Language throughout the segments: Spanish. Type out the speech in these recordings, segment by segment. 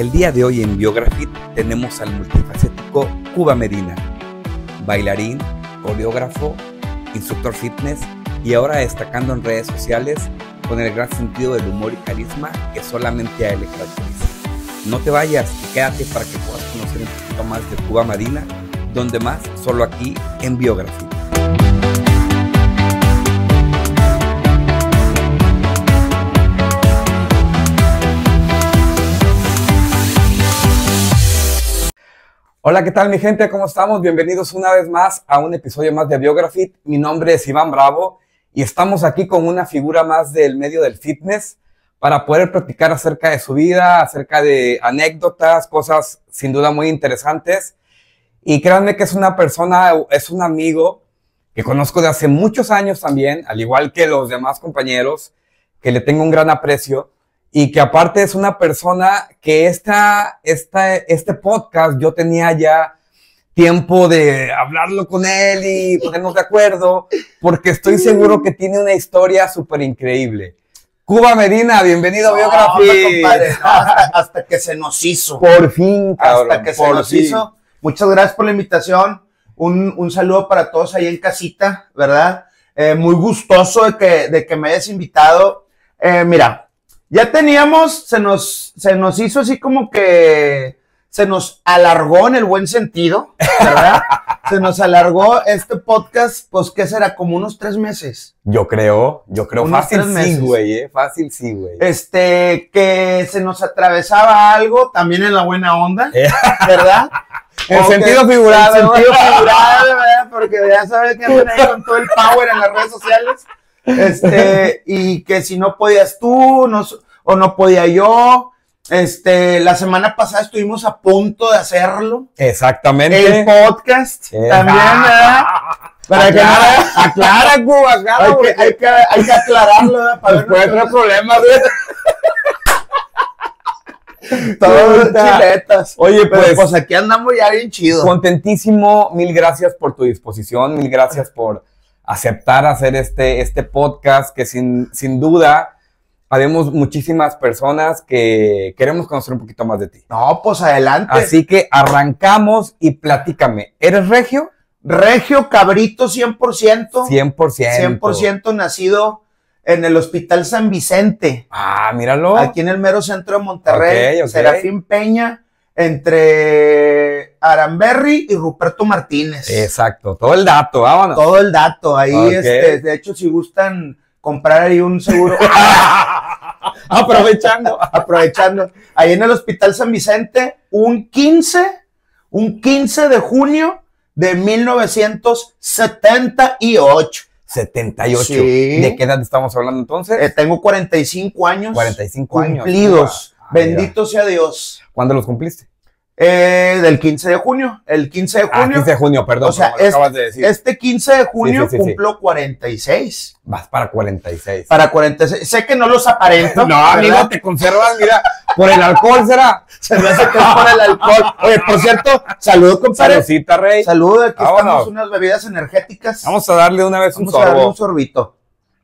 El día de hoy en Biography tenemos al multifacético Cuba Medina, bailarín, coreógrafo, instructor fitness y ahora destacando en redes sociales con el gran sentido del humor y carisma que solamente a él le caracteriza. No te vayas y quédate para que puedas conocer un poquito más de Cuba Medina, donde más, solo aquí en Biography. Hola, ¿qué tal mi gente? ¿Cómo estamos? Bienvenidos una vez más a un episodio más de Biography. Mi nombre es Iván Bravo y estamos aquí con una figura más del medio del fitness para poder platicar acerca de su vida, acerca de anécdotas, cosas sin duda muy interesantes. Y créanme que es una persona, es un amigo que conozco de hace muchos años también, al igual que los demás compañeros, que le tengo un gran aprecio. Y que aparte es una persona que este podcast yo tenía ya tiempo de hablarlo con él y ponernos de acuerdo, porque estoy seguro que tiene una historia súper increíble. Cuba Medina, bienvenido a Biography. Compadre, no, hasta que se nos hizo. Por fin, cabrón. Hasta que se nos hizo. Muchas gracias por la invitación. Un saludo para todos ahí en casita, ¿verdad? Muy gustoso de que me hayas invitado. Mira. Ya teníamos, se nos hizo así como que se nos alargó en el buen sentido, ¿verdad? Se nos alargó este podcast, pues, ¿qué será? Como unos 3 meses. Yo creo, fácil sí, güey, fácil sí, güey. Que se nos atravesaba algo, también en la buena onda, ¿verdad? En sentido figurado. En sentido figurado, ¿verdad? Porque ya sabes que andan ahí con todo el power en las redes sociales. Y que si no podías tú, o no podía yo. La semana pasada estuvimos a punto de hacerlo. Exactamente. El podcast también, ¿verdad? Para aclara, Cuba, aclara. Hay que aclararlo, ¿verdad? Para después de tener problemas, todos chiletas. Oye, pues aquí andamos ya bien chido. Contentísimo, mil gracias por tu disposición, mil gracias por aceptar hacer este podcast que sin duda habemos muchísimas personas que queremos conocer un poquito más de ti. No, pues adelante. Así que arrancamos y platícame. ¿Eres regio? Regio, cabrito, 100%. 100%. 100% nacido en el Hospital San Vicente. Ah, míralo. Aquí en el mero centro de Monterrey. Okay. Serafín Peña, entre Aramberri y Ruperto Martínez. Exacto, todo el dato, vámonos. Todo el dato, ahí Okay. De hecho, si gustan comprar ahí un seguro. Aprovechando. Ahí en el Hospital San Vicente, un 15 de junio de 1978. 78. Sí. ¿De qué edad estamos hablando entonces? Tengo 45 años. 45 años. Cumplidos. Bendito sea Dios. ¿Cuándo los cumpliste? Del 15 de junio. El 15 de junio. 15 de junio, perdón. O sea, acabas de decir. Este 15 de junio Sí. cumplo 46. Vas para 46. Para 46. Sé que no los aparento. No, amigo, te conservas, mira, por el alcohol será. Se me hace que es por el alcohol. Oye, por cierto, saludo, compadre. Saludcita, rey. Saludo, aquí Vámonos. estamos unas bebidas energéticas. Vamos a darle una vez Vamos a darle un sorbito.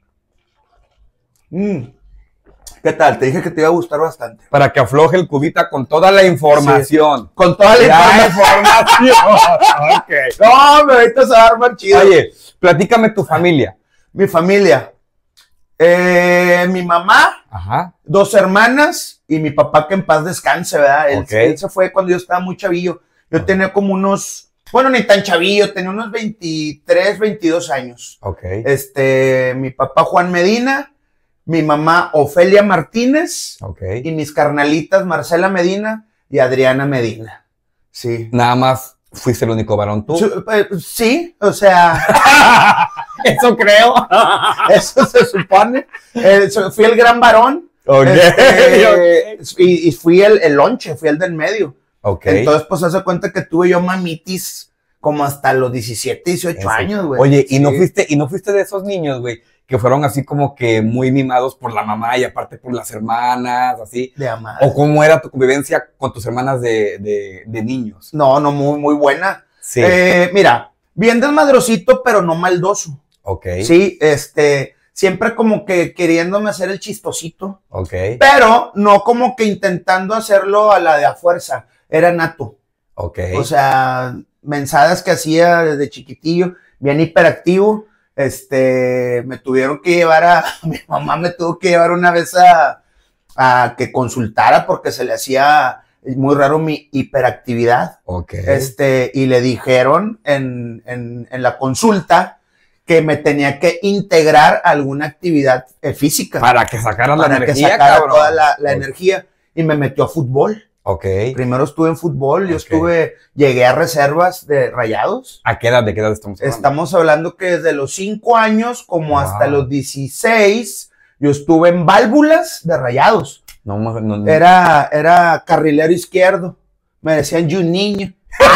¿Qué tal? Te dije que te iba a gustar bastante. Para que afloje el cubita con toda la información. Sí. Con toda la información. Okay. No, me ahorita se va a armar chido. Oye, platícame tu familia. Mi familia. Mi mamá, Ajá. 2 hermanas y mi papá, que en paz descanse, ¿verdad? Él se fue cuando yo estaba muy chavillo. Yo tenía como unos, bueno, ni tan chavillo, tenía unos 23, 22 años. Ok. Mi papá Juan Medina, mi mamá Ofelia Martínez, Ok. y mis carnalitas Marcela Medina y Adriana Medina. Sí. Nada más fuiste el único varón tú. Sí, o sea, Eso creo. eso se supone. Fui el gran varón. Ok. Y fui el lonche, fui el del medio. Ok. Entonces, pues, hace cuenta que tuve yo mamitis como hasta los 17, 18 años, güey. Oye, sí. ¿y no fuiste de esos niños, güey, que fueron así como que muy mimados por la mamá y aparte por las hermanas, así? De amar. ¿O cómo era tu convivencia con tus hermanas de niños? No, muy buena. Sí. Mira, bien desmadrosito, pero no maldoso. Ok. Sí, siempre como que queriéndome hacer el chistosito. Ok. Pero no como que intentando hacerlo a la de a fuerza, era nato. Ok. O sea, mensadas que hacía desde chiquitillo, bien hiperactivo. Me tuvieron que llevar mi mamá me tuvo que llevar una vez a que consultara porque se le hacía muy raro mi hiperactividad. Ok. Y le dijeron en la consulta que me tenía que integrar a alguna actividad física. Para que sacaras la Para energía, que sacara cabrón. toda la energía. Y me metió a fútbol. Ok. Primero estuve en fútbol, Ok. llegué a reservas de Rayados. ¿A qué edad? ¿De qué edad estamos hablando? Estamos hablando que desde los 5 años como Wow. hasta los 16, yo estuve en válvulas de Rayados. No. Era carrilero izquierdo. Me decían Juninho.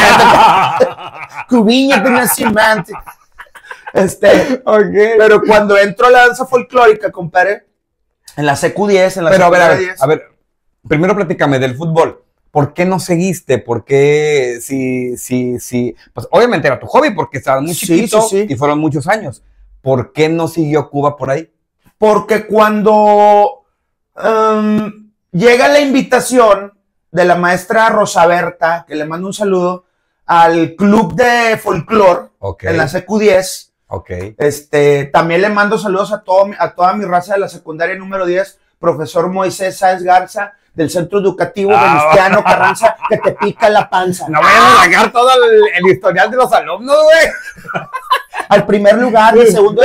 Cubiña de nacimiento. Ok. Pero cuando entro a la danza folclórica, compadre, en la CQ10, en la Pero CQ10. a ver, primero platícame del fútbol. ¿Por qué no seguiste? ¿Por qué sí? Pues obviamente era tu hobby porque estabas muy Sí, chiquito sí. y fueron muchos años. ¿Por qué no siguió Cuba por ahí? Porque cuando llega la invitación de la maestra Rosa Berta, que le mando un saludo, al club de folclore Ok. en la CQ10, Ok. también le mando saludos a toda mi raza de la secundaria número 10, profesor Moisés Sáenz Garza, del Centro Educativo Venustiano Carranza, que te pica la panza. No vayan a sacar todo el historial de los alumnos, güey. Al primer lugar, el segundo.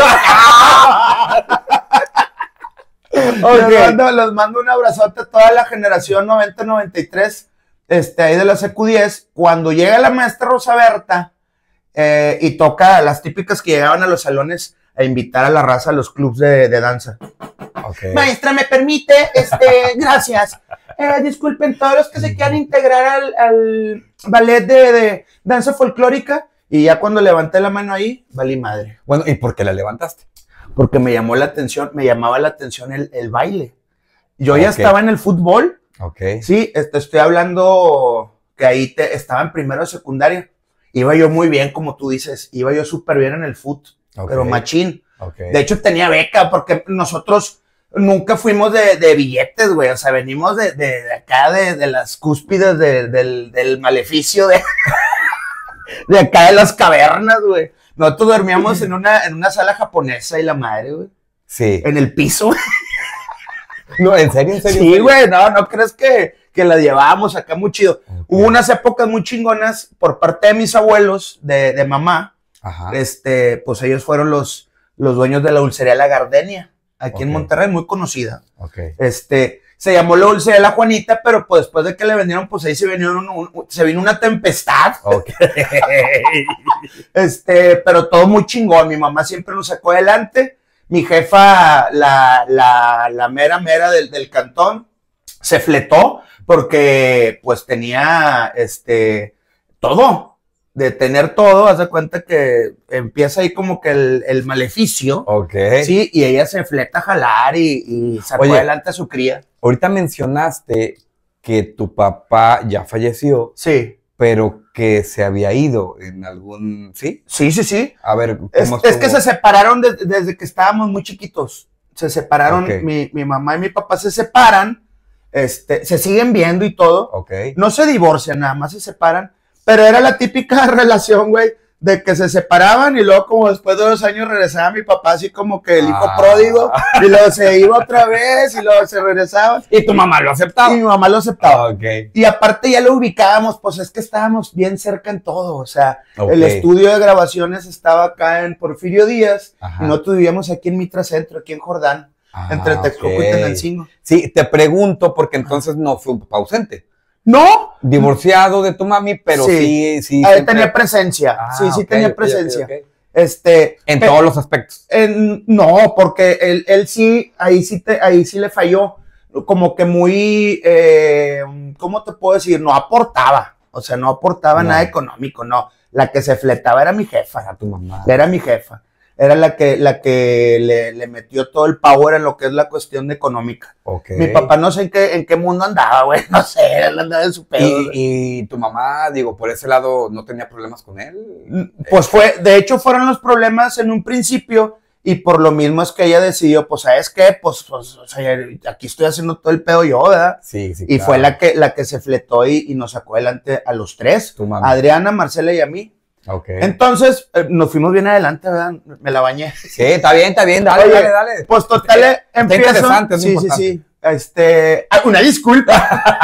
Ok. Les mando un abrazote a toda la generación 90-93, ahí de la CQ10. Cuando llega la maestra Rosa Berta y toca las típicas que llegaban a los salones a invitar a la raza a los clubs de danza. Okay. Maestra, ¿me permite? Gracias. Disculpen, todos los que se quieran integrar al ballet de danza folclórica. Y ya cuando levanté la mano ahí, valí madre. Bueno, ¿y por qué la levantaste? Porque me llamaba la atención el baile. Yo ya estaba en el fútbol. Ok. Sí, estoy hablando que ahí estaba en primero de secundaria. Iba yo muy bien, como tú dices. Iba yo súper bien en el fútbol. Okay. Pero machín. Okay. De hecho, tenía beca porque nosotros nunca fuimos de billetes, güey. O sea, venimos de acá, de las cúspides del maleficio de acá de las cavernas, güey. Nosotros dormíamos en una sala japonesa y la madre, güey. Sí. En el piso. No, ¿en serio? Sí, güey, no crees que la llevábamos acá muy chido. Okay. Hubo unas épocas muy chingonas por parte de mis abuelos, de mamá. Ajá. Pues ellos fueron los dueños de la dulcería La Gardenia, aquí en Monterrey, muy conocida. Okay. Se llamó la dulcería La Juanita, pero pues después de que le vendieron, pues ahí se vino una tempestad. Okay. Pero todo muy chingón. Mi mamá siempre nos sacó adelante. Mi jefa, la mera del cantón, se fletó porque pues tenía todo. De tener todo, haz de cuenta que empieza ahí como que el maleficio. Ok. Sí, y ella se fleta a jalar y sacó adelante a su cría. Ahorita mencionaste que tu papá ya falleció. Sí. Pero que se había ido en algún... ¿Sí? Sí. A ver, ¿cómo es que se separaron desde que estábamos muy chiquitos. Se separaron, mi mamá y mi papá se separan, se siguen viendo y todo. Ok. No se divorcian, nada más se separan. Pero era la típica relación, güey, de que se separaban y luego como después de 2 años regresaba mi papá así como que el hijo pródigo y luego se iba otra vez y luego se regresaba. ¿Y tu mamá lo aceptaba? Y mi mamá lo aceptaba. Okay. Y aparte ya lo ubicábamos, pues es que estábamos bien cerca en todo, o sea, el estudio de grabaciones estaba acá en Porfirio Díaz. Ajá. Y nosotros vivíamos aquí en Mitra Centro, aquí en Jordán, entre Texcoco y Tenancingo. Sí, te pregunto porque entonces no fue un papá ausente. ¿No? Divorciado de tu mami, pero sí. Él tenía presencia. Sí, tenía presencia. Okay. En todos los aspectos. No, porque él sí, ahí sí le falló. Como que muy, ¿cómo te puedo decir? No aportaba. O sea, no aportaba nada económico, no. La que se fletaba era mi jefa. A tu mamá. Era mi jefa. Era la que le metió todo el power en lo que es la cuestión económica. Okay. Mi papá no sé en qué mundo andaba, güey. No sé, él andaba en su pedo. ¿Y tu mamá, digo, por ese lado no tenía problemas con él? Pues de hecho fueron los problemas en un principio y por lo mismo es que ella decidió, pues, ¿sabes qué? Pues o sea, aquí estoy haciendo todo el pedo yo, ¿verdad? Sí, sí, Y claro. fue la que se fletó y nos sacó adelante a los tres, Tu mami. Adriana, Marcela y a mí. Ok. Entonces, nos fuimos bien adelante, ¿verdad? Me la bañé. Sí, está bien, dale, Oye, dale. Pues total, empiezo. interesante, es sí, importante. sí. Una disculpa.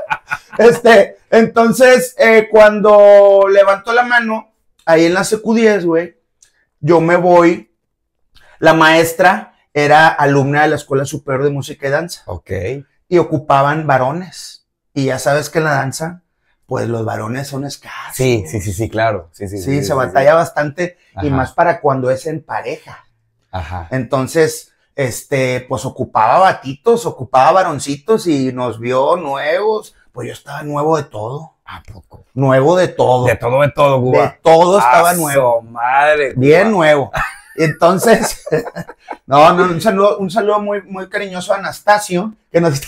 Entonces, cuando levantó la mano, ahí en la CQ10, güey, yo me voy. La maestra era alumna de la Escuela Superior de Música y Danza. Ok. Y ocupaban varones. Y ya sabes que en la danza, pues los varones son escasos. Sí, claro. Sí, se batalla bastante. Ajá. Y más para cuando es en pareja. Ajá. Entonces, pues ocupaba batitos, ocupaba varoncitos y nos vio nuevos. Pues yo estaba nuevo de todo. ¿A poco? Nuevo de todo. De todo, Cuba. De todo estaba nuevo. Madre. Bien Cuba. nuevo. Entonces, no, un saludo muy, muy cariñoso a Anastasio, que nos...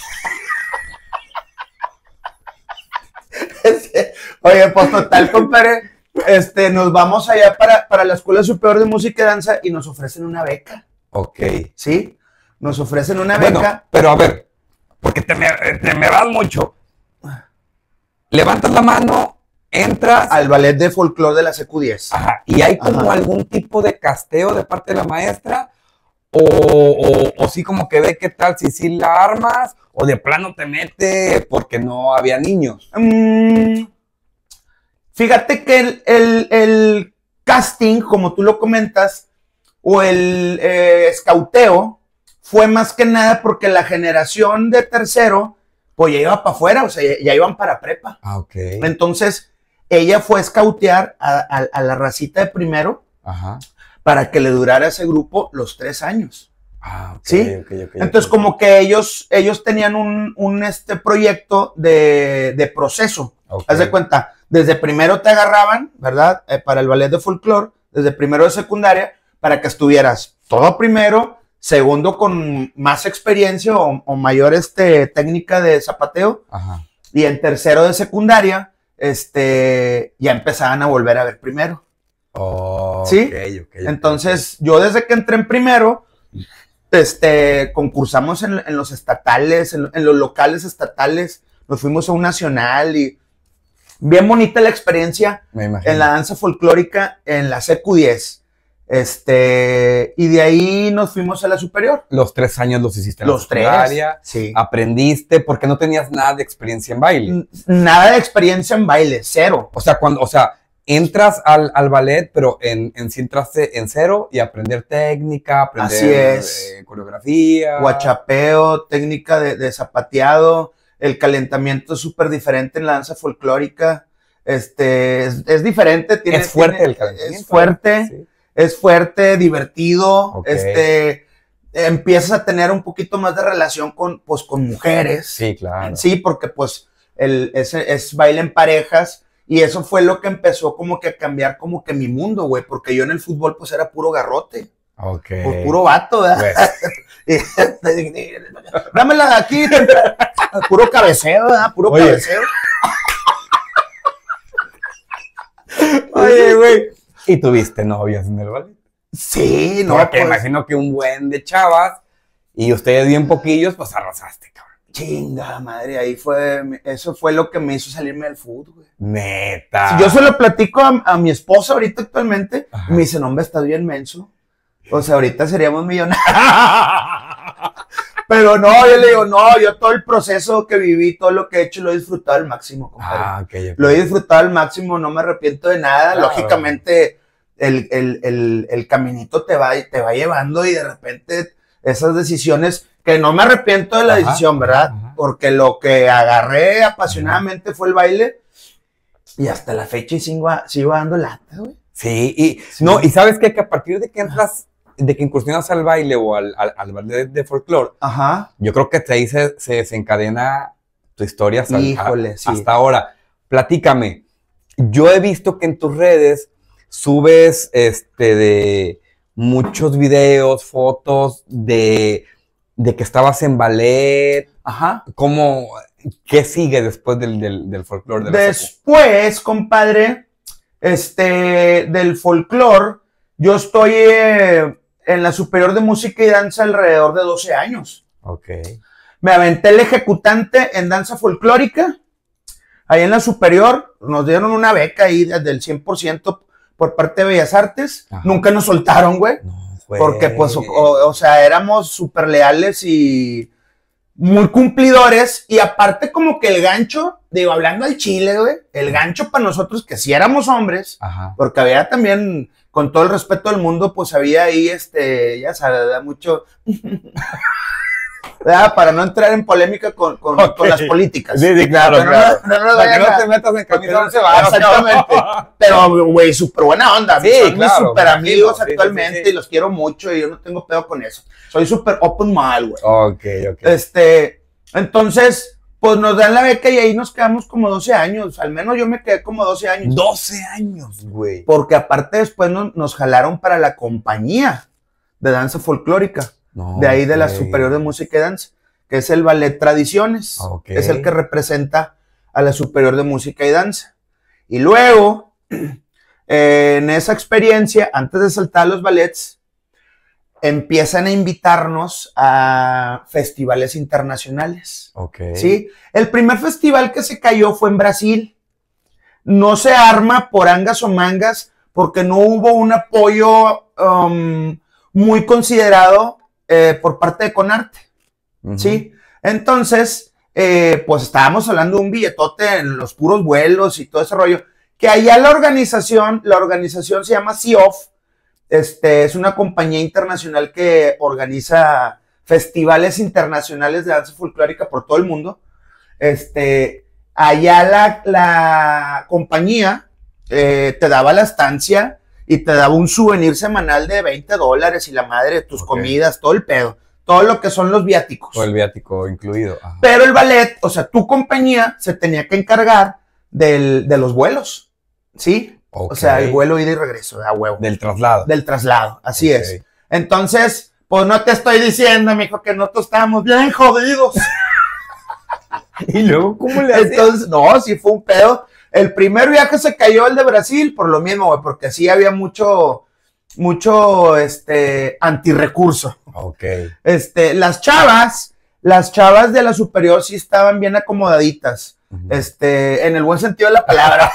Oye, pues total, compadre, nos vamos allá para la Escuela Superior de Música y Danza y nos ofrecen una beca. Ok. ¿Sí? Nos ofrecen una Bueno, beca. pero a ver, porque te me vas mucho. Levantas la mano, entras. Al ballet de folclore de la CQ10. Ajá. ¿Y hay como Ajá. algún tipo de casteo de parte de la maestra? O sí como que ve qué tal si sí la armas, o de plano te mete porque no había niños. Fíjate que el casting, como tú lo comentas, o el escauteo, fue más que nada porque la generación de tercero, pues ya iba para afuera, o sea, ya iban para prepa. Ah, ok. Entonces, ella fue a escautear a la racita de primero. Ajá. Para que le durara ese grupo los 3 años. Ah, ok. ¿Sí? Okay. Entonces, como que ellos tenían un proyecto de proceso. Okay. Haz de cuenta, desde primero te agarraban, ¿verdad? Para el ballet de folclore, desde primero de secundaria, para que estuvieras todo primero, segundo con más experiencia o mayor técnica de zapateo. Ajá. Y en tercero de secundaria, ya empezaban a volver a ver primero. Oh, ¿Sí? Okay. Entonces, yo desde que entré en primero, concursamos en los estatales, en los locales estatales, nos fuimos a un nacional y bien bonita la experiencia Me imagino. en la danza folclórica en la CQ10. Y de ahí nos fuimos a la superior. Los 3 años los hiciste en Los la secundaria. 3, sí. Aprendiste porque no tenías nada de experiencia en baile. Nada de experiencia en baile, cero. O sea, entras al ballet, pero sí entraste en cero y aprender técnica, aprender Así es. Coreografía. Guachapeo, técnica de zapateado, el calentamiento es súper diferente en la danza folclórica. Es diferente. Es fuerte el calentamiento. Es fuerte. Sí. Es fuerte, divertido. Okay. Empiezas a tener un poquito más de relación con mujeres. Sí, claro. Sí, porque pues es baile en parejas. Y eso fue lo que empezó como que a cambiar como que mi mundo, güey. Porque yo en el fútbol pues era puro garrote. Ok. Pues puro vato, ¿verdad? Pues. Dámela aquí. Puro cabeceo, ¿verdad? Puro Oye. cabeceo. Oye, güey. ¿Y tuviste novias en el ballet? Sí, no, Porque pues, imagino que un buen de chavas y ustedes bien poquillos, pues arrasaste, cabrón. chinga madre, eso fue lo que me hizo salirme del fútbol, güey. Neta. Yo se lo platico a mi esposa ahorita actualmente, Ajá. me dice, no, hombre, estás bien menso. O sea, ahorita seríamos millonarios. Pero no, yo le digo, no, yo todo el proceso que viví, todo lo que he hecho, lo he disfrutado al máximo, compadre. Ah, ok. Lo he disfrutado al máximo, no me arrepiento de nada. Claro. Lógicamente, el caminito te va llevando y de repente esas decisiones, que no me arrepiento de la Ajá, decisión, ¿verdad? ajá. Porque lo que agarré apasionadamente fue el baile y hasta la fecha y sigo dando lata, güey. Sí, Sí. no, y sabes qué? Que a partir de que entras, de que incursionas al baile o al ballet de folclore, Ajá. yo creo que ahí se desencadena tu historia Híjole, sí. hasta ahora. Platícame, yo he visto que en tus redes subes de muchos videos, fotos de que estabas en ballet. Ajá. ¿Qué sigue después del folclore? De la Después, compadre, del folclore, yo estoy en la Superior de Música y Danza alrededor de 12 años. Ok. Me aventé el ejecutante en danza folclórica. Ahí en la Superior nos dieron una beca ahí del 100% por parte de Bellas Artes. Ajá. Nunca nos soltaron, güey. No, güey. Porque, pues, o sea, éramos súper leales y muy cumplidores. Y aparte, como que el gancho, digo, hablando al chile, güey, el gancho para nosotros, que si éramos hombres, Ajá. porque había también, con todo el respeto del mundo, pues había ahí, ya sabes, da mucho... ¿verdad? Para no entrar en polémica con las políticas. Sí, claro, Pero claro. Para que no te metas en camisa once varas. Exactamente. Pero, güey, súper buena onda. Sí, Son claro, mis súper amigos sí, actualmente sí. y los quiero mucho y yo no tengo pedo con eso. Soy súper open mind, güey. Ok. Entonces, pues nos dan la beca y ahí nos quedamos como 12 años. Al menos yo me quedé como 12 años. 12 años, güey. Porque aparte después nos jalaron para la compañía de danza folclórica. No, De ahí de la ok. Superior de Música y Danza, que es el Ballet Tradiciones. Ok. Es el que representa a la Superior de Música y Danza. Y luego, en esa experiencia, antes de saltar a los ballets, empiezan a invitarnos a festivales internacionales. Ok. ¿Sí? El primer festival que se cayó fue en Brasil. No se arma por angas o mangas porque no hubo un apoyo muy considerado por parte de Conarte. Ujú. ¿Sí? Entonces, pues estábamos hablando de un billetote en los puros vuelos y todo ese rollo. Que allá la organización se llama CIOF. Es una compañía internacional que organiza festivales internacionales de danza folclórica por todo el mundo. Allá la compañía te daba la estancia y te daba un souvenir semanal de $20 y la madre de tus comidas, todo el pedo, todo lo que son los viáticos. O el viático incluido. Ajá. Pero el ballet, o sea, tu compañía se tenía que encargar de los vuelos, ¿sí? Ok. O sea, el vuelo ida y regreso, a huevo. Del traslado. Del traslado, así Ok. es. Entonces, pues no te estoy diciendo, mijo, que nosotros estábamos bien jodidos. Y luego, ¿cómo le hacías? Entonces, no, sí fue un pedo. El primer viaje se cayó el de Brasil por lo mismo, güey, porque sí había mucho antirrecurso. Ok. Las chavas de la Superior sí estaban bien acomodaditas, Ujú. en el buen sentido de la palabra.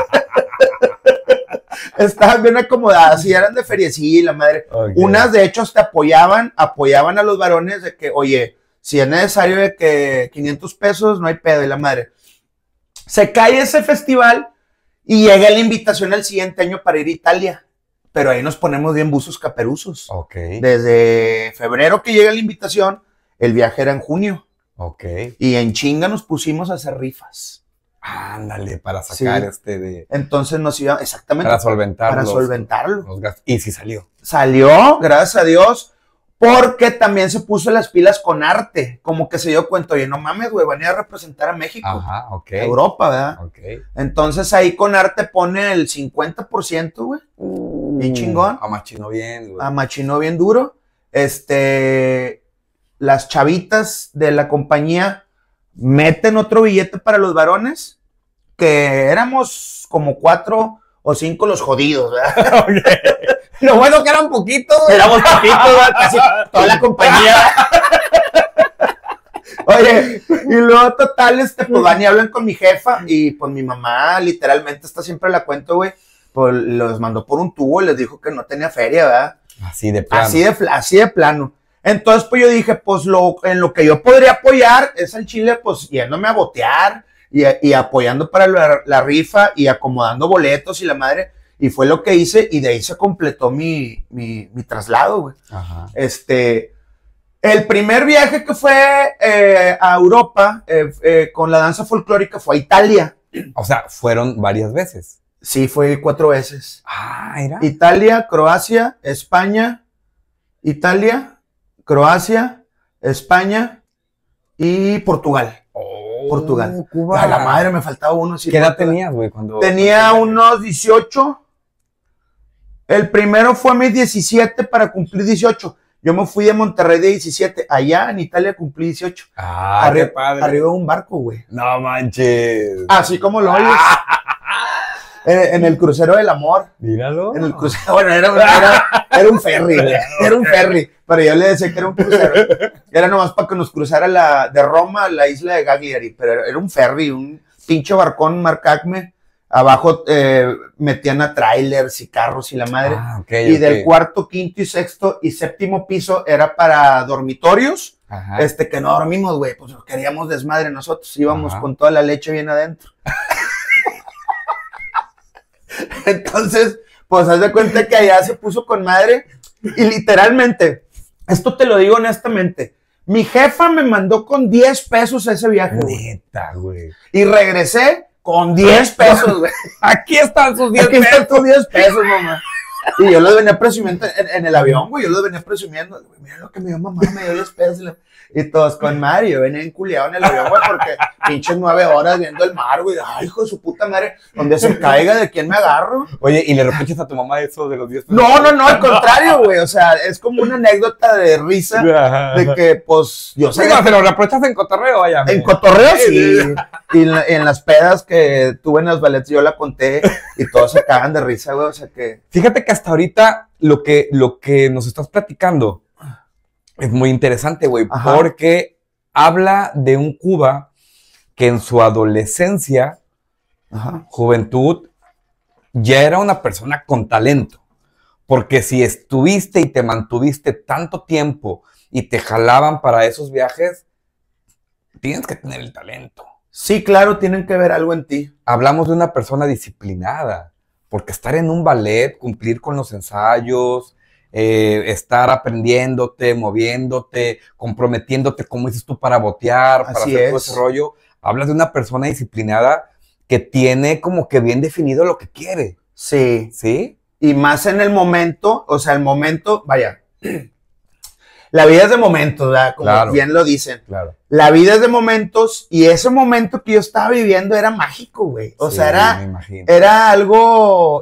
Estaban bien acomodadas y eran de feriecilla, la madre. Ok. Unas, de hecho, hasta apoyaban a los varones de que, oye, si es necesario de que 500 pesos, no hay pedo, y la madre. Se cae ese festival y llega la invitación el siguiente año para ir a Italia. Pero ahí nos ponemos bien buzos caperuzos. Ok. Desde febrero que llega la invitación, el viaje era en junio. Ok. Y en chinga nos pusimos a hacer rifas. Ándale, para sacar Sí. Entonces nos iba, exactamente. Para solventar Para los- solventarlo. los gastos. Y sí salió. Salió, gracias a Dios, porque también se puso las pilas con arte. Como que se dio cuenta, oye, no mames, güey, van a ir a representar a México, Ajá, ok. a Europa, ¿verdad? Ok. Entonces ahí con arte pone el 50%, güey. Bien chingón. Amachinó bien, güey. Amachinó bien duro. Las chavitas de la compañía meten otro billete para los varones, que éramos como 4 o 5 los jodidos, ¿verdad? Lo bueno que eran poquitos. Éramos poquitos, ¿verdad? Casi toda la compañía. Oye, y luego total, pues van y hablan con mi jefa y pues mi mamá literalmente está siempre la cuento, güey, pues los mandó por un tubo y les dijo que no tenía feria, ¿verdad? Así de plano. Así de plano. Entonces, pues yo dije, pues en lo que yo podría apoyar es al Chile, pues yéndome a botear y apoyando para la rifa y acomodando boletos y la madre. Y fue lo que hice y de ahí se completó mi traslado, güey. Ajá. El primer viaje que fue a Europa con la danza folclórica fue a Italia. O sea, fueron varias veces. Sí, fue 4 veces. Ah, era. Italia, Croacia, España, Italia, Croacia, España y Portugal. Oh, Portugal. Cuba. A la madre, me faltaba uno. Sí, ¿Qué edad Portugal. tenías, güey? Cuando Tenía unos 18. El primero fue a mis 17 para cumplir 18. Yo me fui de Monterrey de 17. Allá en Italia cumplí 18. Ah, qué padre. Arriba de un barco, güey. No manches. Así como lo oyes. En el crucero del amor. Míralo. En el crucero, bueno, era un ferry, güey. Era un ferry. Pero yo le decía que era un crucero. Era nomás para que nos cruzara de Roma a la isla de Cagliari. Pero era un ferry, un pinche barcón marca Acme. Abajo metían a trailers y carros y la madre. Y del cuarto, quinto y sexto y séptimo piso era para dormitorios. Ajá. Que no dormimos, güey. Pues queríamos desmadre nosotros. Íbamos con toda la leche bien adentro. Entonces, pues haz de cuenta que allá se puso con madre. Y literalmente, esto te lo digo honestamente, mi jefa me mandó con 10 pesos a ese viaje. Neta, güey. Y regresé con 10 pesos, güey. Aquí están sus 10 Aquí pesos. están tus 10 pesos, mamá. Y yo los venía presumiendo en el avión, güey. Yo los venía presumiendo. Mira lo que me dio mamá, me dio 10 pesos. Y todos con Mario. Yo venía enculeado en el avión, güey, porque pinches 9 horas viendo el mar, güey. Ay, hijo de su puta madre. Donde se caiga, ¿de quién me agarro? Oye, ¿y le reprochas a tu mamá eso de los 10 pesos? No, al contrario, güey. O sea, es como una anécdota de risa. De que, pues, yo sé. Digo, ¿se lo reprochas en cotorreo, vaya? En cotorreo, sí. Y en las pedas que tuve en las ballets, yo la conté y todos se cagan de risa, güey. O sea que. Fíjate que hasta ahorita lo que nos estás platicando es muy interesante, güey, porque habla de un Cuba que en su adolescencia, juventud, ya era una persona con talento. Porque si estuviste y te mantuviste tanto tiempo y te jalaban para esos viajes, tienes que tener el talento. Sí, claro, tienen que ver algo en ti. Hablamos de una persona disciplinada, porque estar en un ballet, cumplir con los ensayos, estar aprendiéndote, moviéndote, comprometiéndote, como dices tú, para botear, para hacer todo ese rollo. Hablas de una persona disciplinada que tiene como que bien definido lo que quiere. Sí. ¿Sí? Y más en el momento, o sea, el momento, vaya, la vida es de momentos, ¿verdad? Como bien lo dicen. Claro. La vida es de momentos y ese momento que yo estaba viviendo era mágico, güey. O sea, era algo,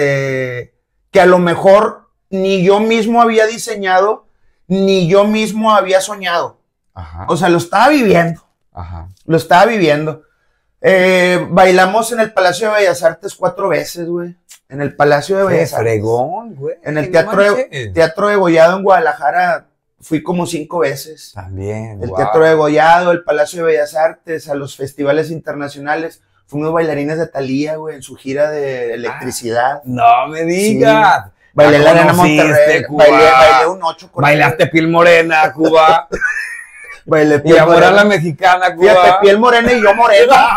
que a lo mejor ni yo mismo había diseñado, ni yo mismo había soñado. Ajá. O sea, lo estaba viviendo. Ajá. Lo estaba viviendo. Bailamos en el Palacio de Bellas Artes 4 veces, güey. En el Palacio de Bellas Artes. Fregón, güey. En el Teatro de Gollado en Guadalajara fui como 5 veces. También, El Teatro de Gollado, el Palacio de Bellas Artes, a los festivales internacionales. Fuimos bailarines de Thalía, güey, en su gira de electricidad. No me digas. Sí. Bailé la Arena Monterrey, bailé un 8 con Bailaste Piel Morena, Cuba. Bailé Piel Morena. La Mexicana, Cuba. Fíjate, Piel Morena y yo morena.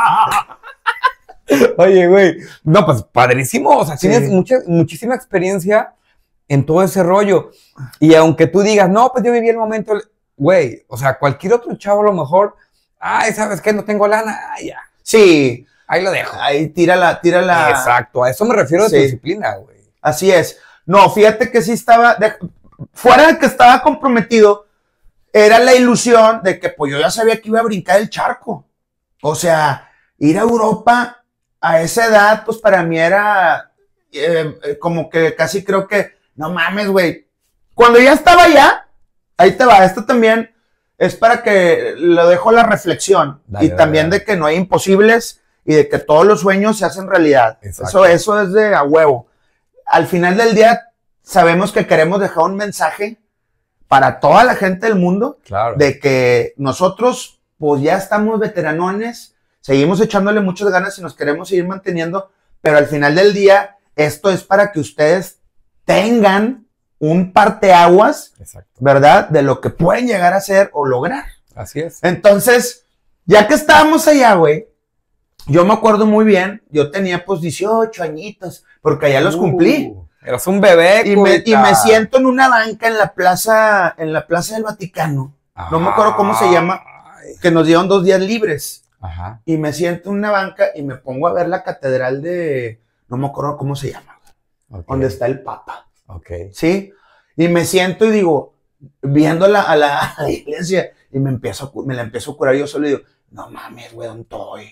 Oye, güey. No, pues padrísimo. O sea, tienes muchísima experiencia en todo ese rollo. Y aunque tú digas, no, pues yo viví el momento, güey, o sea, cualquier otro chavo a lo mejor, ay, ¿sabes qué? No tengo lana, ya. Sí. Ahí lo dejo. Ahí tírala. Exacto, a eso me refiero de disciplina, güey. Así es. No, fíjate que sí estaba, fuera de que estaba comprometido, era la ilusión de que pues yo ya sabía que iba a brincar el charco. O sea, ir a Europa a esa edad, pues para mí era como que casi creo que, no mames, güey. Cuando ya estaba allá, ahí te va, esto también es para que lo dejo la reflexión. Dale, también de que no hay imposibles y de que todos los sueños se hacen realidad. Eso es de a huevo. Al final del día, sabemos que queremos dejar un mensaje para toda la gente del mundo, de que nosotros, pues ya estamos veteranones, seguimos echándole muchas ganas y nos queremos seguir manteniendo, pero al final del día, esto es para que ustedes tengan un parteaguas, ¿verdad? De lo que pueden llegar a hacer o lograr. Así es. Entonces, ya que estábamos allá, güey, yo me acuerdo muy bien, yo tenía pues 18 añitos, porque allá los cumplí. Eras un bebé, y me siento en una banca en la plaza del Vaticano. No me acuerdo cómo se llama, que nos dieron 2 días libres. Ajá. Y me siento en una banca y me pongo a ver la catedral de, no me acuerdo cómo se llama, donde está el Papa. ¿Sí? Y me siento y digo, viendo a la iglesia, y me la empiezo a curar yo solo y digo, no mames, güey, ¿dónde estoy?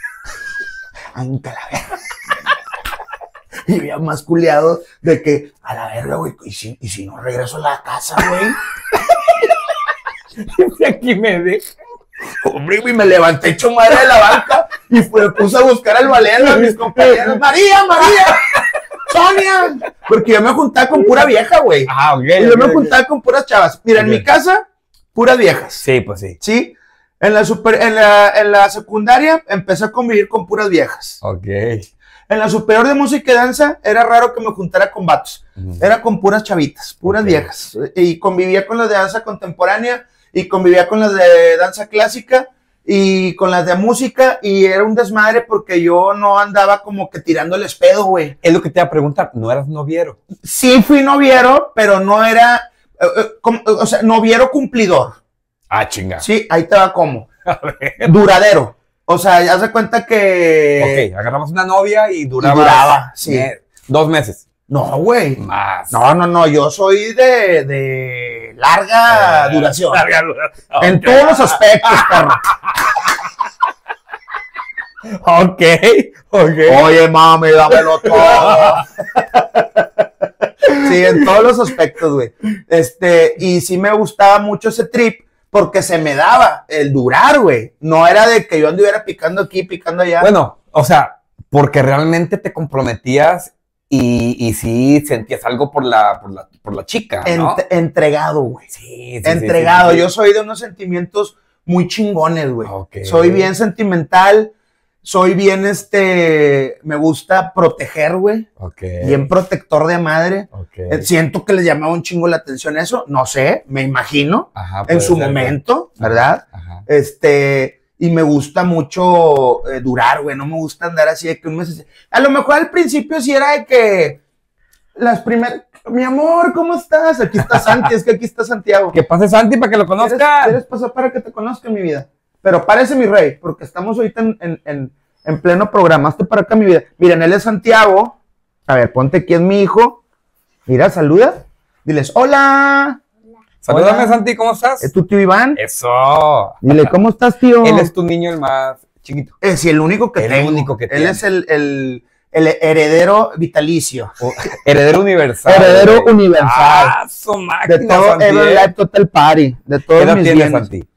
Anca la verga. Y había más culeado de que, a la verga, güey, y si no regreso a la casa, güey. Y aquí me deja. Hombre, güey, me levanté hecho madre de la banca Y me puse a buscar al Valero a mis compañeros. María, Sonia. Porque yo me juntaba con pura vieja, güey. Ah, ok. Y yo me juntaba con puras chavas. Mira, en mi casa, puras viejas. Sí, pues sí. ¿Sí? En la secundaria empecé a convivir con puras viejas. Ok. En la superior de música y danza era raro que me juntara con vatos. Era con puras chavitas, puras viejas. Y convivía con las de danza contemporánea y convivía con las de danza clásica y con las de música y era un desmadre porque yo no andaba como que tirándoles pedo, güey. Es lo que te iba a preguntar, ¿no eras noviero? Sí fui noviero, pero no era, o sea, noviero cumplidor. Ah, chinga. Sí, ahí te va como. A ver. Duradero. O sea, ya se cuenta que... Ok, agarramos una novia y duraba. duraba, sí. 2 meses. No, güey. Más. No, yo soy de larga duración. Larga duración. En todos los aspectos, perro. Ok. Oye, mami, dámelo todo. Sí, en todos los aspectos, güey. Y sí me gustaba mucho ese trip porque se me daba el durar, güey. No era de que yo anduviera picando aquí, picando allá. Bueno, o sea, porque realmente te comprometías y sí sentías algo por la chica, ¿no? Entregado, güey. Sí, Entregado. sí. Yo soy de unos sentimientos muy chingones, güey. Okay. Soy bien sentimental. Soy bien, me gusta proteger, güey. Ok. Bien protector de madre. Ok. Siento que les llamaba un chingo la atención eso. No sé, me imagino. Ajá, En puede su ser, momento, ¿verdad? Ajá. Y me gusta mucho durar, güey. No me gusta andar así de que un mes. A lo mejor al principio sí era de que las primeras. Mi amor, ¿cómo estás? Aquí está Santi, es que aquí está Santiago. Que pase Santi para que lo conozcan. ¿Quieres pasar para que te conozca, mi vida? Pero párese, mi rey, porque estamos ahorita en pleno programa. Hazte para acá, mi vida. Miren, él es Santiago. A ver, ponte aquí, es mi hijo. Mira, saluda. Diles, hola. Salúdame, Hola. Santi, ¿cómo estás? ¿Es tu tío Iván? Eso. Dile, ¿cómo estás, tío? Él es tu niño el más chiquito. Sí, el único que tengo. Él Él es el heredero vitalicio. Heredero universal. Heredero güey. universal. Ah, su máquina, De todo Santi, Ever Life Total Party. De ¿Qué todos edad mis tienes, bienes. Santi?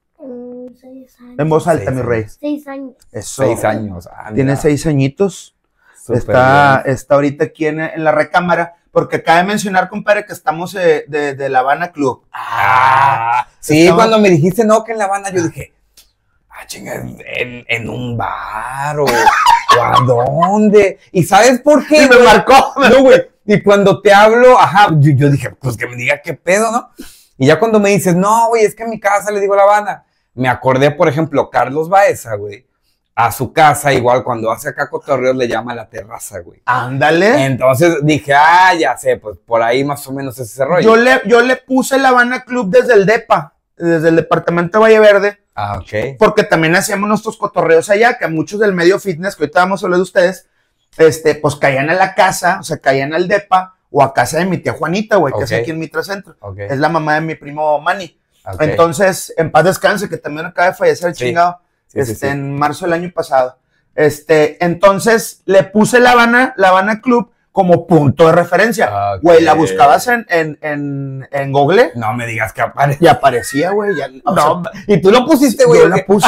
6 años. En voz alta, 6 mi rey. 6 años. Eso. 6 años. Ah, Tiene mira. 6 añitos. Súper Está bien. ahorita aquí en la recámara, porque cabe mencionar, compadre, que estamos de La Habana Club. Ah, sí, estamos- cuando me dijiste no, que en La Habana, yo dije, chinga, en un bar o a dónde. ¿Y sabes por qué? Y me güey? marcó. No, güey. Y cuando te hablo, ajá, yo dije, pues que me diga qué pedo, ¿no? Y ya cuando me dices, no, güey, es que en mi casa le digo La Habana, me acordé, por ejemplo, Carlos Baeza, güey, a su casa, igual cuando hace acá cotorreos le llama la terraza, güey. Ándale. Entonces dije, ya sé, pues por ahí más o menos es ese rollo. Yo le puse La Habana Club desde el DEPA, desde el departamento de Valle Verde, Ah, ok. porque también hacíamos nuestros cotorreos allá, que muchos del medio fitness, que ahorita vamos a hablar de ustedes, pues caían a la casa, o sea, caían al DEPA, o a casa de mi tía Juanita, güey, que es Ok. aquí en Mitracentro. Ok. Es la mamá de mi primo Manny. Ok. Entonces, en paz descanse, que también acaba de fallecer el Sí. chingado, Sí, sí, sí. en marzo del año pasado. Entonces, le puse La Habana Club como punto de referencia. Ok. Güey, la buscabas en Google No me digas que aparece. y aparecía, güey. No, y tú lo pusiste, güey. yo la puse.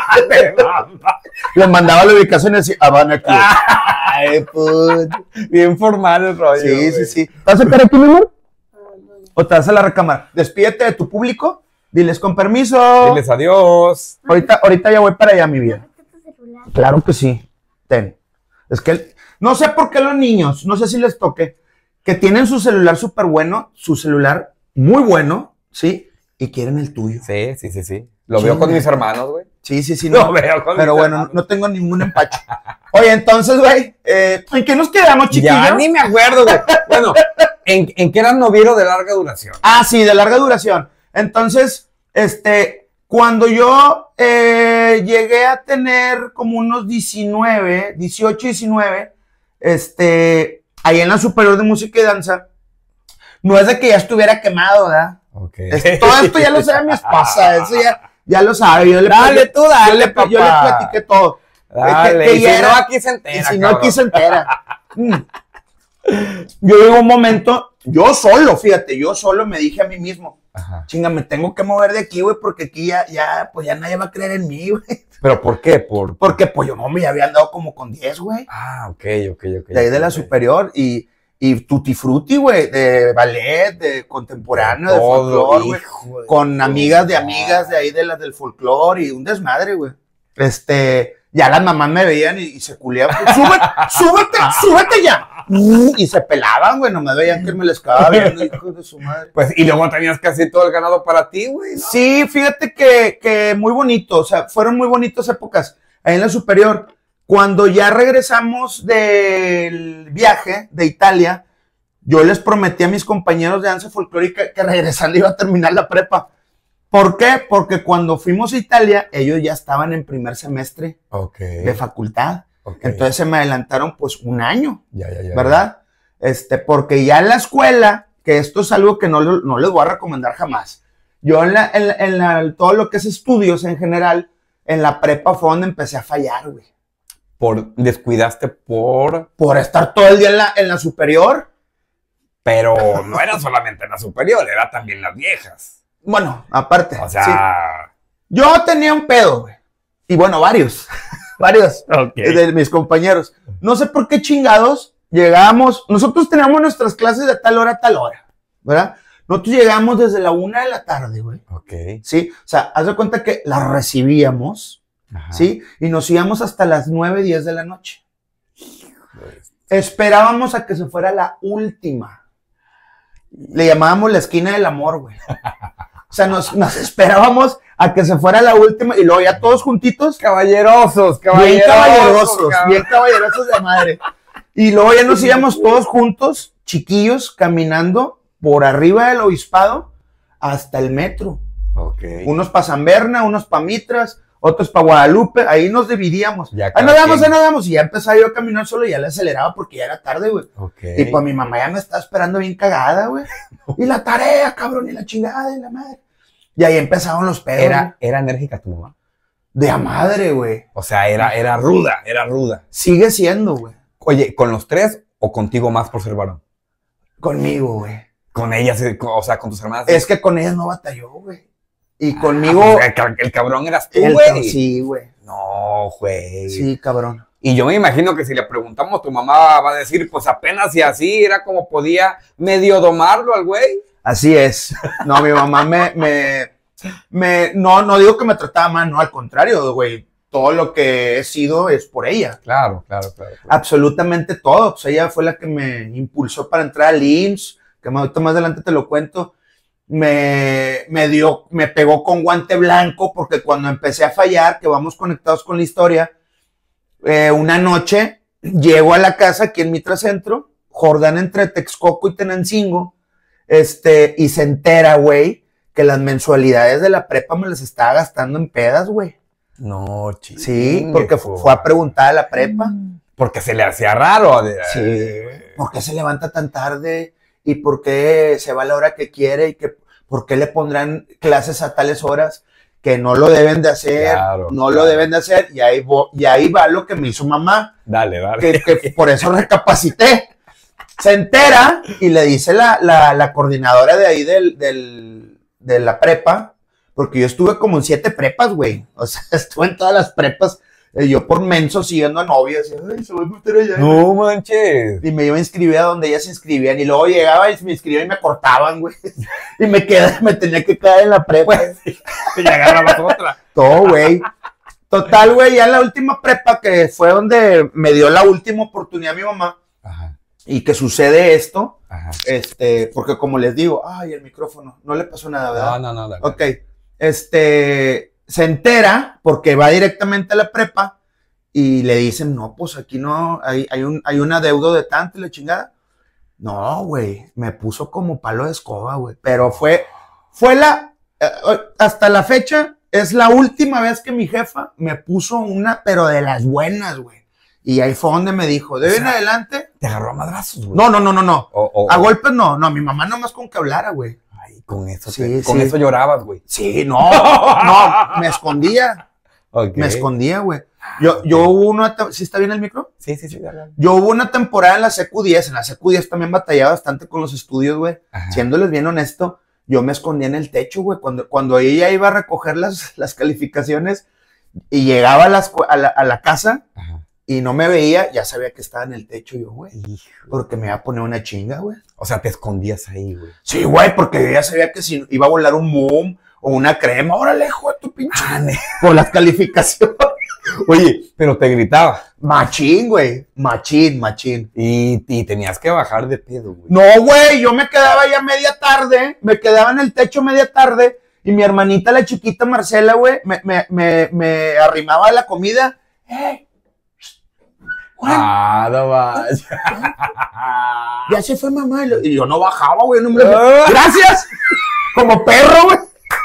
Le mandaba la ubicación y decía, Habana Club. Ay, put. Bien formal el rollo. Sí, güey. sí. ¿Vas a sacar aquí, mi amor? ¿O te vas a la recámara? Despídete de tu público. Diles con permiso. Diles adiós. Ahorita ya voy para allá, mi vida. ¿Qué tu celular? Claro que sí. Ten. Es que no sé por qué los niños, no sé si les toque, que tienen su celular súper bueno, su celular muy bueno, ¿sí? Y quieren el tuyo. Sí, sí, sí, sí. Lo veo con mis hermanos, güey. Sí, sí, sí. Lo No, veo con pero mis bueno, hermanos. no tengo ningún empacho. Oye, entonces, güey, ¿en qué nos quedamos, chiquillos? Ya ni me acuerdo, güey. Bueno, ¿en qué eran noviero de larga duración? Ah, sí, de larga duración. Entonces, cuando yo llegué a tener como unos 18, 19, ahí en la superior de música y danza, no es de que ya estuviera quemado, ¿verdad? Ok. Todo esto ya lo sabe mi esposa, eso ya lo sabe. Dale, tú dale, yo le papá. platiqué todo. Dale, que y ya si no, era- aquí se entera, Y si no, cabrón. aquí se entera. Yo llegó un momento, yo solo, fíjate, yo solo me dije a mí mismo, Ajá. Chinga, me tengo que mover de aquí, güey, porque aquí pues ya nadie va a creer en mí, güey. ¿Pero por qué? Porque, pues, yo, hombre, ya había andado como con 10, güey. Ah, ok. De ahí de la superior y tutti frutti, güey, de ballet, de contemporáneo, de folclore, güey, con amigas de ahí de las del folclore y un desmadre, güey. Ya las mamás me veían y se culeaban, pues, súbete ya. Y se pelaban, güey, nomás veían que me les quedaba viendo, hijos de su madre. Pues, y luego tenías casi todo el ganado para ti, güey, ¿no? Sí, fíjate que muy bonito, o sea, fueron muy bonitas épocas ahí en la superior. Cuando ya regresamos del viaje de Italia, yo les prometí a mis compañeros de danza folclórica que regresando iba a terminar la prepa. ¿Por qué? Porque cuando fuimos a Italia, ellos ya estaban en primer semestre de facultad. Entonces se me adelantaron pues un año, ¿verdad? Porque ya en la escuela, que esto es algo que no les voy a recomendar jamás. Yo todo lo que es estudios en general, en la prepa fue donde empecé a fallar, güey. Descuidaste por estar todo el día en la superior. Pero no era solamente la superior, era también las viejas. Bueno, aparte. O sea... Sí. Yo tenía un pedo, güey. Y bueno, varios de mis compañeros. No sé por qué chingados llegábamos. Nosotros teníamos nuestras clases de tal hora a tal hora, ¿verdad? Nosotros llegamos desde la 1 de la tarde, güey. Sí, o sea, haz de cuenta que las recibíamos, ¿sí? Y nos íbamos hasta las 9, 10 de la noche. Esperábamos a que se fuera la última. Le llamábamos la esquina del amor, güey. O sea, nos esperábamos a que se fuera la última y luego ya todos juntitos. Caballerosos bien caballerosos de madre. Y luego ya nos íbamos todos juntos, chiquillos, caminando por arriba del obispado hasta el metro. Unos para San Berna, unos para Mitras, otros para Guadalupe, ahí nos dividíamos. Ahí nos damos, y ya empezaba yo a caminar solo y ya le aceleraba porque ya era tarde, güey. Y pues mi mamá ya me estaba esperando bien cagada, güey. Y la tarea, cabrón, y la chingada, y la madre. Y ahí empezaron los pedos. ¿Era enérgica tu mamá? De a madre, güey. O sea, era ruda. Sigue siendo, güey. Oye, ¿con los tres o contigo más por ser varón? Conmigo, güey. Con ellas, o sea, con tus hermanas. Es que con ellas no batalló, güey. Y conmigo... el cabrón eras tú, güey. Sí, güey. No, güey. Sí, cabrón. Y yo me imagino que si le preguntamos, tu mamá va a decir, pues apenas y así, era como podía medio domarlo al güey. Así es. No, mi mamá no digo que me trataba mal, no, al contrario, güey. Todo lo que he sido es por ella. Claro. Absolutamente todo. Pues ella fue la que me impulsó para entrar al IMSS, que más adelante te lo cuento. Me pegó con guante blanco porque cuando empecé a fallar, que vamos conectados con la historia, una noche llego a la casa aquí en Mitra Centro, Jordán entre Texcoco y Tenancingo, y se entera, güey, que las mensualidades de la prepa me las estaba gastando en pedas, güey. No, chico. Sí, porque fue a preguntar a la prepa. Porque se le hacía raro. Sí, ¿por qué se levanta tan tarde? ¿Y por qué se va a la hora que quiere? ¿Y por qué le pondrán clases a tales horas que no lo deben de hacer? Lo deben de hacer. Y ahí va lo que me hizo mamá. Dale. Que por eso recapacité. Se entera y le dice la coordinadora de ahí de la prepa, porque yo estuve como en 7 prepas, güey. O sea, estuve en todas las prepas. Yo por menso siguiendo a novias. Ay, se va a meter allá. No manches. Y me iba a inscribir a donde ellas se inscribían. Y luego llegaba y me inscribían y me cortaban, güey. Y me tenía que quedar en la prepa. Y agarrabas otra. Todo, güey. Total, güey, ya en la última prepa, que fue donde me dio la última oportunidad mi mamá. Ajá. Y que sucede esto. Ajá. Porque como les digo, ay, el micrófono. No le pasó nada, ¿verdad? No. Dale. Ok. Se entera porque va directamente a la prepa y le dicen, no, pues aquí no, hay un adeudo de tanto y la chingada. No, güey, me puso como palo de escoba, güey. Pero fue hasta la fecha, es la última vez que mi jefa me puso una, pero de las buenas, güey. Y ahí fue donde me dijo, de hoy en adelante. Te agarró a madrazos, güey. No. A golpes no, mi mamá nomás con que hablara, güey. Con eso, con eso llorabas, güey. Sí, no, me escondía. Okay. Me escondía, güey. Yo hubo ¿sí está bien el micro? Sí, dale. Yo hubo una temporada en la CQ10, también batallaba bastante con los estudios, güey. Siéndoles bien honesto, yo me escondía en el techo, güey. Cuando ella iba a recoger las calificaciones y llegaba a la casa Ajá. y no me veía, ya sabía que estaba en el techo yo, güey. Hijo. Porque me iba a poner una chinga, güey. O sea, te escondías ahí, güey. Sí, güey, porque yo ya sabía que si iba a volar un boom o una crema, órale, hijo de tu pinche. Por las calificaciones. Oye, pero te gritaba. Machín, güey. Machín. Y tenías que bajar de pedo, güey. No, güey, yo me quedaba ya media tarde, me quedaba en el techo media tarde y mi hermanita, la chiquita Marcela, güey, me arrimaba a la comida. Juan, No vayas. ya se fue mamá. Y yo no bajaba, güey. No me... Gracias. Como perro, güey.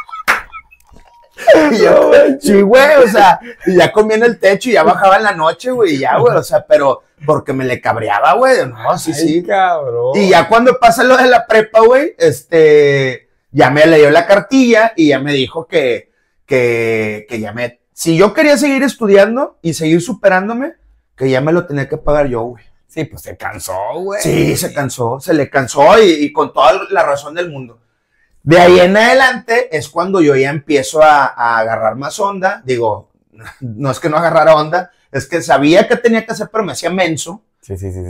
Y yo, sí, güey, o sea, y ya comía en el techo y ya bajaba en la noche, güey, y ya, güey, o sea, pero porque me le cabreaba, güey, no, sí, Ay, sí. Cabrón. Y ya cuando pasa lo de la prepa, güey, ya me leyó la cartilla y ya me dijo que ya si yo quería seguir estudiando y seguir superándome, que ya me lo tenía que pagar yo, güey. Sí, pues se cansó, güey. Sí, se le cansó y con toda la razón del mundo. De ahí en adelante es cuando yo ya empiezo a agarrar más onda. Digo, no es que no agarrara onda, es que sabía que tenía que hacer, pero me hacía menso. Sí.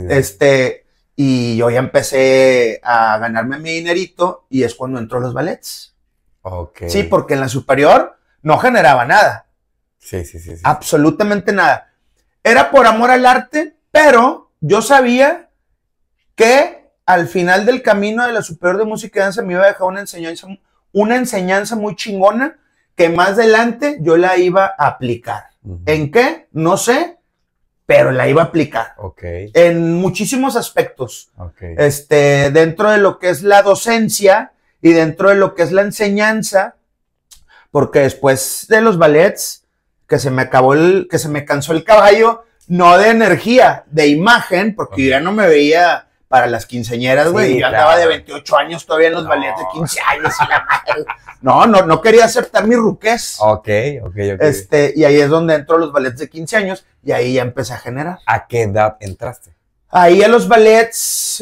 Y yo ya empecé a ganarme mi dinerito y es cuando entró los ballets. Ok. Sí, porque en la superior no generaba nada. Sí. Absolutamente nada. Era por amor al arte, pero yo sabía que al final del camino de la superior de música y danza me iba a dejar una enseñanza muy chingona que más adelante yo la iba a aplicar. Uh-huh. ¿En qué? No sé, pero la iba a aplicar. Ok. En muchísimos aspectos. Ok. Dentro de lo que es la docencia y dentro de lo que es la enseñanza, porque después de los ballets, que se me cansó el caballo, no de energía, de imagen, porque yo ya no me veía para las quinceañeras, güey. Sí, yo andaba de 28 años todavía en los ballets de 15 años y la madre. No quería aceptar mi ruquez. Ok. Y ahí es donde entro a los ballets de 15 años y ahí ya empecé a generar. ¿A qué edad entraste? Ahí a los ballets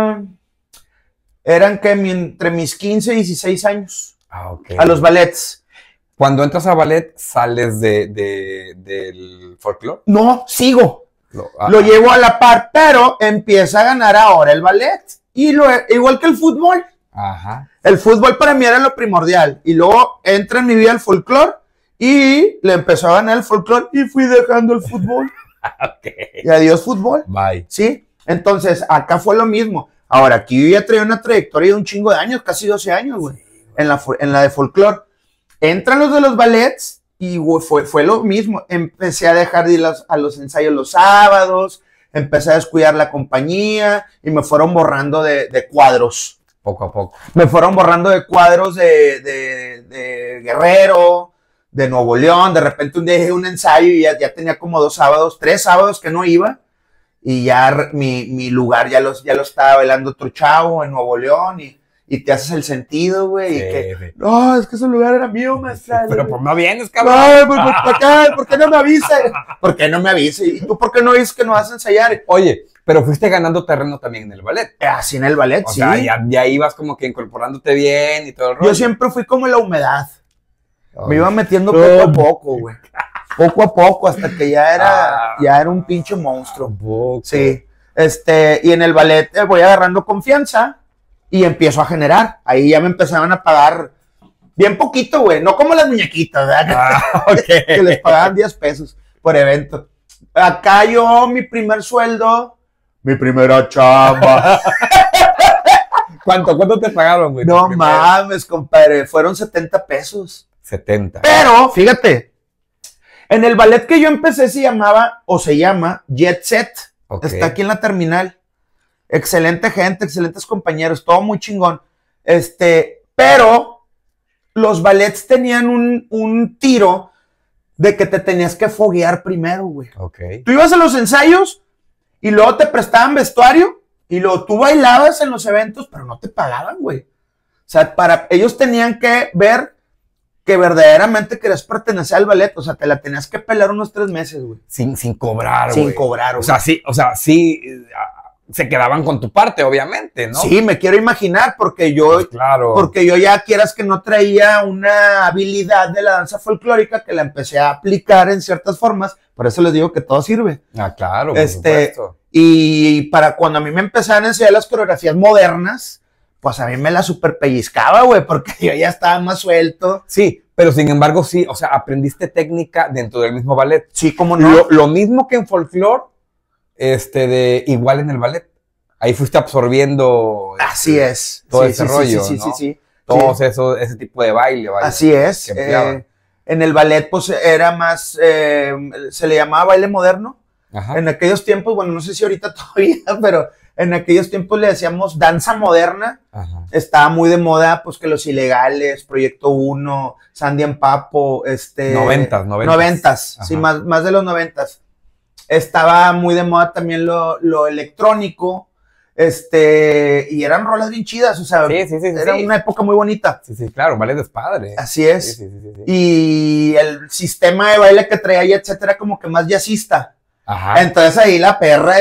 eran que entre mis 15 y 16 años. Ah, ok. A los ballets. Cuando entras a ballet, ¿sales del folclore? No, sigo. Lo llevo a la par, pero empieza a ganar ahora el ballet. Igual que el fútbol. Ajá. El fútbol para mí era lo primordial. Y luego entra en mi vida el folclore y le empezó a ganar el folclore y fui dejando el fútbol. Ok. Y adiós fútbol. Bye. ¿Sí? Entonces, acá fue lo mismo. Ahora, aquí yo ya traía una trayectoria de un chingo de años, casi 12 años, güey. En la de folclore. Entran los de los ballets y güey, fue lo mismo. Empecé a dejar de ir a los ensayos los sábados, empecé a descuidar la compañía y me fueron borrando de cuadros. Poco a poco. Me fueron borrando de cuadros de Guerrero, de Nuevo León. De repente un día dejé un ensayo y ya tenía como 3 sábados que no iba. Y ya mi lugar ya lo estaba bailando otro chavo en Nuevo León y te haces el sentido, güey. Sí, y que, sí. no, es que ese lugar era mío, maestra. Pero pues no vienes, cabrón. Ay, ¿por qué no me avisa? ¿Por qué no me avisa? ¿Y tú por qué no dices que no vas a ensayar? Oye, pero fuiste ganando terreno también en el ballet. Así en el ballet, O sí. sea, ya ibas como que incorporándote bien y todo el rollo. Yo siempre fui como la humedad. Ay. Me iba metiendo poco a poco, güey. Poco a poco, hasta que ya era un pinche monstruo. Poco. Sí. Y en el ballet voy agarrando confianza y empiezo a generar. Ahí ya me empezaban a pagar bien poquito, güey. No como las muñequitas, ¿verdad? Ah, ok. Que les pagaban 10 pesos por evento. Acá yo, mi primer sueldo, mi primera chamba. ¿Cuánto te pagaron, güey? No mames, compadre. Fueron 70 pesos. 70. Pero, fíjate, en el ballet que yo empecé se llama Jet Set. Ok. Está aquí en la terminal. Excelente gente, excelentes compañeros, todo muy chingón. Pero los ballets tenían un tiro de que te tenías que foguear primero, güey. Ok. Tú ibas a los ensayos y luego te prestaban vestuario y luego tú bailabas en los eventos, pero no te pagaban, güey. O sea, ellos tenían que ver que verdaderamente querías pertenecer al ballet. O sea, te la tenías que pelar unos 3 meses, güey. Sin cobrar, güey. Sin cobrar, güey. O sea, sí, se quedaban con tu parte, obviamente, ¿no? Sí, me quiero imaginar, porque yo, Pues claro. porque yo ya quieras que no traía una habilidad de la danza folclórica que la empecé a aplicar en ciertas formas, por eso les digo que todo sirve. Ah, claro, por supuesto. Y para cuando a mí me empezaban a enseñar las coreografías modernas, pues a mí me la super pellizcaba, güey, porque yo ya estaba más suelto. Sí, pero sin embargo, sí, o sea, aprendiste técnica dentro del mismo ballet. Sí, cómo no. Lo mismo que en folclore, igual en el ballet. Ahí fuiste absorbiendo. Así es. Todo Sí, ese sí, rollo, sí, ¿no? sí, sí. Todo ese tipo de baile, vaya, Así es. que empleaban. En el ballet, pues era más, se le llamaba baile moderno. Ajá. En aquellos tiempos, bueno, no sé si ahorita todavía, pero en aquellos tiempos le decíamos danza moderna. Ajá. Estaba muy de moda, pues que Los Ilegales, Proyecto 1, Sandy and Papo, Noventas, sí, más de los 90s. Estaba muy de moda también lo electrónico, y eran rolas bien chidas, o sea, Sí, era una época muy bonita. Sí, ballet de padre. Así es. Sí. Y el sistema de baile que traía y etcétera, como que más jazzista. Ajá. Entonces ahí la perra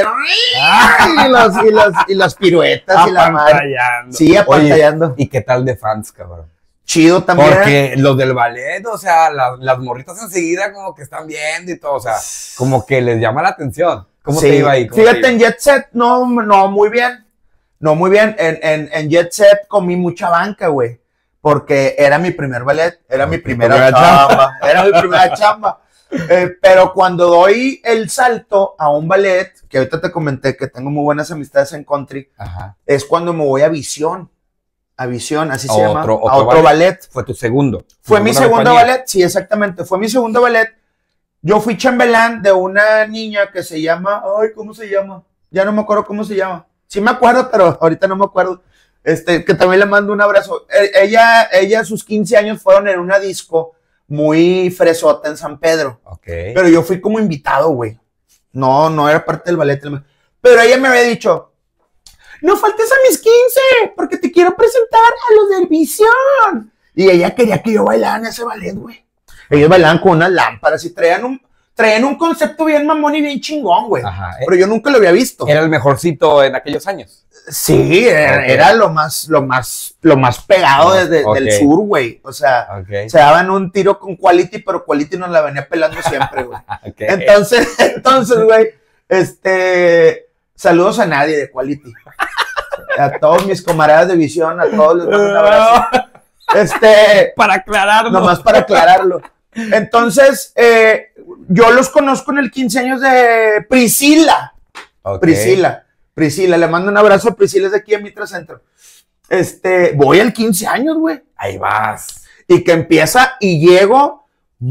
y las piruetas y la madre. Apantallando. Sí, apantallando. Oye, ¿y qué tal de fans, cabrón? Chido también. Porque los del ballet, o sea, las morritas enseguida como que están viendo y todo, o sea, como que les llama la atención. ¿Cómo te iba ahí? Fíjate, en Jet Set, no, muy bien. No, muy bien. En Jet Set comí mucha banca, güey. Porque era mi primer ballet, era mi primera chamba. Era mi primera chamba. Pero cuando doy el salto a un ballet, que ahorita te comenté que tengo muy buenas amistades en country, Ajá. es cuando me voy a Visión. A Visión, así se llama. Otro a otro ballet. Fue tu segundo. Fue mi segundo ballet, sí, exactamente. Fue mi segundo ballet. Yo fui chambelán de una niña que se llama, ¿cómo se llama? Ya no me acuerdo cómo se llama. Sí me acuerdo, pero ahorita no me acuerdo. Que también le mando un abrazo. Ella, sus 15 años fueron en una disco muy fresota en San Pedro. Ok. Pero yo fui como invitado, güey. No era parte del ballet. Pero ella me había dicho, no faltes a mis 15, porque te quiero presentar a los del Visión. Y ella quería que yo bailara en ese ballet, güey. Ellos bailaban con unas lámparas y traían un concepto bien mamón y bien chingón, güey. Ajá. Pero yo nunca lo había visto. Era el mejorcito en aquellos años. Sí, era lo más pegado del sur, güey. O sea, se daban un tiro con Quality, pero Quality nos la venía pelando siempre, güey. Okay. Entonces, güey, saludos a nadie de Quality. A todos mis camaradas de Visión, a todos les mando un abrazo. Para aclararlo. Nomás para aclararlo. Entonces, yo los conozco en el 15 años de Priscila. Okay. Priscila, le mando un abrazo a Priscila, es de aquí en Mitra Centro. Voy al 15 años, güey. Ahí vas. Y que empieza y llego.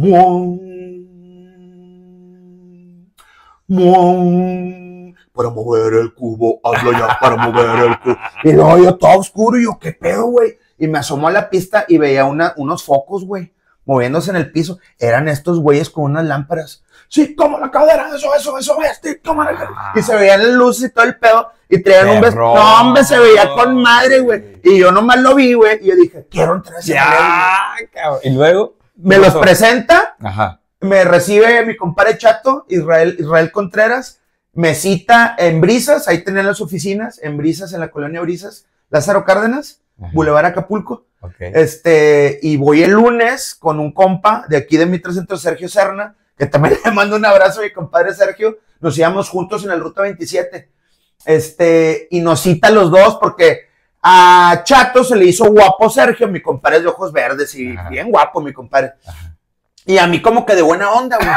Para mover el cubo, hazlo ya, para mover el cubo. Y luego yo todo oscuro, y yo, ¿qué pedo, güey? Y me asomó a la pista y veía unos focos, güey, moviéndose en el piso. Eran estos güeyes con unas lámparas. Sí, como la cadera, eso, toma la cadera. Y se veían las luces y todo el pedo. Y traían un vestido. No, hombre, se veía con madre, güey. Y yo nomás lo vi, güey. Y yo dije, quiero entrar a ese ballet, cabrón. Y luego me los presenta. Ajá. Me recibe mi compadre chato, Israel Contreras. Me cita en Brisas, ahí tenían las oficinas, en Brisas, en la colonia Brisas, Lázaro Cárdenas, Ajá. Boulevard Acapulco. Okay. Y voy el lunes con un compa de aquí de Mitra Centro, Sergio Serna, que también le mando un abrazo a mi compadre Sergio. Nos íbamos juntos en el Ruta 27. Y nos cita los dos porque a Chato se le hizo guapo Sergio, mi compadre es de ojos verdes y Ajá. bien guapo mi compadre. Ajá. Y a mí como que de buena onda, güey.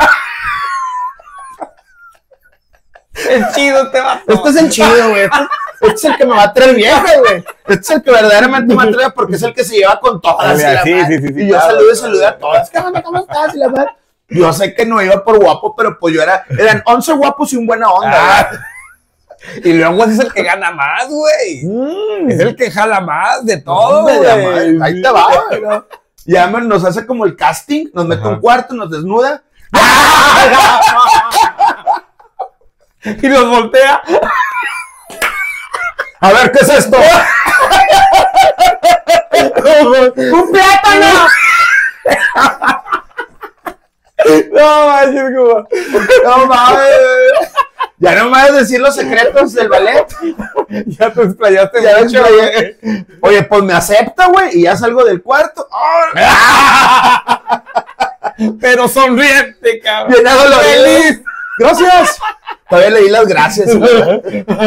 El chido te va a Este es el chido, güey. Este es el que me va a traer vieja, güey. Este es el que verdaderamente me va a traer porque es el que se lleva con todas. Sí, y yo claro, saludo a todas. ¿Qué onda? ¿Cómo estás? Y la madre. Yo sé que no iba por guapo, pero pues eran 11 guapos y un buena onda. Y luego es el que gana más, güey. Es el que jala más de todo, güey. Ahí te va, güey. Ya nos hace como el casting, nos mete un cuarto, nos desnuda. Y los voltea. A ver, ¿qué es esto? ¡Un plátano! No, manches, como. No mames. Ya no me vas a decir los secretos del ballet. Ya te explayaste Ya me mucho, explayé. güey. Oye, pues me acepta, güey, y ya salgo del cuarto. Pero sonriente, cabrón. Bien hago lo ¡Feliz! Gracias. Todavía leí las gracias. Güey.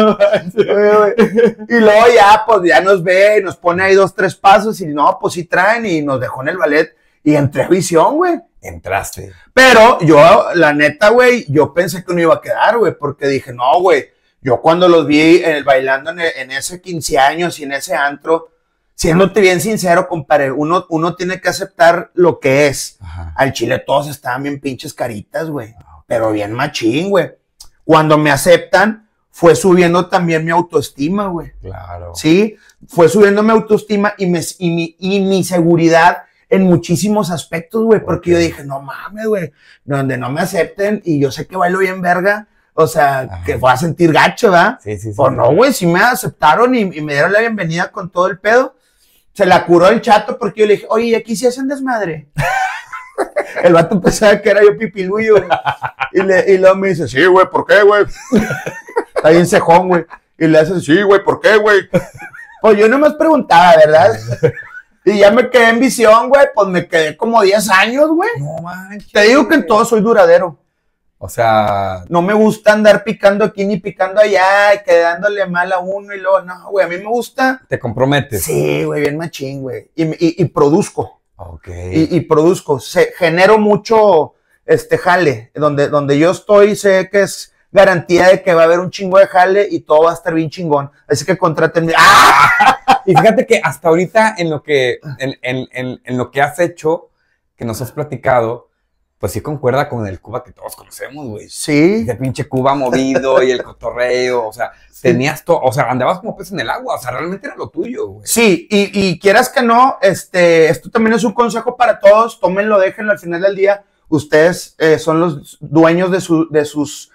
Y luego ya, pues ya nos ve, nos pone ahí 2, 3 pasos y no, pues sí traen y nos dejó en el ballet y entré a visión, güey. Entraste. Pero yo, la neta, güey, yo pensé que no iba a quedar, güey, porque dije, no, güey, yo cuando los vi bailando en ese 15 años y en ese antro, siéndote bien sincero, compadre, uno tiene que aceptar lo que es. Ajá. Al chile todos estaban bien pinches caritas, güey, pero bien machín, güey. Cuando me aceptan, fue subiendo también mi autoestima, güey. Claro. Sí, fue subiendo mi autoestima y mi seguridad en muchísimos aspectos, güey, porque yo dije, no mames, güey, donde no me acepten y yo sé que bailo bien verga, o sea, Ajá. que voy a sentir gacho, ¿verdad? Sí. Pues no, güey, sí me aceptaron y me dieron la bienvenida con todo el pedo. Se la curó el chato porque yo le dije, oye, ¿y aquí sí hacen desmadre? El vato pensaba que era yo pipiluyo, güey. Y luego me dice, sí, güey, ¿por qué, güey? Está bien cejón, güey. Y le hace, sí, güey, ¿por qué, güey? Pues yo nomás preguntaba, ¿verdad? Y ya me quedé en visión, güey, pues me quedé como 10 años, güey. No manches. Te digo que en todo soy duradero. O sea, No me gusta andar picando aquí ni picando allá y quedándole mal a uno y luego, no, güey, a mí me gusta. te comprometes. Sí, güey, bien machín, güey. Y produzco. Ok. Y produzco. Genero mucho jale. Donde yo estoy, sé que es garantía de que va a haber un chingo de jale y todo va a estar bien chingón. Así que contraten. ¡Ah! Y fíjate que hasta ahorita en lo que has hecho, que nos has platicado, pues sí concuerda con el Cuba que todos conocemos, güey. Sí. Ese pinche Cuba movido y el cotorreo, o sea, tenías todo, o sea, andabas como pez en el agua, o sea, realmente era lo tuyo, güey. Sí, y quieras que no, esto también es un consejo para todos, tómenlo, déjenlo al final del día. Ustedes son los dueños de sus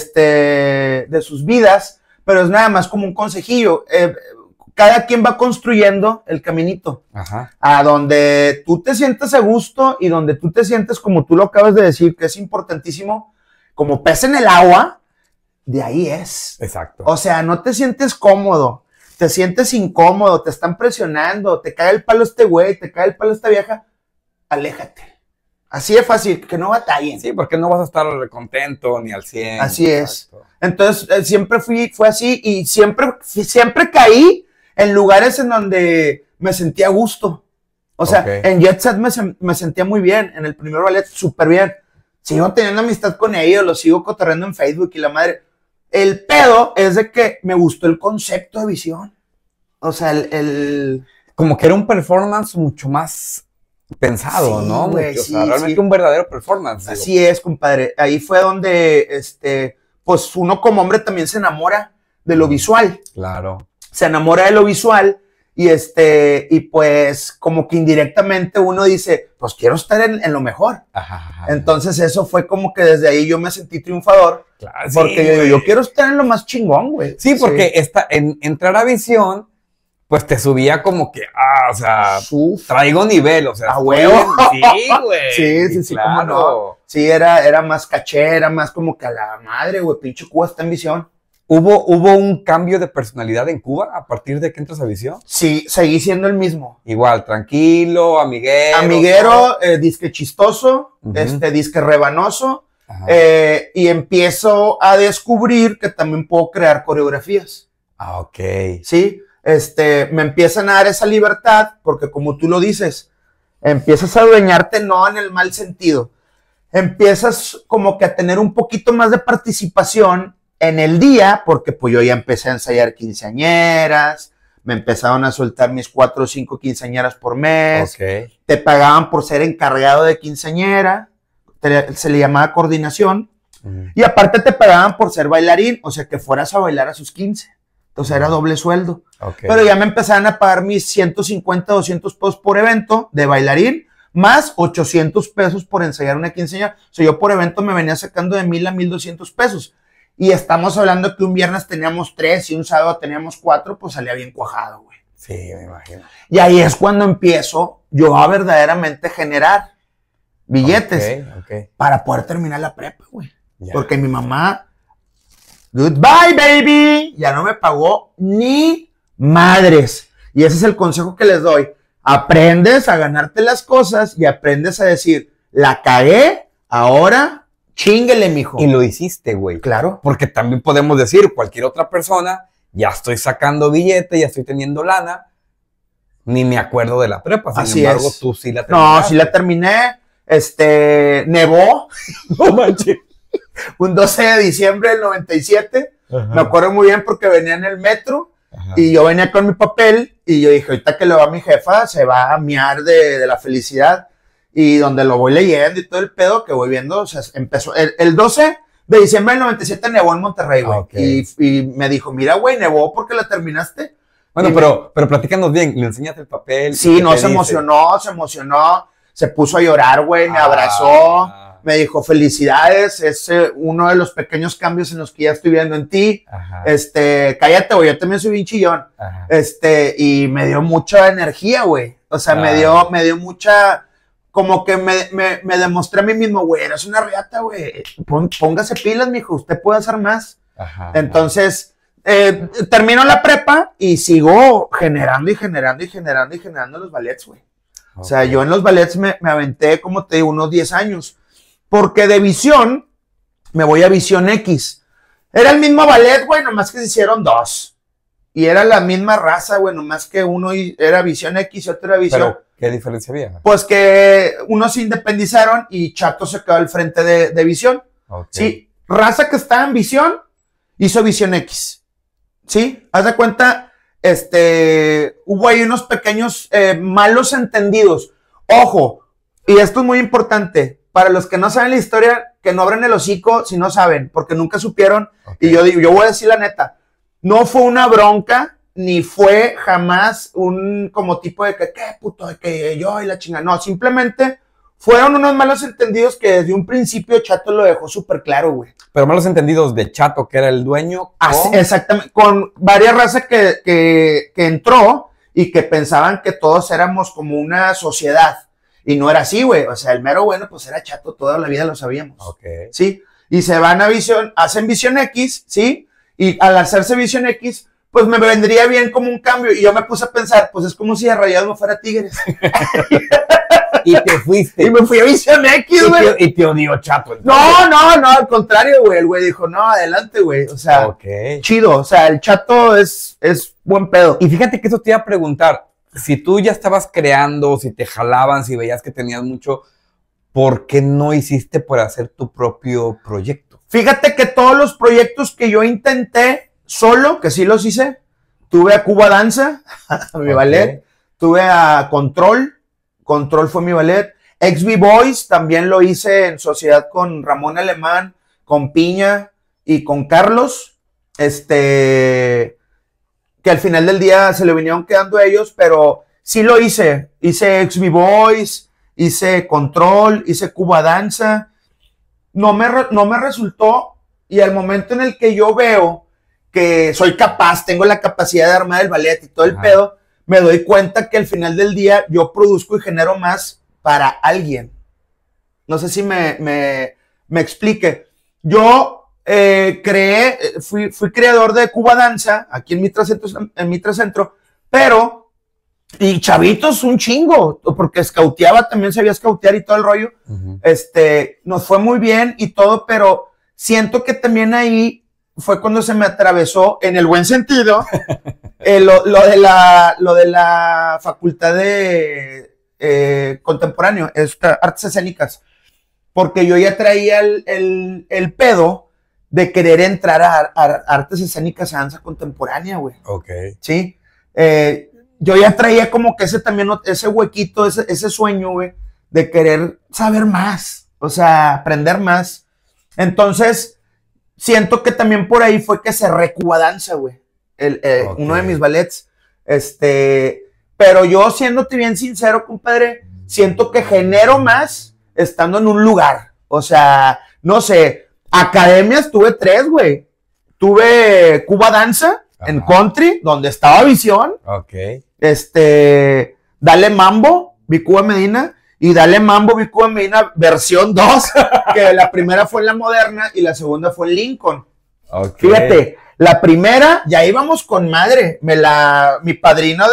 vidas, pero es nada más como un consejillo. Cada quien va construyendo el caminito Ajá. a donde tú te sientes a gusto y donde tú te sientes, como tú lo acabas de decir, que es importantísimo, como pez en el agua, de ahí es. Exacto. O sea, no te sientes cómodo, te sientes incómodo, te están presionando, te cae el palo este güey, te cae el palo esta vieja, aléjate. Así de fácil, que no batallen. Sí, porque no vas a estar contento ni al 100. Así es. Exacto. Entonces, siempre fue así y siempre caí en lugares en donde me sentía a gusto. O sea, Ok. en Jet Set me sentía muy bien, en el primer ballet súper bien. Sigo teniendo amistad con ellos, los sigo cotorreando en Facebook y la madre. El pedo es de que me gustó el concepto de visión. O sea, Como que era un performance mucho más pensado, Sí, ¿no? güey, O sea, sí, realmente sí. un verdadero performance. digo. Así es, compadre. Ahí fue donde, pues uno como hombre también se enamora de lo visual. Claro. Se enamora de lo visual y pues como que indirectamente uno dice, pues quiero estar en lo mejor. Ajá. Entonces eso fue como que desde ahí yo me sentí triunfador. Claro, sí, Porque yo digo, güey. yo quiero estar en lo más chingón, güey. Sí, porque entrar a visión, pues te subía como que, o sea, Uf. traigo nivel, o sea. A huevo. Sí, güey. Sí, cómo claro. no. Sí, era más caché, era más como que a la madre, güey, pinche Cuba está en visión. ¿Hubo un cambio de personalidad en Cuba a partir de que entras a visión? Sí, seguí siendo el mismo. Igual, tranquilo, amiguero. Amiguero, disque chistoso, Ujú. disque rebanoso, Ajá. y empiezo a descubrir que también puedo crear coreografías, Ok. ¿sí? Me empiezan a dar esa libertad, porque como tú lo dices, empiezas a adueñarte no en el mal sentido, empiezas como que a tener un poquito más de participación en el día, porque pues yo ya empecé a ensayar quinceañeras, me empezaron a soltar mis 4 o 5 quinceañeras por mes, Ok. te pagaban por ser encargado de quinceañera, se le llamaba coordinación, y aparte te pagaban por ser bailarín, o sea que fueras a bailar a sus 15, entonces era doble sueldo, Ok. pero ya me empezaron a pagar mis 150, 200 pesos por evento de bailarín, más 800 pesos por ensayar una quinceañera, o sea yo por evento me venía sacando de 1,000 a 1,200 pesos, y estamos hablando que un viernes teníamos 3 y un sábado teníamos 4, pues salía bien cuajado, güey. Sí, me imagino. Y ahí es cuando empiezo yo a verdaderamente generar billetes Ok. para poder terminar la prepa, güey. Ya. Porque mi mamá Goodbye, baby. Ya no me pagó ni madres. Y ese es el consejo que les doy. Aprendes a ganarte las cosas y aprendes a decir, la cagué, ahora chinguele, mijo. Y lo hiciste, güey. Claro. Porque también podemos decir, cualquier otra persona, ya estoy sacando billete, ya estoy teniendo lana, ni me acuerdo de la prepa. Sin Así embargo, es. tú sí la terminaste. No, sí la terminé. Nevó. No manches. Un 12 de diciembre del 97. Ajá. Me acuerdo muy bien porque venía en el metro. Ajá. Y yo venía con mi papel y yo dije, ahorita que le va a mi jefa, se va a miar de la felicidad. Y donde lo voy leyendo y todo el pedo que voy viendo, o sea, empezó, el 12 de diciembre del 97 nevó en Monterrey, güey. Okay. Y me dijo, mira, güey, nevó porque la terminaste. Bueno, Y pero platícanos bien, le enseñaste el papel. sí, ¿qué no, te se dice? emocionó, se puso a llorar, güey, me abrazó. Me dijo, felicidades, es uno de los pequeños cambios en los que ya estoy viendo en ti. Ajá. Cállate, güey, yo también soy bien chillón. Ajá. Y me dio mucha energía, güey. O sea, me dio mucha, como que me demostré a mí mismo, güey, eres una riata, güey. Póngase pilas, mijo, usted puede hacer más. Ajá. Entonces, termino la prepa y sigo generando los ballets, güey. O sea, yo en los ballets me aventé, como te digo, unos 10 años. Porque de Visión me voy a Visión X. Era el mismo ballet, güey, nomás que se hicieron dos. Y era la misma raza, güey, nomás que uno era Visión X y otro era Visión. Pero, ¿qué diferencia había? Pues que unos se independizaron y Chato se quedó al frente de Visión. Okay. Sí, raza que estaba en Visión hizo Visión X. ¿Sí? Haz de cuenta, hubo ahí unos pequeños malos entendidos. Ojo, y esto es muy importante. Para los que no saben la historia, que no abran el hocico si no saben, porque nunca supieron. Okay. Y yo digo, yo voy a decir la neta, no fue una bronca, ni fue jamás un como tipo de que, ¿qué puto? De que yo y la chingada. No, simplemente fueron unos malos entendidos que desde un principio Chato lo dejó súper claro, güey. Pero malos entendidos de Chato, que era el dueño. Exactamente, con varias razas que entró y que pensaban que todos éramos como una sociedad. Y no era así, güey. O sea, el mero bueno, pues era Chato, toda la vida lo sabíamos. Okay. ¿Sí? Y se van a Visión, hacen Visión X, ¿sí? Y al hacerse Visión X, pues me vendría bien como un cambio. Y yo me puse a pensar, pues es como si de Rayados no fuera Tigres. Y te fuiste. Y me fui a Visión X, güey. Y te odió Chato. No, al contrario, güey. El güey dijo, no, adelante, güey. O sea, okay. Chido. O sea, el Chato es buen pedo. Y fíjate que eso te iba a preguntar. Si tú ya estabas creando, si te jalaban, si veías que tenías mucho, ¿por qué no hiciste por hacer tu propio proyecto? Fíjate que todos los proyectos que yo intenté solo, que sí los hice, tuve a Cuba Danza, mi ballet, tuve a Control fue mi ballet, XB Boys también lo hice en sociedad con Ramón Alemán, con Piña y con Carlos, que al final del día se le vinieron quedando ellos, pero sí lo hice XB Boys, hice Control, hice Cuba Danza, no me resultó, y al momento en el que yo veo que soy capaz, tengo la capacidad de armar el ballet y todo el pedo, me doy cuenta que al final del día yo produzco y genero más para alguien. No sé si me explique. Yo fui creador de Cuba Danza aquí en Mitra Centro, pero, y chavitos un chingo, porque escauteaba, también sabía escautear y todo el rollo. Uh-huh. Nos fue muy bien y todo, pero siento que también ahí fue cuando se me atravesó, en el buen sentido, lo de la facultad de contemporáneo, artes escénicas, porque yo ya traía el pedo de querer entrar a artes escénicas, a danza contemporánea, güey. Ok. ¿Sí? Yo ya traía como que ese huequito, ese sueño, güey, de querer saber más, o sea, aprender más. Entonces, siento que también por ahí fue que cerré Cuba Danza, güey. Uno de mis ballets. Pero yo, siéndote bien sincero, compadre, siento que genero más estando en un lugar. O sea, no sé, academias tuve 3, güey. Tuve Cuba Danza en Country, donde estaba Visión. Ok. Dale Mambo, vi Cuba Medina. Y Dale Mambo, vi Cuba Medina versión 2, que la primera fue en la Moderna y la segunda fue en Lincoln. Ok. Fíjate, la primera, ya íbamos con madre. Mi padrino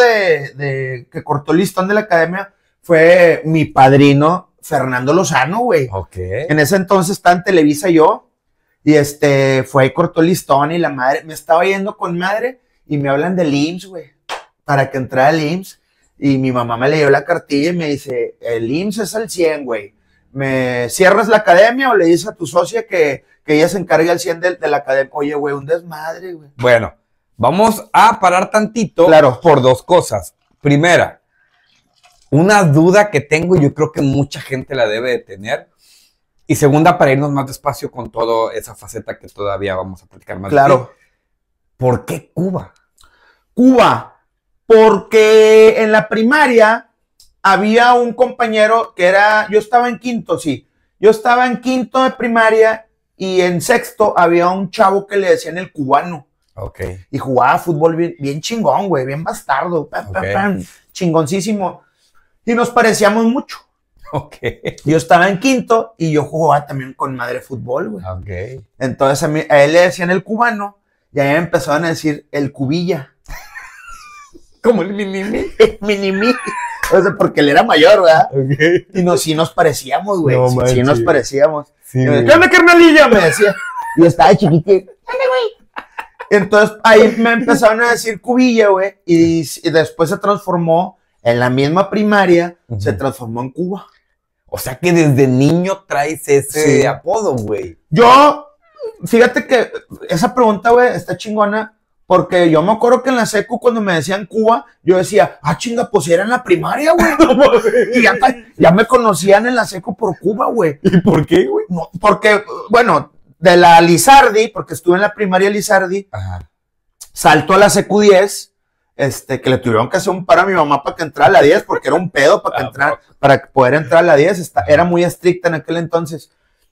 que cortó el listón de la academia fue mi padrino Fernando Lozano, güey. Ok. En ese entonces estaba en Televisa yo, y fue y cortó el listón, y la madre, me estaba yendo con madre, y me hablan del IMSS, güey, para que entrara al IMSS, y mi mamá me leyó la cartilla y me dice, el IMSS es al 100, güey, ¿me cierras la academia o le dices a tu socia que ella se encargue al 100 de la academia? Oye, güey, un desmadre, güey. Bueno, vamos a parar tantito Claro. por dos cosas. Primera, una duda que tengo y yo creo que mucha gente la debe de tener. Y segunda, para irnos más despacio con toda esa faceta que todavía vamos a platicar más. Claro. ¿Por qué Cuba? Cuba, porque en la primaria había un compañero yo estaba en quinto, sí. Yo estaba en quinto de primaria y en sexto había un chavo que le decían el cubano. Ok. Y jugaba fútbol bien chingón, güey, bien bastardo, chingoncísimo. Y nos parecíamos mucho. Ok. Yo estaba en quinto y yo jugaba también con madre fútbol, güey. Ok. Entonces a él le decían el cubano y a mí me empezaban a decir el cubilla. ¿Cómo el mini? Minimi. O sea, porque él era mayor, ¿verdad? Ok. Y sí nos parecíamos, güey. No Sí manches. nos parecíamos. Sí, Y me güey. decía, ¿qué onda, carnalilla? Me decía. Y estaba chiquito. Entonces ahí me empezaron a decir cubilla, güey. Y después se transformó en la misma primaria, Ujú. se transformó en Cuba. O sea que desde niño traes ese Sí. apodo, güey. Fíjate que esa pregunta, güey, está chingona. Porque yo me acuerdo que en la secu, cuando me decían Cuba, yo decía, chinga, pues era en la primaria, güey. Y ya me conocían en la secu por Cuba, güey. ¿Y por qué, güey? No, porque, bueno, de la Lizardi, porque estuve en la primaria Lizardi, Ajá. salto a la secu 10, que le tuvieron que hacer un paro a mi mamá para que entrara a la 10, porque era un pedo para poder entrar a la 10, era muy estricta en aquel entonces.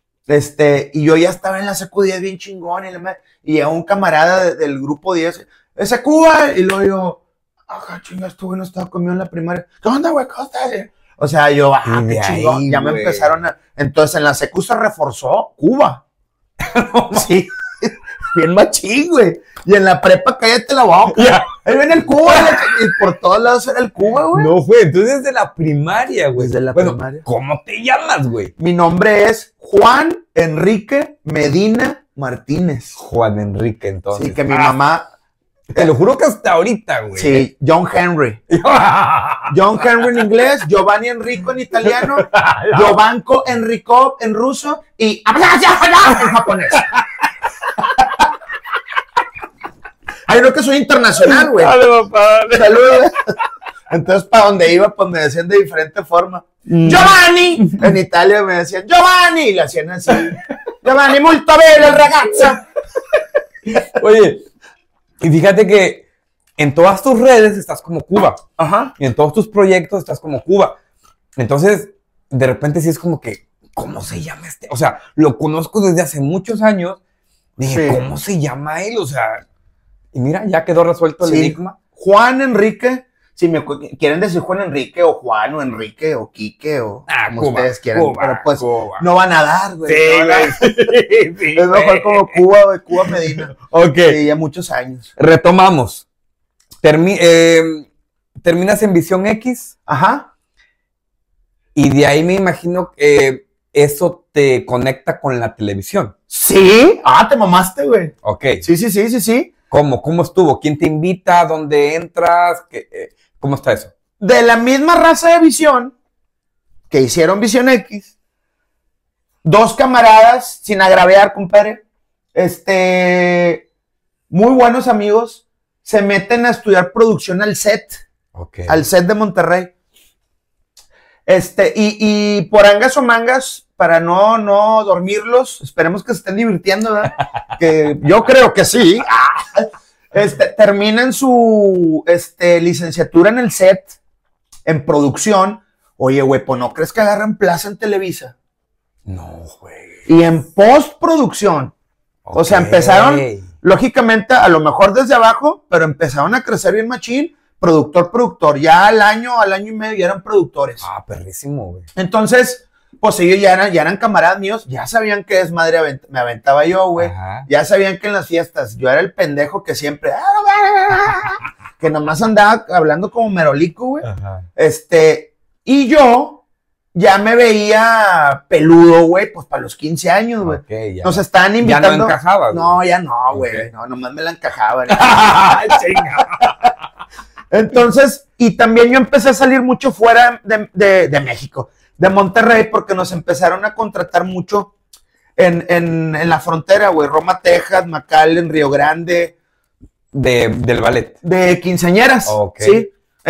Y yo ya estaba en la secu 10 bien chingón, y llegó un camarada del grupo 10, ¡ese Cuba! Y luego yo, chinga, estuve, no estaba conmigo en la primaria. ¿Qué onda, güey? ¿Cómo estás? O sea, yo, Y qué de chingón. ahí, Ya me güey. empezaron entonces en la secu se reforzó Cuba. Sí, bien machín, güey. Y en la prepa, cállate la boca. Ya. Ahí viene el Cuba, y por todos lados era el Cuba, güey. No fue, entonces desde la primaria, güey. Desde la primaria. ¿Cómo te llamas, güey? Mi nombre es Juan Enrique Medina Martínez. Juan Enrique, entonces. Sí, que mi mamá, Te lo juro que hasta ahorita, güey. sí, John Henry. John Henry en inglés, Giovanni Enrico en italiano, Giovanco Enrico en ruso y en japonés. Ay, no, que soy internacional, güey. Dale, papá, dale. Saludos. Entonces, para donde iba, pues me decían de diferente forma. Giovanni. En Italia me decían Giovanni. Y le hacían así. Giovanni, molto bene, ragazza. Oye, y fíjate que en todas tus redes estás como Cuba. Ajá. Y en todos tus proyectos estás como Cuba. Entonces, de repente sí es como que, ¿cómo se llama este? O sea, lo conozco desde hace muchos años. Dije, Sí. ¿cómo se llama él? O sea, y mira, ya quedó resuelto el Sí. enigma. Juan Enrique. Si me quieren decir Juan Enrique o Juan o Enrique o Quique o como Cuba, ustedes quieran. Cuba, pero pues Cuba. no van a dar, güey. Sí, no van a güey. dar. Sí, Es mejor güey. como Cuba, güey, Cuba Medina. Ok, Sí, ya muchos años. retomamos. Terminas en Visión X Ajá. y de ahí me imagino que eso te conecta con la televisión. Sí. Te mamaste, güey. Ok. Sí. ¿Cómo estuvo? ¿Quién te invita? ¿Dónde entras? ¿Cómo está eso? De la misma raza de Visión que hicieron Visión X, dos camaradas, sin agraviar, compadre, muy buenos amigos, se meten a estudiar producción al set de Monterrey. Y por angas o mangas, para no dormirlos, esperemos que se estén divirtiendo, ¿verdad? Que yo creo que sí. Terminan su licenciatura en el set, en producción. Oye, güey, pues ¿no crees que agarran plaza en Televisa? No, güey. Y en postproducción. O sea, empezaron, lógicamente, a lo mejor desde abajo, pero empezaron a crecer bien machín. Productor. Ya al año y medio ya eran productores. Perrísimo, güey. Entonces, pues ellos ya eran camaradas míos, ya sabían qué desmadre me aventaba yo, güey. Ya sabían que en las fiestas yo era el pendejo que siempre, que nomás andaba hablando como merolico, güey. Y yo ya me veía peludo, güey, pues para los 15 años, güey. Okay, nos estaban invitando. ¿Ya no encajabas? No, ya no, güey. Okay. No, nomás me la encajaban. Chinga. Entonces, y también yo empecé a salir mucho fuera de México, de Monterrey, porque nos empezaron a contratar mucho en la frontera, güey. Roma, Texas, McAllen, Río Grande. Del ballet. De quinceañeras, sí.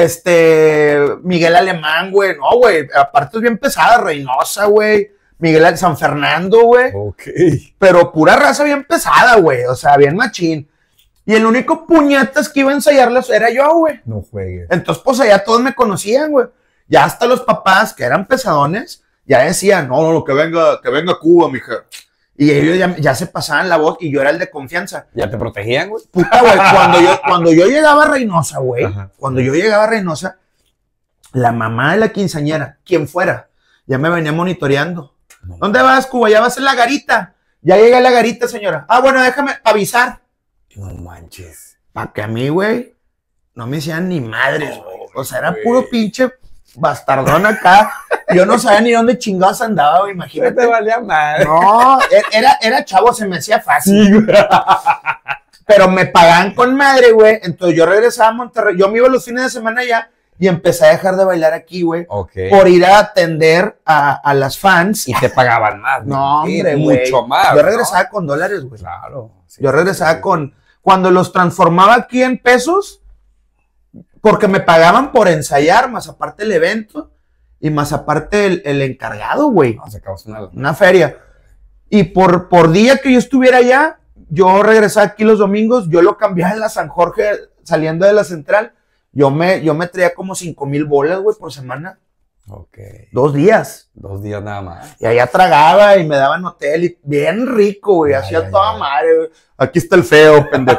Miguel Alemán, güey. No, güey, aparte es bien pesada, Reynosa, güey. Miguel San Fernando, güey. Ok. Pero pura raza bien pesada, güey. O sea, bien machín. Y el único puñetas que iba a ensayarlas era yo, güey. No juegues. Entonces, pues allá todos me conocían, güey. Ya hasta los papás, que eran pesadones, ya decían, no, que venga Cuba, mija. Y ellos ya se pasaban la voz y yo era el de confianza. ¿Ya te protegían, güey? Puta, güey, cuando yo llegaba a Reynosa, güey, cuando yo llegaba a Reynosa, la mamá de la quinceañera, quien fuera, ya me venía monitoreando. No. ¿Dónde vas, Cuba? Ya vas en la garita. Ya llegué a la garita, señora. Ah, bueno, déjame avisar. No manches. Pa' que a mí, güey, no me hicieran ni madres, güey. O sea, era puro pinche bastardón acá. Yo no sabía ni dónde chingados andaba, güey, imagínate. No te valía madre. No, era chavo, se me hacía fácil. Sí, pero me pagaban con madre, güey. Entonces yo regresaba a Monterrey. Yo me iba los fines de semana allá y empecé a dejar de bailar aquí, güey. Okay. Por ir a atender a las fans. Y te pagaban más. No, hombre, güey. Mucho más. Yo regresaba con $, güey. Claro. Sí, yo regresaba con... Cuando los transformaba aquí en pesos, porque me pagaban por ensayar, más aparte el evento, y más aparte el encargado, güey. No, se acabó una feria. Y por día que yo estuviera allá, yo regresaba aquí los domingos, yo lo cambiaba en la San Jorge, saliendo de la central, yo me traía como 5,000 bolas, güey, por semana. Ok. 2 días. 2 días nada más. Y allá tragaba y me daban hotel y bien rico, güey, hacía toda madre, güey. Aquí está el feo, pendejo.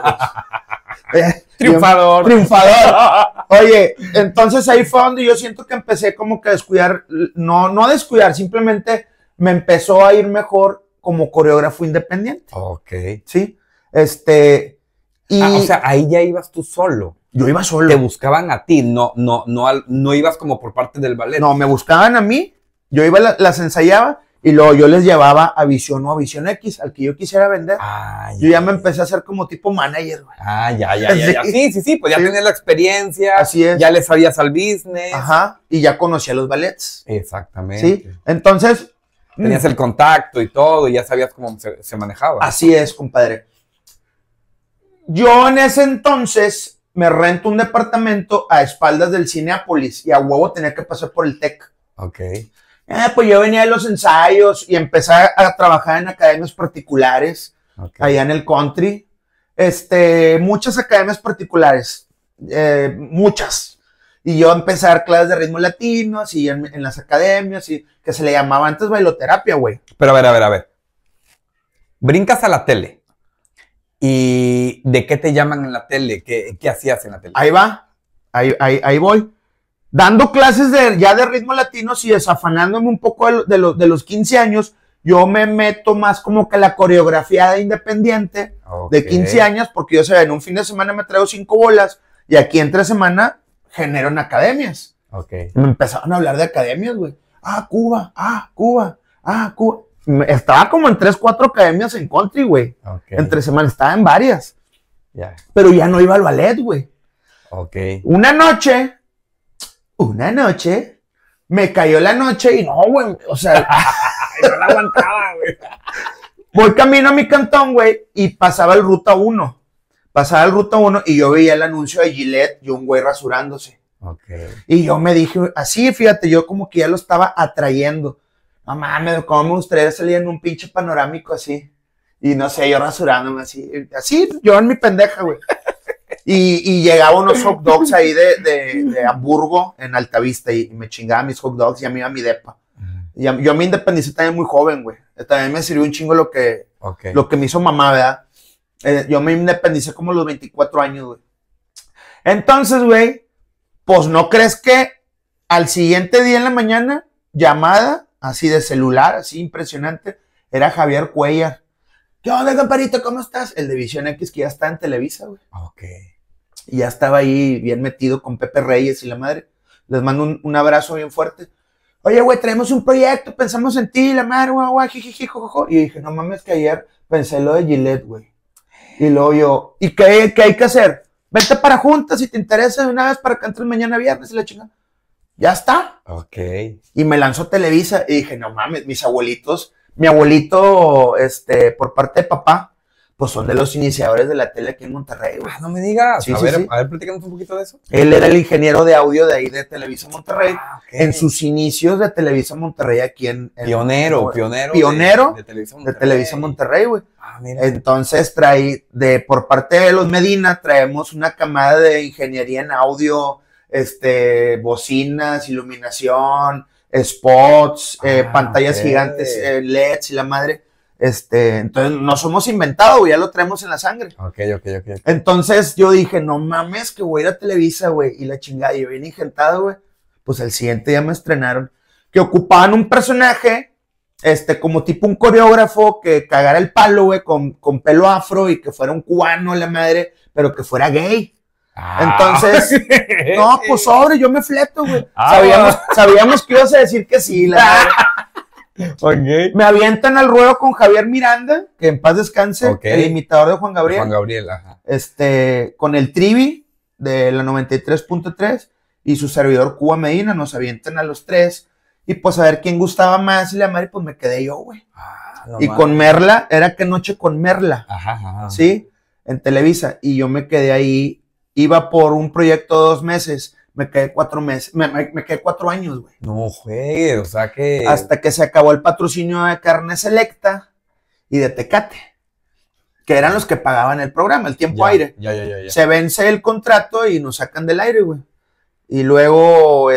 Triunfador. Oye, entonces ahí fue donde yo siento que empecé como que a descuidar, no a descuidar, simplemente me empezó a ir mejor como coreógrafo independiente. Ok. Sí, o sea, ahí ya ibas tú solo. Yo iba solo. Te buscaban a ti, no ibas como por parte del ballet. No, me buscaban a mí, yo iba, las ensayaba y luego yo les llevaba a Visión o a Visión X, al que yo quisiera vender. Yo ya me empecé a hacer como tipo manager, güey. Ya. Sí, pues ya tenías la experiencia. Así es. Ya le sabías al business. Ajá, y ya conocía los ballets. Exactamente. Sí, entonces... Tenías el contacto y todo, y ya sabías cómo se manejaba. Así es, compadre. Yo en ese entonces me rento un departamento a espaldas del Cinépolis y a huevo tenía que pasar por el TEC. Ok. Pues yo venía de los ensayos y empecé a trabajar en academias particulares, allá en el country. Muchas academias particulares, muchas. Y yo empecé a dar clases de ritmo latino, así en las academias, y que se le llamaba antes bailoterapia, güey. Pero a ver. Brincas a la tele. ¿Y de qué te llaman en la tele? ¿Qué hacías en la tele? Ahí voy. Dando clases ya de ritmo latino y desafanándome un poco de los 15 años, yo me meto más como que la coreografía de independiente de 15 años, porque yo sé, en un fin de semana me traigo 5 bolas y aquí entre semana genero en academias. Me empezaron a hablar de academias, güey. Cuba. Estaba como en 3, 4 academias en country, güey. Entre semana estaba en varias. Pero ya no iba al ballet, güey. Una noche, me cayó la noche y no, güey, o sea, no la aguantaba, güey. Voy camino a mi cantón, güey, y pasaba el Ruta 1. Y yo veía el anuncio de Gillette y un güey rasurándose. Y yo me dije, así, fíjate, yo como que ya lo estaba atrayendo. No mames, cómo me gustaría salir en un pinche panorámico así. Y no sé, yo rasurándome así, yo en mi pendeja, güey. Y llegaba unos hot dogs ahí de Hamburgo en Altavista y me chingaba mis hot dogs y ya me iba a mi depa. Y yo me independicé también muy joven, güey. También me sirvió un chingo lo que me hizo mamá, ¿verdad? Yo me independicé como a los 24 años, güey. Entonces, güey, pues no crees que al siguiente día en la mañana, llamada así de celular, así impresionante, era Javier Cuellar. ¿Qué onda, compadrito? ¿Cómo estás? El de Visión X, que ya está en Televisa, güey. Ok. Y ya estaba ahí bien metido con Pepe Reyes y la madre. Les mando un abrazo bien fuerte. Oye, güey, traemos un proyecto, pensamos en ti, la madre, guau, jijiji, jojojo. Y dije, no mames, que ayer pensé lo de Gillette, güey. Y luego yo, ¿y qué hay que hacer? Vente para juntas si te interesa de una vez para que entres mañana viernes y la chingada. Ya está. Ok. Y me lanzó Televisa y dije, no mames, mis abuelitos, mi abuelito, por parte de papá, pues son de los iniciadores de la tele aquí en Monterrey, güey. Ah, no me digas. Sí, a sí, ver, sí. a ver, platícanos un poquito de eso. Él era el ingeniero de audio de ahí de Televisa Monterrey, Ah, ok. en sus inicios de Televisa Monterrey aquí en Pionero de Televisa de Monterrey. Televisa Monterrey, güey. Ah, mira. Entonces por parte de los Medina, traemos una camada de ingeniería en audio, bocinas, iluminación, spots, pantallas ok. gigantes, LEDs y la madre. Entonces no somos inventados, güey, ya lo traemos en la sangre. Ok. Entonces yo dije, no mames, que voy a ir a Televisa, güey, y la chingada, y yo bien ingentado, güey. Pues el siguiente día me estrenaron que ocupaban un personaje, como tipo un coreógrafo que cagara el palo, güey, con pelo afro y que fuera un cubano, la madre, pero que fuera gay. Entonces, no, pues sobre, yo me fleto, güey. Sabíamos que ibas a decir que sí, la madre. Ok. Me avientan al ruedo con Javier Miranda, que en paz descanse, Ok. el imitador de Juan Gabriel. Juan Gabriel, ajá. Con el Trivi de la 93.3 y su servidor Cuba Medina, nos avientan a los tres y pues a ver quién gustaba más y la madre, pues me quedé yo, güey. No Y mames. con Merla, era que noche con Merla, Ajá. ¿sí? En Televisa, y yo me quedé ahí, iba por un proyecto de 2 meses, me quedé 4 meses, me quedé 4 años, güey. No juegues, o sea que... Hasta que se acabó el patrocinio de Carne Selecta y de Tecate, que eran los que pagaban el programa, el tiempo aire. Ya. Se vence el contrato y nos sacan del aire, güey. Y luego,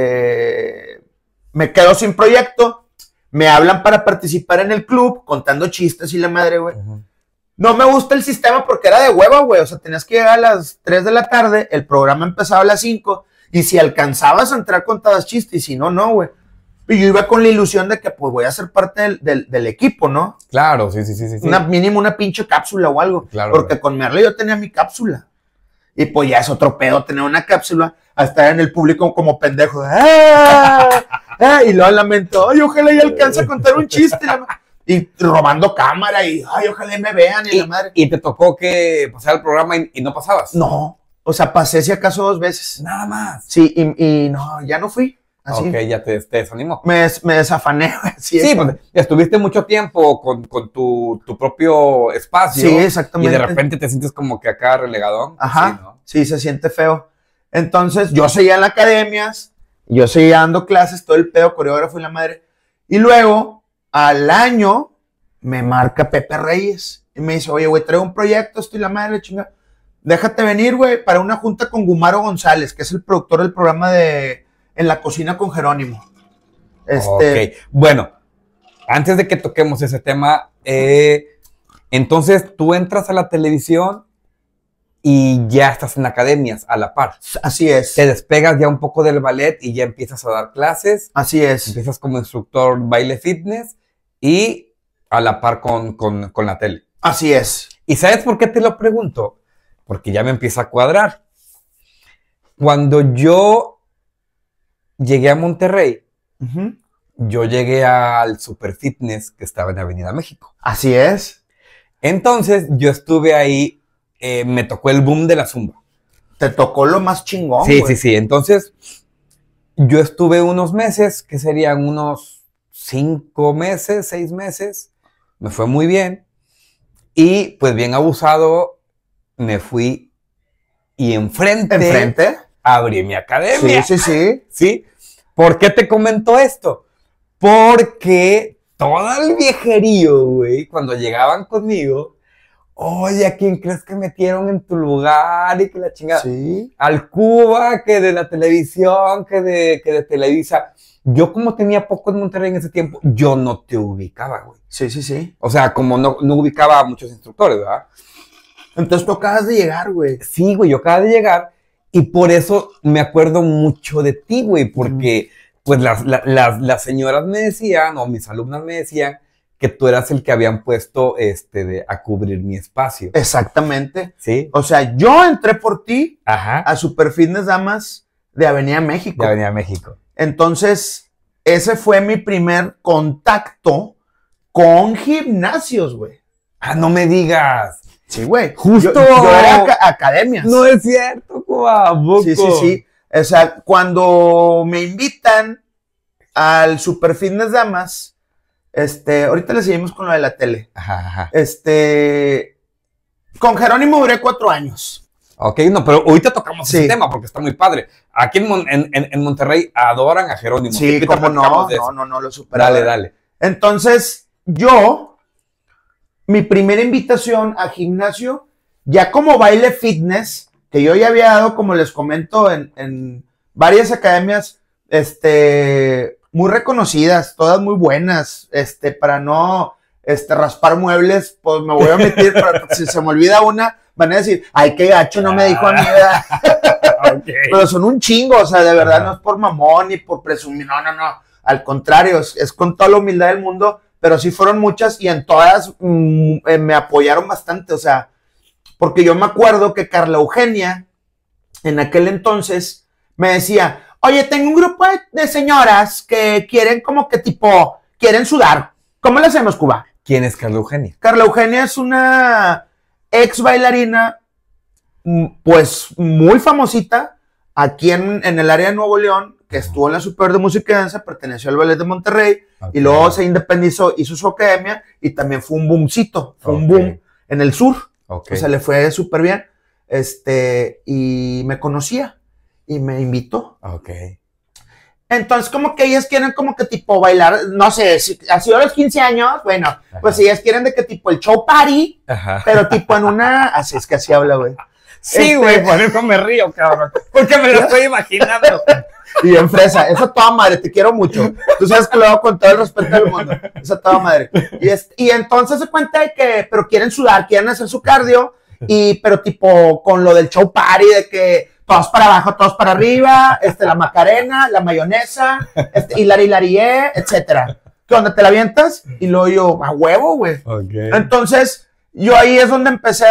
me quedo sin proyecto, me hablan para participar en el club, contando chistes y la madre, güey. Ujú. No me gusta el sistema porque era de hueva, güey. O sea, tenías que llegar a las 3 de la tarde, el programa empezaba a las 5, y si alcanzabas a entrar contabas chistes, y si no, no, güey. Y yo iba con la ilusión de que, pues, voy a ser parte del equipo, ¿no? Claro, sí. Mínimo una pinche cápsula o algo. Claro, porque güey. con Merle yo tenía mi cápsula. Y pues ya es otro pedo tener una cápsula a estar en el público como pendejo. Y luego lamento, ay, ojalá ya alcance a contar un chiste. Y robando cámara y, ay, ojalá me vean y la madre. ¿Y te tocó que pasara el programa y no pasabas? No, o sea, pasé si acaso 2 veces. Nada más. Sí, y no, ya no fui. Así. Ok, ya te desanimó. Me desafané, güey. Sí, pues estuviste mucho tiempo con tu propio espacio. Sí, exactamente. Y de repente te sientes como que acá relegadón. Ajá, Sí, ¿no? sí, se siente feo. Entonces, yo seguía en las academias, yo seguía dando clases, todo el pedo, coreógrafo y la madre. Y luego, al año, me marca Pepe Reyes. Y me dice, oye, güey, traigo un proyecto, estoy la madre, chinga. Déjate venir, güey, para una junta con Gumaro González, que es el productor del programa de En la Cocina con Jerónimo. Ok, bueno, antes de que toquemos ese tema, entonces tú entras a la televisión y ya estás en academias a la par. Así es. Te despegas ya un poco del ballet y ya empiezas a dar clases. Así es. Empiezas como instructor baile fitness y a la par con la tele. Así es. ¿Y sabes por qué te lo pregunto? Porque ya me empieza a cuadrar. Cuando yo llegué a Monterrey, yo llegué al Super Fitness que estaba en Avenida México. Así es. Entonces yo estuve ahí, me tocó el boom de la zumba. Te tocó lo más chingón, Sí, güey. sí. Entonces yo estuve unos meses, que serían unos 5 meses, 6 meses. Me fue muy bien. Y pues bien abusado, me fui y enfrente abrí mi academia. Sí. ¿Sí? ¿Por qué te comento esto? Porque todo el viejerío, güey, cuando llegaban conmigo, oye, ¿a quién crees que metieron en tu lugar? Y que la chingada. Sí. Al Cuba, que de la televisión, que de Televisa. Yo como tenía poco en Monterrey en ese tiempo, yo no te ubicaba, güey. Sí. O sea, como no ubicaba a muchos instructores, ¿verdad? Entonces tú acabas de llegar, güey. Sí, güey, yo acabo de llegar y por eso me acuerdo mucho de ti, güey, porque pues las señoras me decían, o mis alumnas me decían, que tú eras el que habían puesto a cubrir mi espacio. Exactamente. ¿Sí? O sea, yo entré por ti Ajá. a Super Fitness Damas de Avenida México. De Avenida México. Entonces, ese fue mi primer contacto con gimnasios, güey. Ah, no me digas. Sí, güey. Justo. Yo era academias. No es cierto, Cuba. Sí, sí, sí. O sea, cuando me invitan al Super Fitness Damas, ahorita le seguimos con lo de la tele. Ajá. Con Jerónimo duré 4 años. Ok, no, pero ahorita tocamos Sí. ese tema porque está muy padre. Aquí en Monterrey adoran a Jerónimo. Sí, Ahorita cómo platicamos de eso. no, lo superaba. Dale. Entonces, mi primera invitación a gimnasio, ya como baile fitness, que yo ya había dado, como les comento, en varias academias, muy reconocidas, todas muy buenas, para no, raspar muebles, pues me voy a omitir, pero si se me olvida una, van a decir, ay, qué gacho, no me dijo a mí, ¿verdad? Okay. Pero son un chingo, o sea, de verdad. Ajá. No es por mamón ni por presumir, no, al contrario, es con toda la humildad del mundo, pero sí fueron muchas y en todas me apoyaron bastante, o sea, porque yo me acuerdo que Carla Eugenia, en aquel entonces, me decía, oye, tengo un grupo de señoras que quieren como que quieren sudar, ¿cómo le hacemos, Cuba? ¿Quién es Carla Eugenia? Carla Eugenia es una ex bailarina, pues muy famosita, aquí en el área de Nuevo León, que estuvo en la Superior de Música y Danza, perteneció al Ballet de Monterrey, Okay. y luego se independizó, hizo su academia, y también fue un boomcito, fue un Ok. boom en el sur, Ok. o sea, le fue súper bien, y me conocía, y me invitó. Ok. Entonces, como que ellas quieren como que bailar, no sé, si ha sido a los 15 años, bueno, Ajá. pues ellas quieren de que el show party, Ajá. pero en una, así es que así habla, güey. Sí, güey, por eso me río, cabrón. Porque me lo estoy imaginando. Y en fresa, esa toda madre, te quiero mucho. Tú sabes que lo hago con todo el respeto del mundo. Esa toda madre. Y entonces se cuenta de que, pero quieren sudar, quieren hacer su cardio, pero con lo del show party, de que todos para abajo, todos para arriba, la macarena, la mayonesa, hilarié, etcétera. Donde te la avientas, y luego yo, a huevo, güey. Ok. Entonces, yo ahí es donde empecé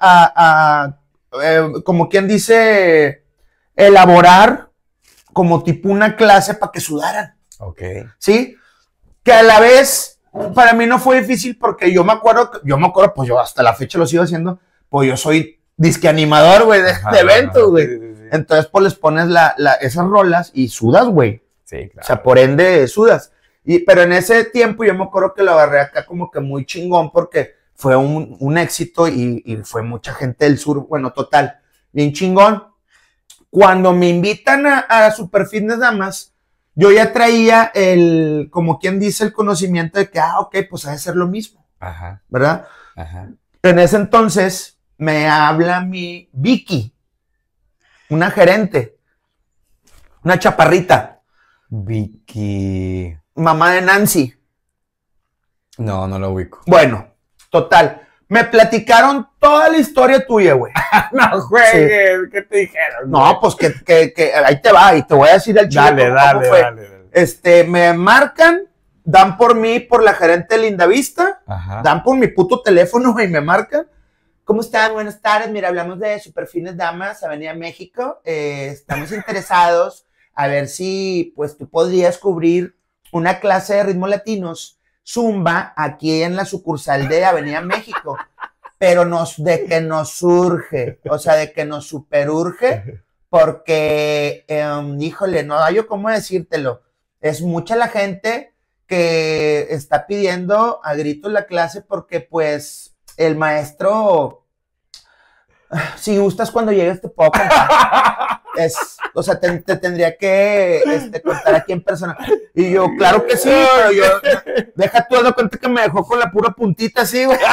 como quien dice, elaborar como una clase para que sudaran, Ok. ¿sí? Que a la vez, para mí no fue difícil porque yo me acuerdo, pues yo hasta la fecha lo sigo haciendo, pues yo soy disque animador, güey, de eventos, güey. Sí. Entonces, pues les pones esas rolas y sudas, güey. Sí, claro. O sea, por ende, sudas. Pero en ese tiempo yo me acuerdo que lo agarré acá como que muy chingón porque fue un éxito y fue mucha gente del sur, bueno, total, bien chingón. Cuando me invitan a Super Fitness Damas, yo ya traía como quien dice, el conocimiento de que, ok, pues ha de ser lo mismo, Ajá. ¿verdad? Ajá. En ese entonces me habla mi Vicky, una gerente, una chaparrita, Vicky. mamá de Nancy. No, no lo ubico. Bueno, total. Me platicaron toda la historia tuya, güey. No juegues. ¿Qué te dijeron? No, pues que ahí te va, y te voy a decir al chile cómo fue. Dale. Me marcan, dan por mí, por la gerente de Lindavista, Ajá. dan por mi puto teléfono y me marcan. ¿Cómo están? Buenas tardes. Mira, hablamos de Super Fitness Damas, Avenida México. Estamos interesados a ver si, pues, tú podrías cubrir una clase de ritmos latinos, Zumba, aquí en la sucursal de Avenida México. Pero de que nos surge, o sea, de que nos superurge, porque, híjole, no hay yo cómo decírtelo. Es mucha la gente que está pidiendo a gritos la clase porque, pues, el maestro, si gustas cuando llegues te puedo contar. O sea, te tendría que contar aquí en persona. Y yo, claro que sí, pero yo, deja tú de cuenta que me dejó con la pura puntita así, güey.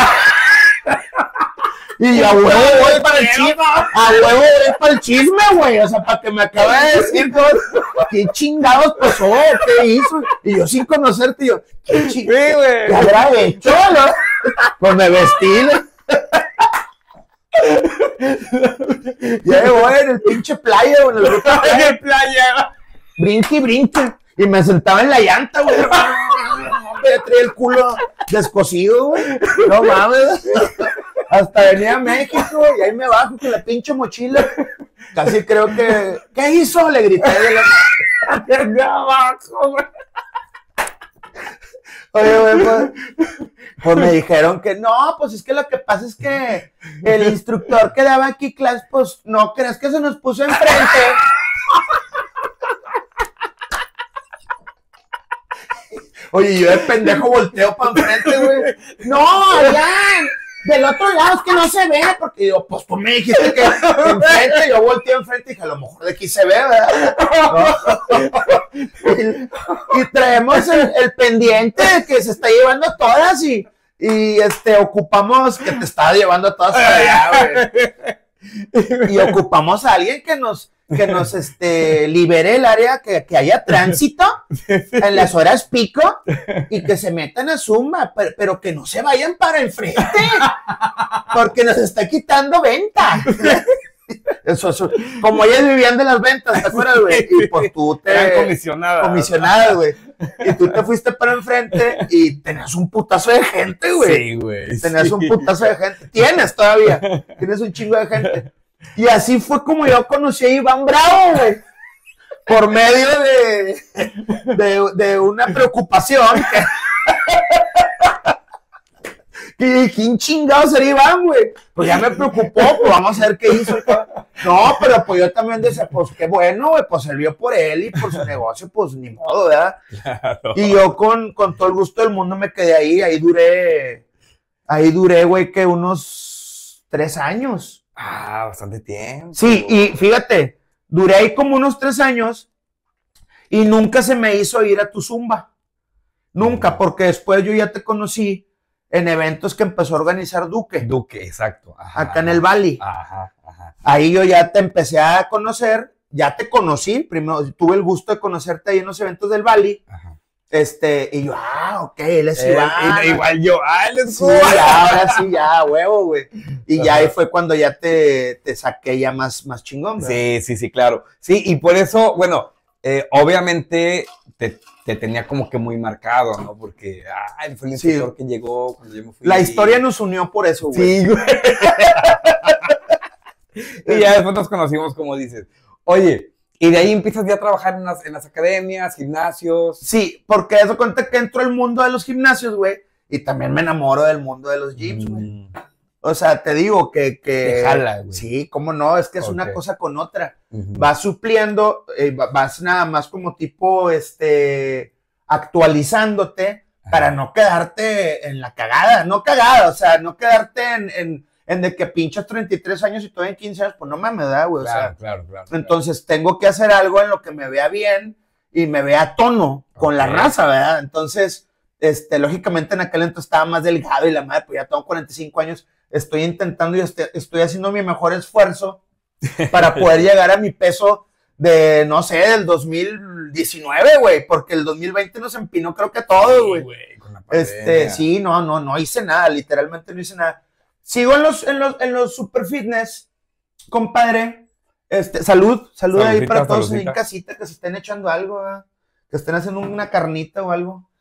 Y yo, a huevo voy para el chisme, güey, o sea, para que me acabe de decir qué chingados pasó, qué hizo, y yo sin conocerte, yo, qué chingados, güey. ¿qué habrá hecho, no? Pues me vestí, ya voy en el pinche playa, güey, en el grupo de playa, playa. brinque y brinque, Y me sentaba en la llanta, güey. Me traía el culo descosido, güey. No mames. Hasta venía a México, güey, y ahí me bajo con la pinche mochila. Casi creo que... ¿Qué hizo? Le grité de abajo, güey. Oye, güey, pues me dijeron que no, pues es que lo que pasa es que el instructor que daba aquí clases, pues no crees que se nos puso enfrente. Oye, yo de pendejo volteo para enfrente, güey. No, allá, del otro lado es que no se ve, porque digo, pues tú me dijiste que enfrente, yo volteé enfrente y dije, a lo mejor de aquí se ve, ¿verdad? No. Y traemos el pendiente que se está llevando todas y ocupamos que te estaba llevando todas para allá, güey. Y ocupamos a alguien que nos libere el área, que haya tránsito en las horas pico y que se metan a Zumba, pero que no se vayan para el frente, porque nos está quitando venta. Eso, como ellas vivían de las ventas, ¿te acuerdas, güey? Y pues tú eran comisionadas, güey. Y tú te fuiste para enfrente y tenías un putazo de gente, güey. Sí, güey. Tenías un putazo de gente. Tienes todavía. Tienes un chingo de gente. Y así fue como yo conocí a Iván Bravo, güey. Por medio de una preocupación que ¿quién chingado sería Iván, güey? Pues ya me preocupó, pues vamos a ver qué hizo. No, pero pues yo también decía, pues qué bueno, güey, pues sirvió por él y por su negocio, pues ni modo, ¿verdad? Claro. Y yo con todo el gusto del mundo me quedé ahí duré, güey, que unos 3 años. Ah, bastante tiempo. Sí, y fíjate, duré ahí como unos 3 años y nunca se me hizo ir a tu Zumba. Nunca, porque después yo ya te conocí en eventos que empezó a organizar Duque. Duque, exacto. Ajá, acá en el Valley. Ajá. Ahí yo ya te empecé a conocer, ya te conocí, primero tuve el gusto de conocerte ahí en los eventos del Valley. Ajá. Y yo, ok, él es Iván. Igual yo, él es Iván. Sí, ahora sí, ya, huevo, güey. Y ya ahí fue cuando ya te saqué ya más chingón, ¿verdad? Sí, claro. Sí, y por eso, bueno, obviamente te tenía como que muy marcado, ¿no? Porque, él fue el instructor que llegó cuando yo me fui. La historia nos unió por eso, güey. Sí, güey. Y ya después nos conocimos, como dices. Oye, y de ahí empiezas ya a trabajar en las academias, gimnasios. Sí, porque eso cuenta que entro al mundo de los gimnasios, güey, y también me enamoro del mundo de los gyms, güey. O sea, te digo que te jala, güey. Sí, cómo no, es que es una cosa con otra. Vas supliendo, vas nada más como tipo, actualizándote para no quedarte en la cagada, o sea, no quedarte en de que pinchas 33 años y todavía en 15 años, pues no mames, ¿verdad, güey? Claro. Entonces tengo que hacer algo en lo que me vea bien y me vea a tono con la raza, ¿verdad? Entonces, lógicamente en aquel entonces estaba más delgado y la madre, pues ya tengo 45 años, estoy intentando y estoy haciendo mi mejor esfuerzo para poder llegar a mi peso de, no sé, del 2019, güey, porque el 2020 nos empinó creo que todo, güey. Sí, no hice nada, literalmente no hice nada. Sigo en los super fitness, compadre. Salud ahí para todos en casita que se estén echando algo, ¿verdad? Que estén haciendo una carnita o algo.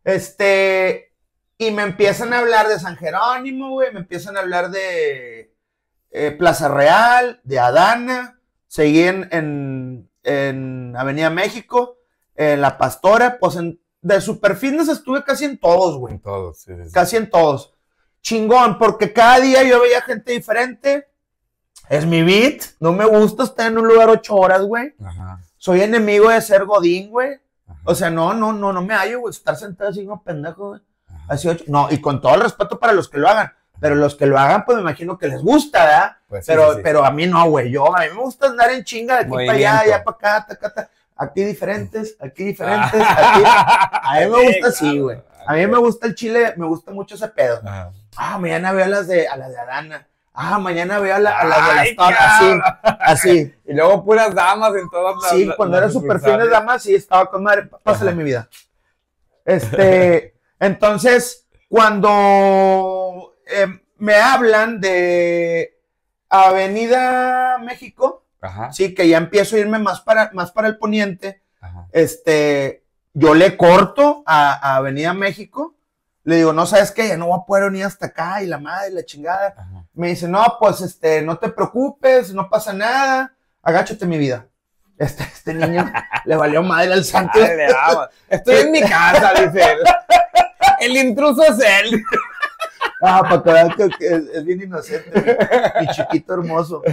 Y me empiezan a hablar de San Jerónimo, güey, me empiezan a hablar de Plaza Real, de Adana, seguí en Avenida México, en La Pastora, pues de super fitness estuve casi en todos, güey. En todos, sí. Casi en todos. Chingón, porque cada día yo veía gente diferente. Es mi beat. No me gusta estar en un lugar 8 horas, güey. Soy enemigo de ser godín, güey. O sea, no me hallo, güey. Estar sentado así como pendejo, güey. Así 8. No, y con todo el respeto para los que lo hagan. Pero los que lo hagan, pues me imagino que les gusta, ¿verdad? Pues sí, pero a mí no, güey. A mí me gusta andar en chinga de aquí para allá para acá, ta. Aquí diferentes. Aquí. A mí me gusta así, güey. A mí me gusta el chile, me gusta mucho ese pedo. Mañana veo a las de Adana. Mañana veo a las de las todas, así. Y luego puras damas en todas las. Sí, cuando era super fin de damas, sí, estaba con madre. Pásale mi vida. Entonces, cuando me hablan de Avenida México, sí, que ya empiezo a irme más para el poniente, yo le corto a Avenida México, le digo, no, ¿sabes qué? Ya no voy a poder venir hasta acá, y la madre, la chingada. Ajá. Me dice, no, pues, no te preocupes, no pasa nada, agáchate mi vida. Este niño le valió madre al santo. Dale, vamos. Estoy en mi casa, dice él. El intruso es él. Ah, para que vean que es bien inocente, mi chiquito hermoso.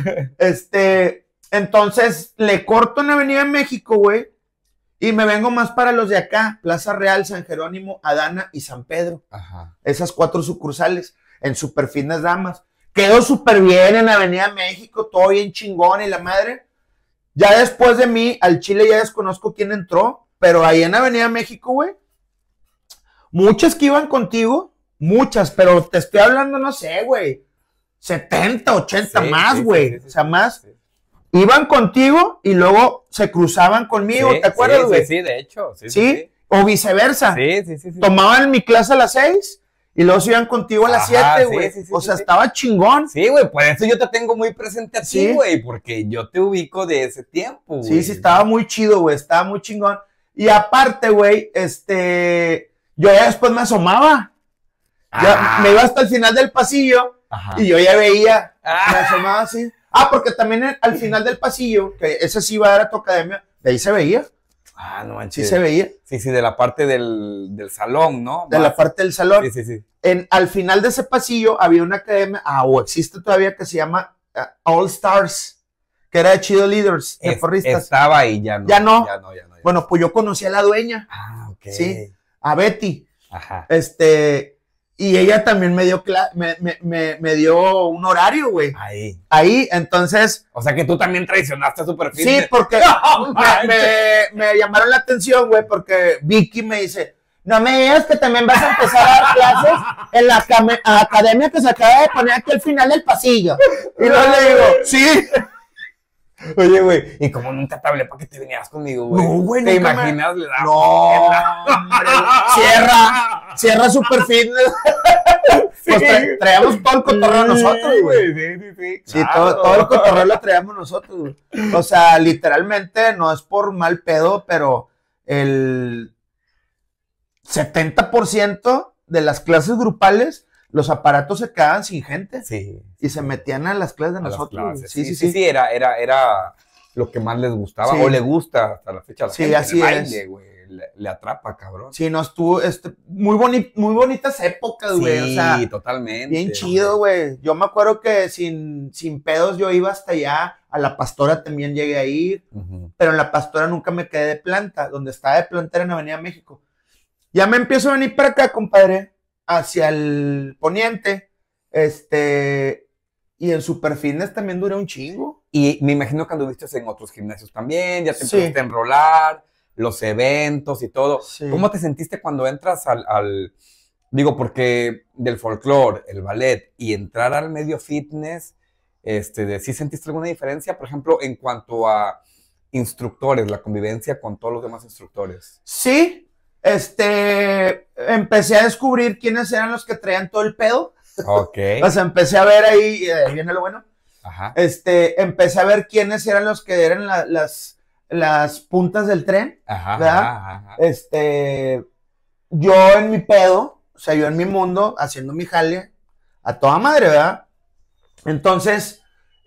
Entonces, le corto en Avenida México, güey, y me vengo más para los de acá, Plaza Real, San Jerónimo, Adana y San Pedro. Ajá. Esas 4 sucursales, en Super Fitness Damas. Quedó súper bien en Avenida México, todo bien chingón y la madre. Ya después de mí, al Chile ya desconozco quién entró, pero ahí en Avenida México, güey, muchas que iban contigo, muchas, pero te estoy hablando, no sé, güey, 70, 80 Sí, más, sí, güey, sí, sí, o sea, más. sí. Iban contigo y luego se cruzaban conmigo, Sí, ¿te acuerdas, güey? Sí, de hecho. Sí, o viceversa. Sí. Tomaban mi clase a las 6 y luego se iban contigo a las Ajá, 7, güey. sí, O sea, sí. estaba chingón. Sí, güey, por eso yo te tengo muy presente a ti, Sí. güey, porque yo te ubico de ese tiempo, güey. Sí, estaba muy chido, güey, estaba muy chingón. Y aparte, güey, yo ya después me asomaba. Ya me iba hasta el final del pasillo Ajá. y yo ya veía, me asomaba así. Ah, porque también al final del pasillo, que ese sí iba a dar a tu academia, de ahí se veía, Ah, no sí manches. se veía, Sí, de la parte del salón, ¿no? de la parte del salón. Sí. Al final de ese pasillo había una academia, o existe todavía, que se llama All Stars, que era de cheerleaders, de porristas. Estaba ahí, ya no. Ya no. Ya no. Bueno, pues yo conocí a la dueña, Ah, ok. sí, a Betty. Ajá. Y ella también me dio me dio un horario, güey. Ahí. Ahí, entonces, O sea que tú también traicionaste a su perfil. sí, porque No, me llamaron la atención, güey, porque Vicky me dice, no me digas que también vas a empezar a dar clases en la academia que se acaba de poner aquí al final del pasillo. Y luego le digo, sí. Oye, güey, y como nunca te hablé para que te vinieras conmigo, güey. No, güey, ¿Te nunca imaginas? Le daba- No, hombre, cierra Super Fitness. Pues traíamos todo el cotorreo nosotros, güey. Sí, Sí, claro. todo el cotorreo lo traíamos nosotros, güey. O sea, literalmente, no es por mal pedo, pero el 70% de las clases grupales, los aparatos se quedaban sin gente. Sí. Y se metían a las clases de A las nosotros. güey. clases. Sí, era lo que más les gustaba, Sí. o le gusta hasta la fecha a la Sí, gente. así el baile, es. güey, le atrapa, cabrón. Sí, no estuvo, muy bonitas épocas, güey. Sí, O sea, totalmente. bien chido, güey. Yo me acuerdo que sin pedos yo iba hasta allá. A la Pastora también llegué a ir. Ujú. Pero en la Pastora nunca me quedé de planta. Donde estaba de planta era en Avenida México. Ya me empiezo a venir para acá, compadre. Hacia el poniente. Y en Super Fitness también duré un chingo. Y me imagino que anduviste en otros gimnasios también, ya te Sí. empezaste a enrolar, los eventos y todo. Sí. ¿Cómo te sentiste cuando entras digo, porque del folclore, el ballet, y entrar al medio fitness, ¿sí sentiste alguna diferencia, por ejemplo, en cuanto a instructores, la convivencia con todos los demás instructores? Sí. Empecé a descubrir quiénes eran los que traían todo el pedo. Ok. O sea, empecé a ver ahí, viene lo bueno. Ajá. Empecé a ver quiénes eran los que eran las puntas del tren. Ajá. ¿verdad? Ajá. Yo en mi pedo, o sea, yo en mi mundo, haciendo mi jale, a toda madre, ¿verdad? Entonces,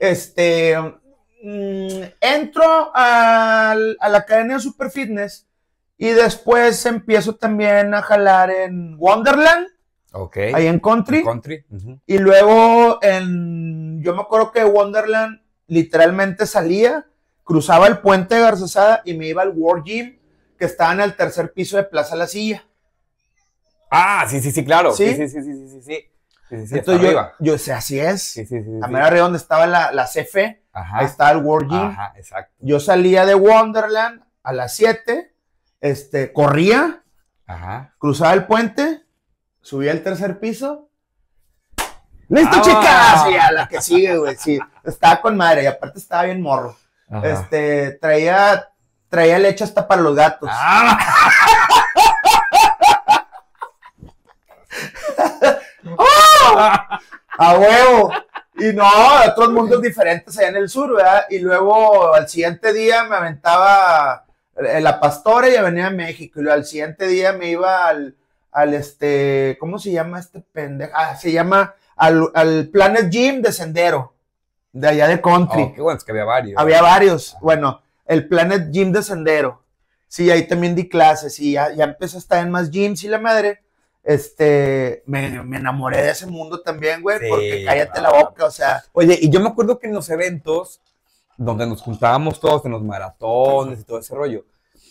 entro a la academia de Super Fitness y después empiezo también a jalar en Wonderland, Ok. ahí en Country. Country. Ujú. Y luego yo me acuerdo que Wonderland literalmente salía, cruzaba el puente de Garzazada y me iba al World Gym, que estaba en el tercer piso de Plaza La Silla. Ah, sí, claro. ¿Sí? Sí. Entonces hasta arriba. yo sé, así es. Sí. A mera arriba donde estaba la CF, Ajá. ahí estaba el World Gym. Ajá, exacto. Yo salía de Wonderland a las 7, corría, Ajá. cruzaba el puente, subía al tercer piso. ¡Listo, ¡Ah! chicas! Y a la que sigue, güey, sí. Estaba con madre y aparte estaba bien morro. Ajá. Traía leche hasta para los gatos. Ah. ¡A huevo! Y no, otros mundos diferentes allá en el sur, ¿verdad? Y luego al siguiente día me aventaba La Pastora y Avenida México, y luego al siguiente día me iba al ¿cómo se llama este pendejo? Se llama al Planet Gym de Sendero, de allá de Country. Oh, qué bueno, es que había varios. Había varios, bueno, el Planet Gym de Sendero. Sí, ahí también di clases y ya empecé a estar en más gyms y la madre. Me enamoré de ese mundo también, güey, Sí, porque cállate la boca, o sea. Oye, y yo me acuerdo que en los eventos donde nos juntábamos todos, en los maratones y todo ese rollo,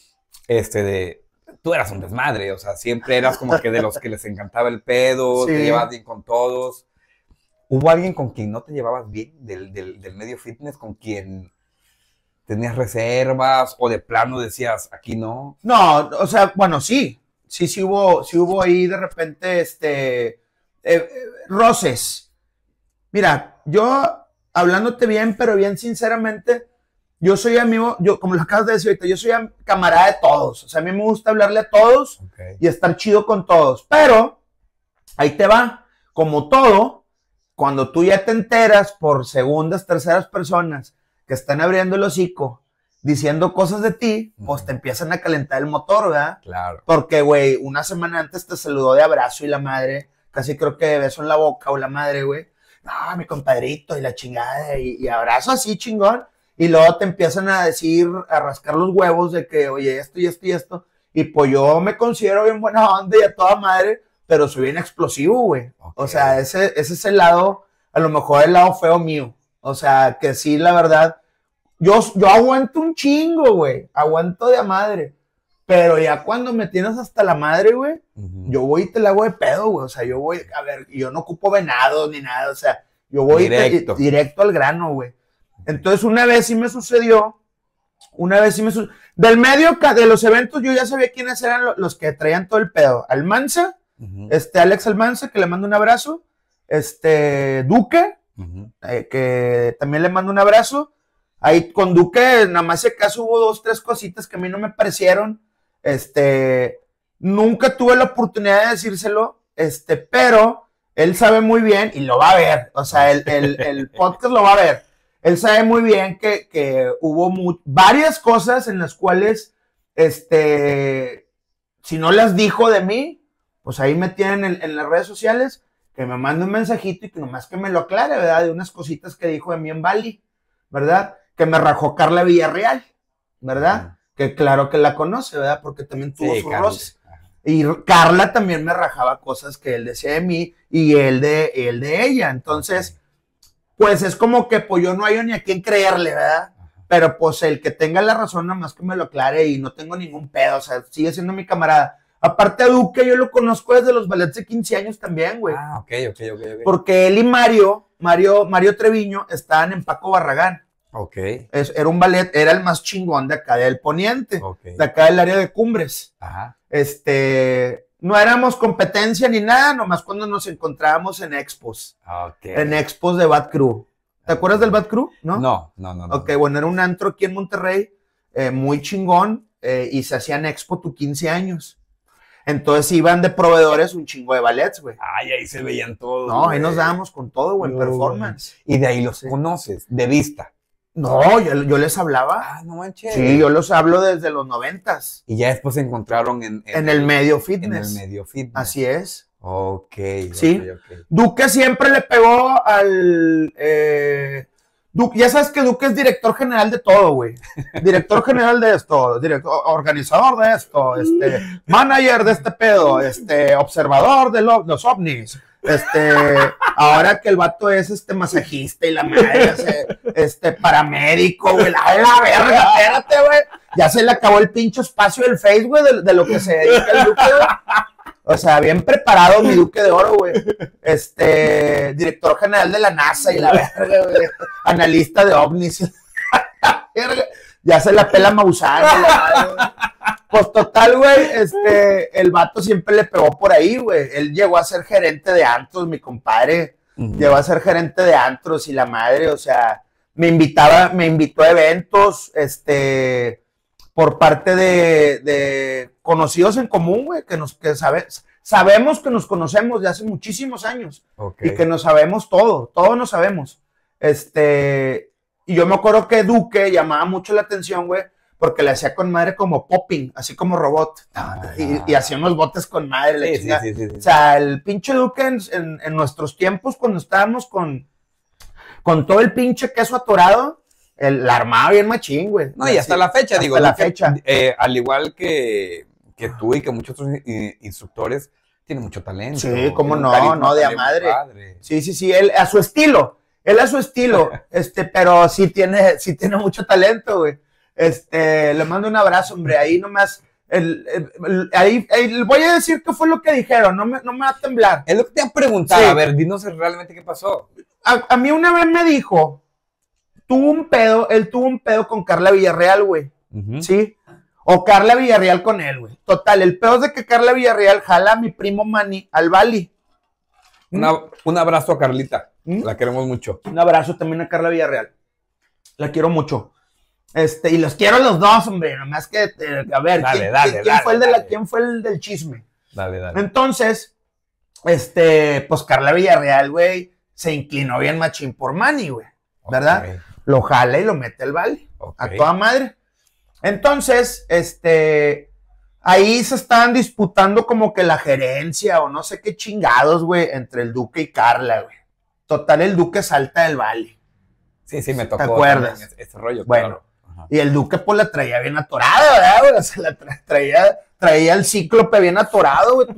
tú eras un desmadre, o sea, siempre eras como que de los que les encantaba el pedo, Sí. te llevabas bien con todos. ¿Hubo alguien con quien no te llevabas bien del medio fitness, con quien tenías reservas o de plano decías, aquí no? No, o sea, bueno, sí hubo ahí de repente, roces. Mira, yo, hablándote bien, pero bien sinceramente, yo soy amigo, como lo acabas de decir ahorita, yo soy camarada de todos, o sea, a mí me gusta hablarle a todos y estar chido con todos, pero, ahí te va, como todo, cuando tú ya te enteras por segundas, terceras personas que están abriendo el hocico, diciendo cosas de ti, pues te empiezan a calentar el motor, ¿verdad? Claro. Porque, güey, una semana antes te saludó de abrazo y la madre, casi creo que de beso en la boca o la madre, güey. No, mi compadrito y la chingada y abrazo así chingón. Y luego te empiezan a decir, a rascar los huevos de que, oye, esto y esto y esto. Y pues yo me considero bien buena onda y a toda madre, pero soy bien explosivo, güey. Okay. O sea, ese es el lado, a lo mejor el lado feo mío. O sea, que sí, la verdad, yo aguanto un chingo, güey. Aguanto de a madre. Pero ya cuando me tienes hasta la madre, güey, yo voy y te la hago de pedo, güey. O sea, yo voy, a ver, yo no ocupo venados ni nada. O sea, yo voy directo al grano, güey. Entonces, una vez sí me sucedió. Del medio de los eventos, yo ya sabía quiénes eran los que traían todo el pedo. Almanza, Alex Almanza, que le mando un abrazo. Duque, que también le mando un abrazo. Ahí con Duque, nada más si acaso hubo 2, 3 cositas que a mí no me parecieron. Nunca tuve la oportunidad de decírselo, pero él sabe muy bien y lo va a ver. O sea, el podcast lo va a ver. Él sabe muy bien que hubo varias cosas en las cuales, si no las dijo de mí, pues ahí me tienen en las redes sociales, que me mande un mensajito y que nomás que me lo aclare, ¿verdad? De unas cositas que dijo de mí en Bali, ¿verdad? Que me rajó Carla Villarreal, ¿verdad? Que claro que la conoce, ¿verdad? Porque también tuvo sus roces. Y Carla también me rajaba cosas que él decía de mí y él de ella. Entonces, pues es como que pues yo no hay ni a quién creerle, ¿verdad? Pero pues el que tenga la razón, nada más que me lo aclare y no tengo ningún pedo, o sea, sigue siendo mi camarada. Aparte a Duque, yo lo conozco desde los ballets de 15 años también, güey. Ah, ok. Porque él y Mario Treviño estaban en Paco Barragán. Ok. Era un ballet, era el más chingón de acá del Poniente, de acá del área de Cumbres. Ajá. No éramos competencia ni nada, nomás cuando nos encontrábamos en expos. Okay. En expos de Bad Crew. ¿Te acuerdas del Bad Crew? No. Ok, bueno, era un antro aquí en Monterrey, muy chingón, y se hacían expo tu 15 años. Entonces iban de proveedores un chingo de ballets, güey. Ay, ahí se veían todos. No, ahí nos dábamos con todo, güey, performance. Y de ahí los conoces, de vista. No, yo les hablaba. Ah, no manches. Sí, yo los hablo desde los 90s. Y ya después se encontraron en el medio fitness. En el medio fitness. Así es. Ok. Sí. Duque siempre le pegó al... Duque, ya sabes que Duque es director general de todo, güey. Director general de esto, organizador de esto, manager de este pedo, observador de los ovnis. Ahora que el vato es masajista y la madre paramédico, güey, la verga, espérate, güey. Ya se le acabó el pinche espacio del Face, güey, de lo que se dedica el Duque, güey. O sea, bien preparado mi Duque de Oro, güey. Director general de la NASA y la verga, güey. Analista de ovnis. Ya se la pela Maussan, güey. Pues total, güey, el vato siempre le pegó por ahí, güey. Él llegó a ser gerente de antros, mi compadre. Llegó a ser gerente de antros y la madre, o sea, me invitó a eventos, por parte de conocidos en común, güey, sabemos que nos conocemos de hace muchísimos años. Okay. Y que nos sabemos todos nos sabemos. Y yo me acuerdo que Duque llamaba mucho la atención, güey, porque le hacía con madre como popping, así como robot. Y hacía unos botes con madre, la chingada. Sí. O sea, el pinche Duque en nuestros tiempos, cuando estábamos con todo el pinche queso atorado, la armaba bien machín, güey. No, y hasta la fecha, hasta digo. la Duque, fecha. al igual que tú y que muchos otros instructores, tiene mucho talento. Sí, cómo tiene un no, carisma no, de a también muy madre. padre. Sí, él a su estilo, pero sí tiene mucho talento, güey. Le mando un abrazo, hombre, ahí nomás, ahí voy a decir qué fue lo que dijeron, no me va a temblar. Es lo que te han preguntado, Sí. a ver, dinos realmente qué pasó. A mí una vez me dijo, él tuvo un pedo con Carla Villarreal, güey, ¿sí? O Carla Villarreal con él, güey. Total, el pedo es de que Carla Villarreal jala a mi primo Manny al Bali. Un abrazo a Carlita, la queremos mucho. Un abrazo también a Carla Villarreal. La quiero mucho. Y los quiero los dos, hombre. Nomás que, a ver, ¿quién fue el del chisme? Dale. Entonces, pues Carla Villarreal, güey, se inclinó bien machín por Manny, güey. ¿Verdad? Okay. Lo jala y lo mete al Bali. Okay. A toda madre. Entonces, ahí se estaban disputando como que la gerencia o no sé qué chingados, güey, entre el Duque y Carla, güey. Total, el Duque salta del Bali. Sí, me tocó. ¿Te acuerdas? Este rollo, Bueno, claro. Y el Duque, pues, la traía bien atorada, ¿verdad, güey? O sea, traía el cíclope bien atorado, güey.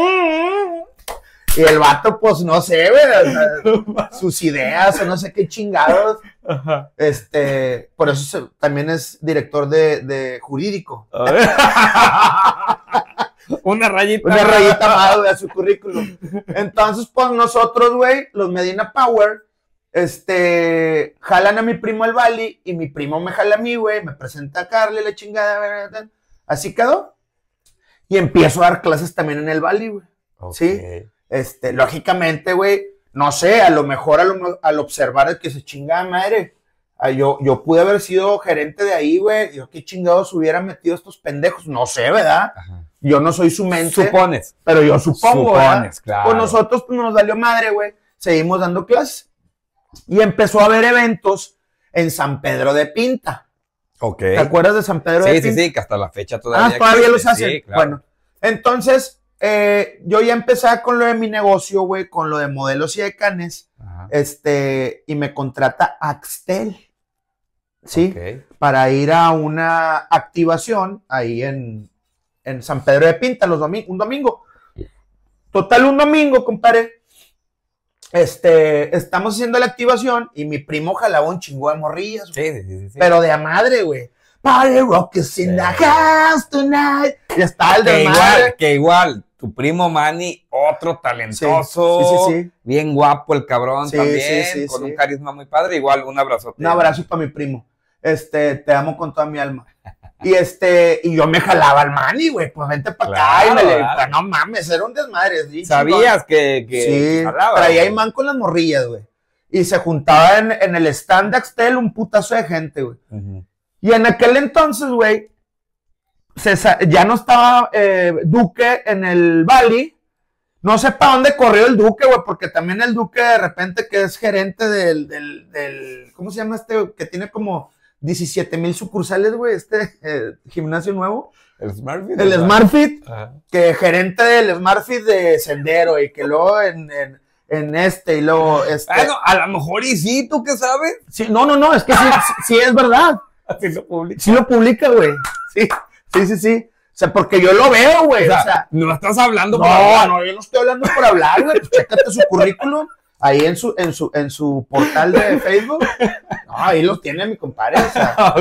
Y el vato, pues, no sé, güey, o sea, sus ideas o no sé qué chingados. Ajá. Por eso también es director de jurídico. Una rayita más, güey, a su currículum. Entonces, pues, nosotros, güey, los Medina Power, jalan a mi primo al Bali y mi primo me jala a mí, güey, me presenta a Carly, la chingada, así quedó. Y empiezo a dar clases también en el Bali, güey. Okay. ¿Sí? Lógicamente, güey, no sé, a lo mejor al observar el que se chingada madre, yo pude haber sido gerente de ahí, güey, yo qué chingados hubiera metido a estos pendejos, no sé, ¿verdad? Ajá. Yo no soy su mente. Supones. Pero yo supongo, ¿verdad? Claro. Pues nosotros pues, nos valió madre, güey, seguimos dando clases. Y empezó a haber eventos en San Pedro de Pinta. Ok. ¿Te acuerdas de San Pedro de Pinta? Sí, que hasta la fecha todavía. Todavía los hacen. Sí, claro. Bueno, entonces, yo ya empecé con lo de mi negocio, güey, con lo de modelos y decanes, y me contrata Axtel, ¿sí? Okay. Para ir a una activación ahí en San Pedro de Pinta, un domingo. Total, un domingo, compadre. Estamos haciendo la activación y mi primo jalaba un chingo de morrillas, güey. Sí. Pero de a madre, güey. Party rock is in the house tonight. Y está el de madre. Que igual, tu primo Manny, otro talentoso. Sí. Bien guapo el cabrón también. Sí, con un carisma muy padre. Igual, un abrazo. Un abrazo para mi primo. Te amo con toda mi alma. Y yo me jalaba al Manny, güey, pues vente para acá. Y pues, no mames, era un desmadre. ¿Sí? ¿Sabías que sí, jalaba? Traía imán con las morrillas, güey. Y se juntaba en el stand de Axtel un putazo de gente, güey. Y en aquel entonces, güey, ya no estaba Duque en el Bali. No sé para dónde corrió el Duque, güey, porque también el Duque de repente que es gerente del ¿cómo se llama que tiene como 17,000 sucursales, güey, gimnasio nuevo. El SmartFit. El SmartFit, que gerente del SmartFit de Sendero y que luego y luego Bueno, a lo mejor y sí, ¿tú qué sabes? Sí, no, es que sí es verdad. Así lo publica. Sí lo publica, güey. Sí. O sea, porque yo lo veo, güey. O sea, no estás hablando por hablar. No, yo no estoy hablando por hablar, güey. Pues chécate su currículum ahí en su portal de Facebook. No, ahí lo tiene mi compadre. O sea.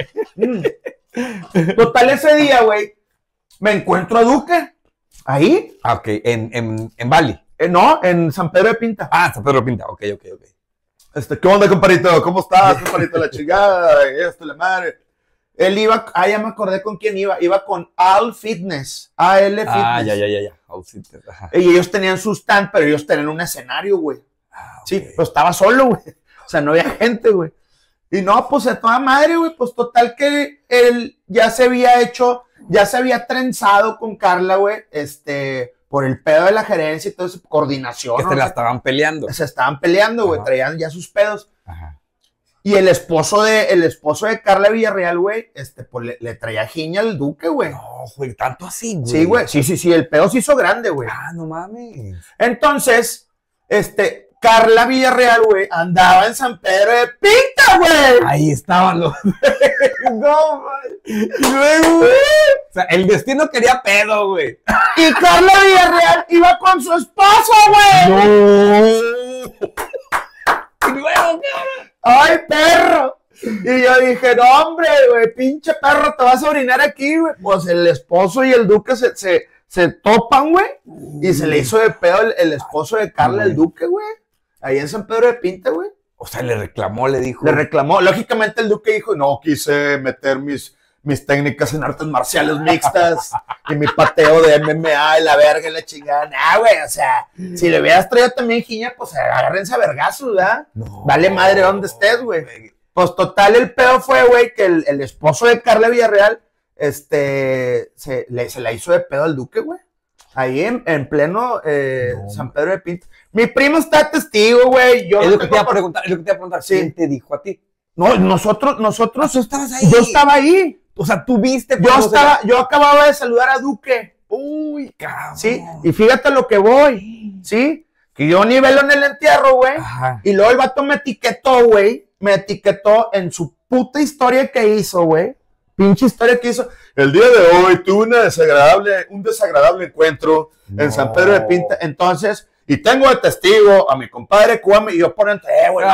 Total, ese día, güey, me encuentro a Duque. Ahí. Ok, en Bali. No, en San Pedro de Pinta. San Pedro de Pinta, ok. ¿Qué onda, compadrito? ¿Cómo estás, compadrito? La chingada, la madre. Él iba, ya me acordé con quién iba. Iba con AL Fitness. AL Fitness. Ya. All Fitness, ajá. Y ellos tenían su stand, pero ellos tenían un escenario, güey. Okay. Sí, pero estaba solo, güey. O sea, no había gente, güey. Y no, pues a toda madre, güey. Pues total que él ya se había trenzado con Carla, güey. Por el pedo de la gerencia y toda esa coordinación. Que se la estaban peleando. Se estaban peleando, güey. Traían ya sus pedos. Ajá. Y el esposo de Carla Villarreal, güey, pues le traía jiña al Duque, güey. No, güey, tanto así, güey. Sí, güey, sí, el pedo se hizo grande, güey. Ah, no mames. Entonces, Carla Villarreal, güey, andaba en San Pedro de Pinta, güey. Ahí estaban los... No, güey. Y luego, güey, o sea, el destino quería pedo, güey. Y Carla Villarreal iba con su esposo, güey. No. Y luego, cabrón. ¡Ay, perro! Y yo dije, no, hombre, güey, pinche perro, te vas a orinar aquí, güey. Pues el esposo y el Duque se topan, güey. Y se le hizo de pedo el esposo de Carla, el Duque, güey. Ahí en San Pedro de Pinta, güey. O sea, le reclamó, le dijo. Le reclamó. Lógicamente el Duque dijo, no, quise meter mis técnicas en artes marciales mixtas y mi pateo de MMA y la verga y la chingada. Nah, güey, o sea, si le hubieras traído también jiña, pues agárrense a vergazos, ¿verdad? No, vale madre donde estés, güey. Pues total, el pedo fue, güey, que el esposo de Carla Villarreal, se la hizo de pedo al Duque, güey. Ahí en pleno San Pedro de Pinta. Mi primo está testigo, güey. Es lo que te iba a preguntar, sí. ¿Quién te dijo a ti? No, nosotros. ¿Tú estabas ahí? Yo estaba ahí. O sea, tú viste. Yo acababa de saludar a Duque. Uy, cabrón. Sí, y fíjate lo que voy, ¿sí? Que yo nivelo en el entierro, güey. Y luego el vato me etiquetó, güey. Me etiquetó en su puta historia que hizo, güey. Pinche historia que hizo. El día de hoy tuve un desagradable encuentro en San Pedro de Pinta. Entonces, y tengo de testigo a mi compadre Cuame y yo por entre, güey.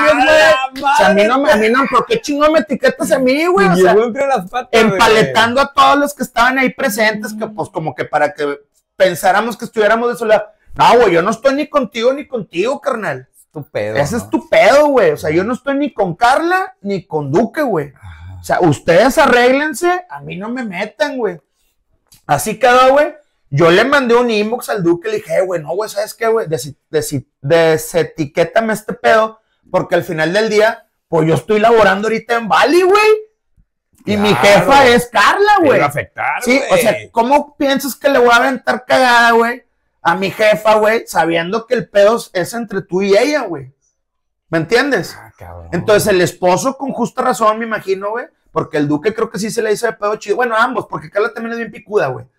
O sea, a mí no, ¿por qué chingón me etiquetas a mí, güey? O sea, entre las patas, empaletando a todos los que estaban ahí presentes, que pues como que para que pensáramos que estuviéramos de soledad. No, güey, yo no estoy ni contigo, carnal. Tu pedo. Ese es tu pedo, güey. O sea, yo no estoy ni con Carla ni con Duque, güey. O sea, ustedes arréglense, a mí no me metan, güey. Así quedó, güey. Yo le mandé un inbox al Duque y le dije, güey, no, güey, ¿sabes qué, güey? Desetiquétame este pedo, porque al final del día, pues yo estoy laborando ahorita en Bali, güey. Y claro, mi jefa es Carla, güey. Sí, o sea, ¿cómo piensas que le voy a aventar cagada, güey, a mi jefa, güey, sabiendo que el pedo es entre tú y ella, güey? ¿Me entiendes? Entonces el esposo, con justa razón, me imagino, güey, porque el Duque creo que sí se le hizo de pedo chido. Bueno, ambos, porque Carla también es bien picuda, güey.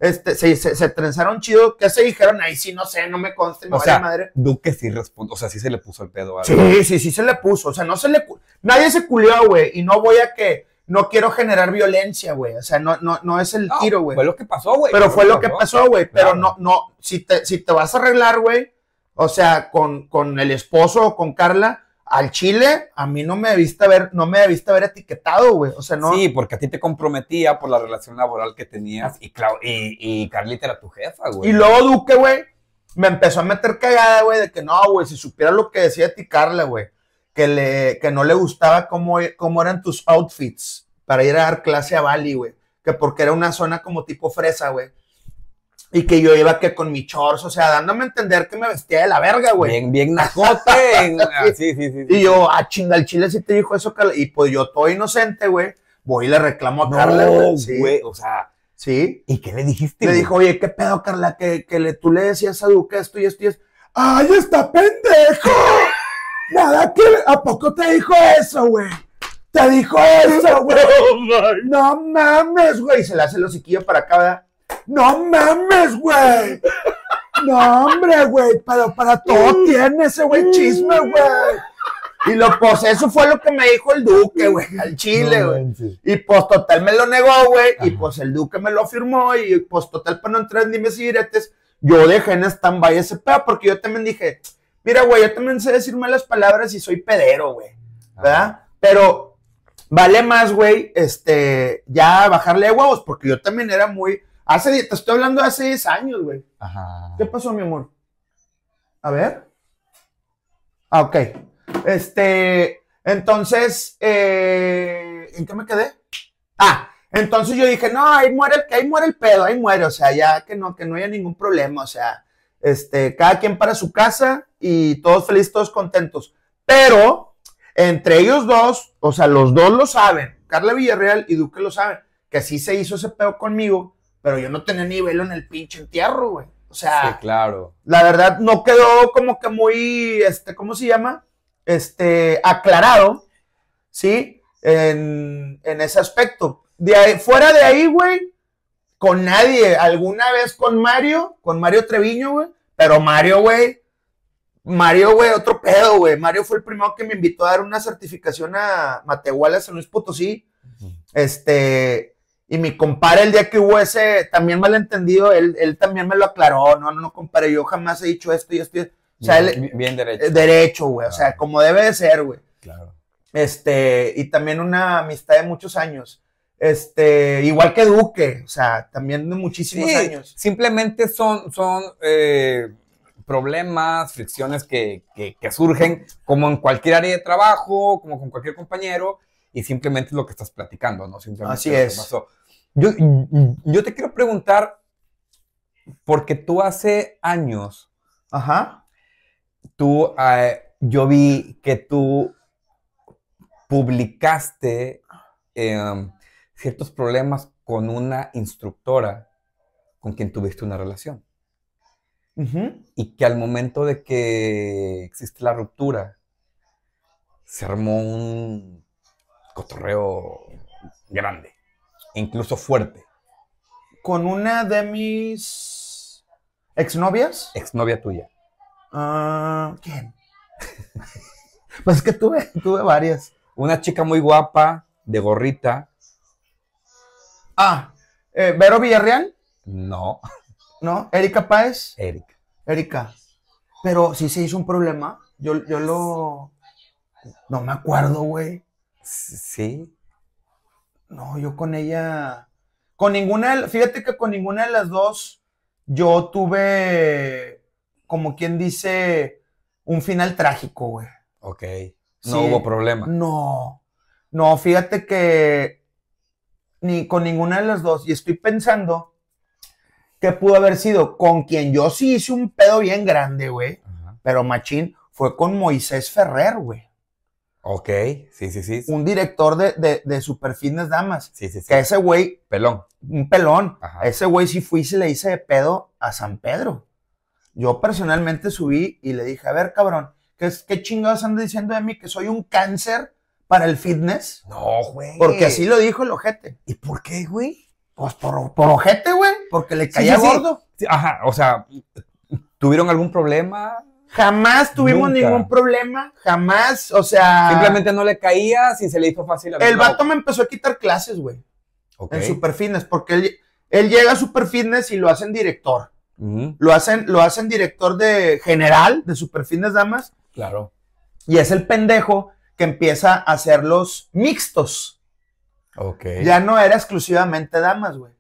Se trenzaron chido. ¿Qué se dijeron? Ahí sí, no sé, no me consta. O sea, madre. Duque sí responde, o sea, sí se le puso el pedo. Sí se le puso. O sea, nadie se culió, güey. Y no voy a no quiero generar violencia, güey. O sea, no es el tiro, güey. Fue lo que pasó, güey. Pero fue lo que pasó, güey. Pero no, si te vas a arreglar, güey, o sea, con el esposo o con Carla, al chile, a mí no me debiste haber etiquetado, güey. O sea, no. Sí, porque a ti te comprometía por la relación laboral que tenías y Carlita era tu jefa, güey. Y luego Duque, güey, me empezó a meter cagada, güey, de que no, güey, si supiera lo que decía de ti, Carla, güey, que no le gustaba cómo eran tus outfits para ir a dar clase a Bali, güey. Que porque era una zona como tipo fresa, güey. Y que yo iba que con mi shorts, o sea, dándome a entender que me vestía de la verga, güey. Bien nacote. Sí. Y yo, chinga, el chile sí te dijo eso, Carla. Y pues yo, todo inocente, güey, voy y le reclamo a Carla, güey. Sí, güey, o sea. Sí. ¿Y qué le dijiste, Le dijo, oye, ¿qué pedo, Carla? Que tú le decías a Duque esto y esto y esto. ¡Ay, está pendejo! Nada que... ¿A poco te dijo eso, güey? Te dijo eso, güey. No mames, güey. Se le hace el hociquillo para acá, ¿verdad? No mames, güey. No, hombre, güey. Para todo tiene ese güey chisme, güey. Y pues eso fue lo que me dijo el Duque, güey, al chile, güey. Y pues total me lo negó, güey. Y pues el Duque me lo firmó. Y pues total, para no entrar en dimes y diretes, yo dejé en stand-by ese pedo. Porque yo también dije, mira, güey, yo también sé decir malas palabras y soy pedero, güey. ¿Verdad? Pero vale más, güey, ya bajarle de huevos. Porque yo también era muy... te estoy hablando de hace 10 años, güey. Ajá. ¿Qué pasó, mi amor? A ver. Ok. Entonces, ¿en qué me quedé? Entonces yo dije, no, ahí muere el pedo, ahí muere, o sea, ya que no haya ningún problema, o sea, cada quien para su casa y todos felices, todos contentos. Pero, entre ellos dos, o sea, los dos lo saben, Carla Villarreal y Duque lo saben, que sí se hizo ese pedo conmigo, pero yo no tenía ni velo en el pinche entierro, güey. O sea, sí, claro. La verdad no quedó como que muy, ¿cómo se llama? Aclarado. ¿sí? En ese aspecto. Fuera de ahí, güey, con nadie. Alguna vez con Mario Treviño, güey, pero Mario, güey, otro pedo, güey. Mario fue el primero que me invitó a dar una certificación a Matehuala, San Luis Potosí. Y mi compadre, el día que hubo ese también malentendido, él también me lo aclaró. No, compadre, yo jamás he dicho esto y esto. O sea, bien derecho. Derecho, güey. O sea, como debe de ser, güey. Claro. Y también una amistad de muchos años. Igual que Duque, o sea, también de muchísimos años. Simplemente son problemas, fricciones que surgen como en cualquier área de trabajo, como con cualquier compañero, y simplemente es lo que estás platicando, ¿no? Simplemente así lo que es. pasó. Yo te quiero preguntar, porque tú hace años, ajá, yo vi que tú publicaste ciertos problemas con una instructora con quien tuviste una relación. Y que al momento de que existe la ruptura, se armó un cotorreo grande, e incluso fuerte. ¿Con una de mis exnovias? Exnovia tuya. ¿Quién? Pues es que tuve varias. Una chica muy guapa, de gorrita. ¿Vero Villarreal? No. ¿No? ¿Erika Páez? Erika. Pero sí se hizo un problema. No me acuerdo, güey. Sí. No, yo con ella... Fíjate que con ninguna de las dos yo tuve, como quien dice, un final trágico, güey. Ok. No hubo problema. No, fíjate que ni con ninguna de las dos. Y estoy pensando que pudo haber sido con quien yo sí hice un pedo bien grande, güey. Pero machín, fue con Moisés Ferrer, güey. Ok, sí. Un director de Super Fitness Damas. Sí. Que ese güey... Un pelón. Ajá. Ese güey sí fui y se le hice de pedo a San Pedro. Yo personalmente subí y le dije, a ver, cabrón, ¿qué chingados andas diciendo de mí? ¿Que soy un cáncer para el fitness? No, güey. Porque así lo dijo el ojete. ¿Y por qué, güey? Pues por ojete, güey. Porque le caía gordo. Sí, ajá, o sea, ¿tuvieron algún problema? Jamás tuvimos ningún problema, jamás, o sea... Simplemente no le caía si se le hizo fácil. El vato me empezó a quitar clases, güey. Okay. En Super Fitness, porque él llega a Super Fitness y lo hacen director. Lo hacen director de general de Super Fitness Damas. Claro. Y es el pendejo que empieza a hacer los mixtos. Ok. Ya no era exclusivamente damas, güey.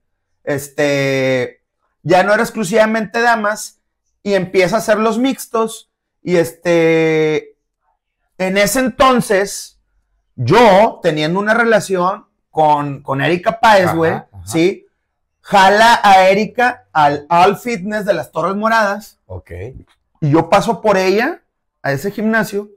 Ya no era exclusivamente damas y empieza a hacer los mixtos y en ese entonces yo teniendo una relación con Erika Páez, güey, ¿sí? Jala a Erika al All Fitness de las Torres Moradas. Ok. Y yo paso por ella a ese gimnasio.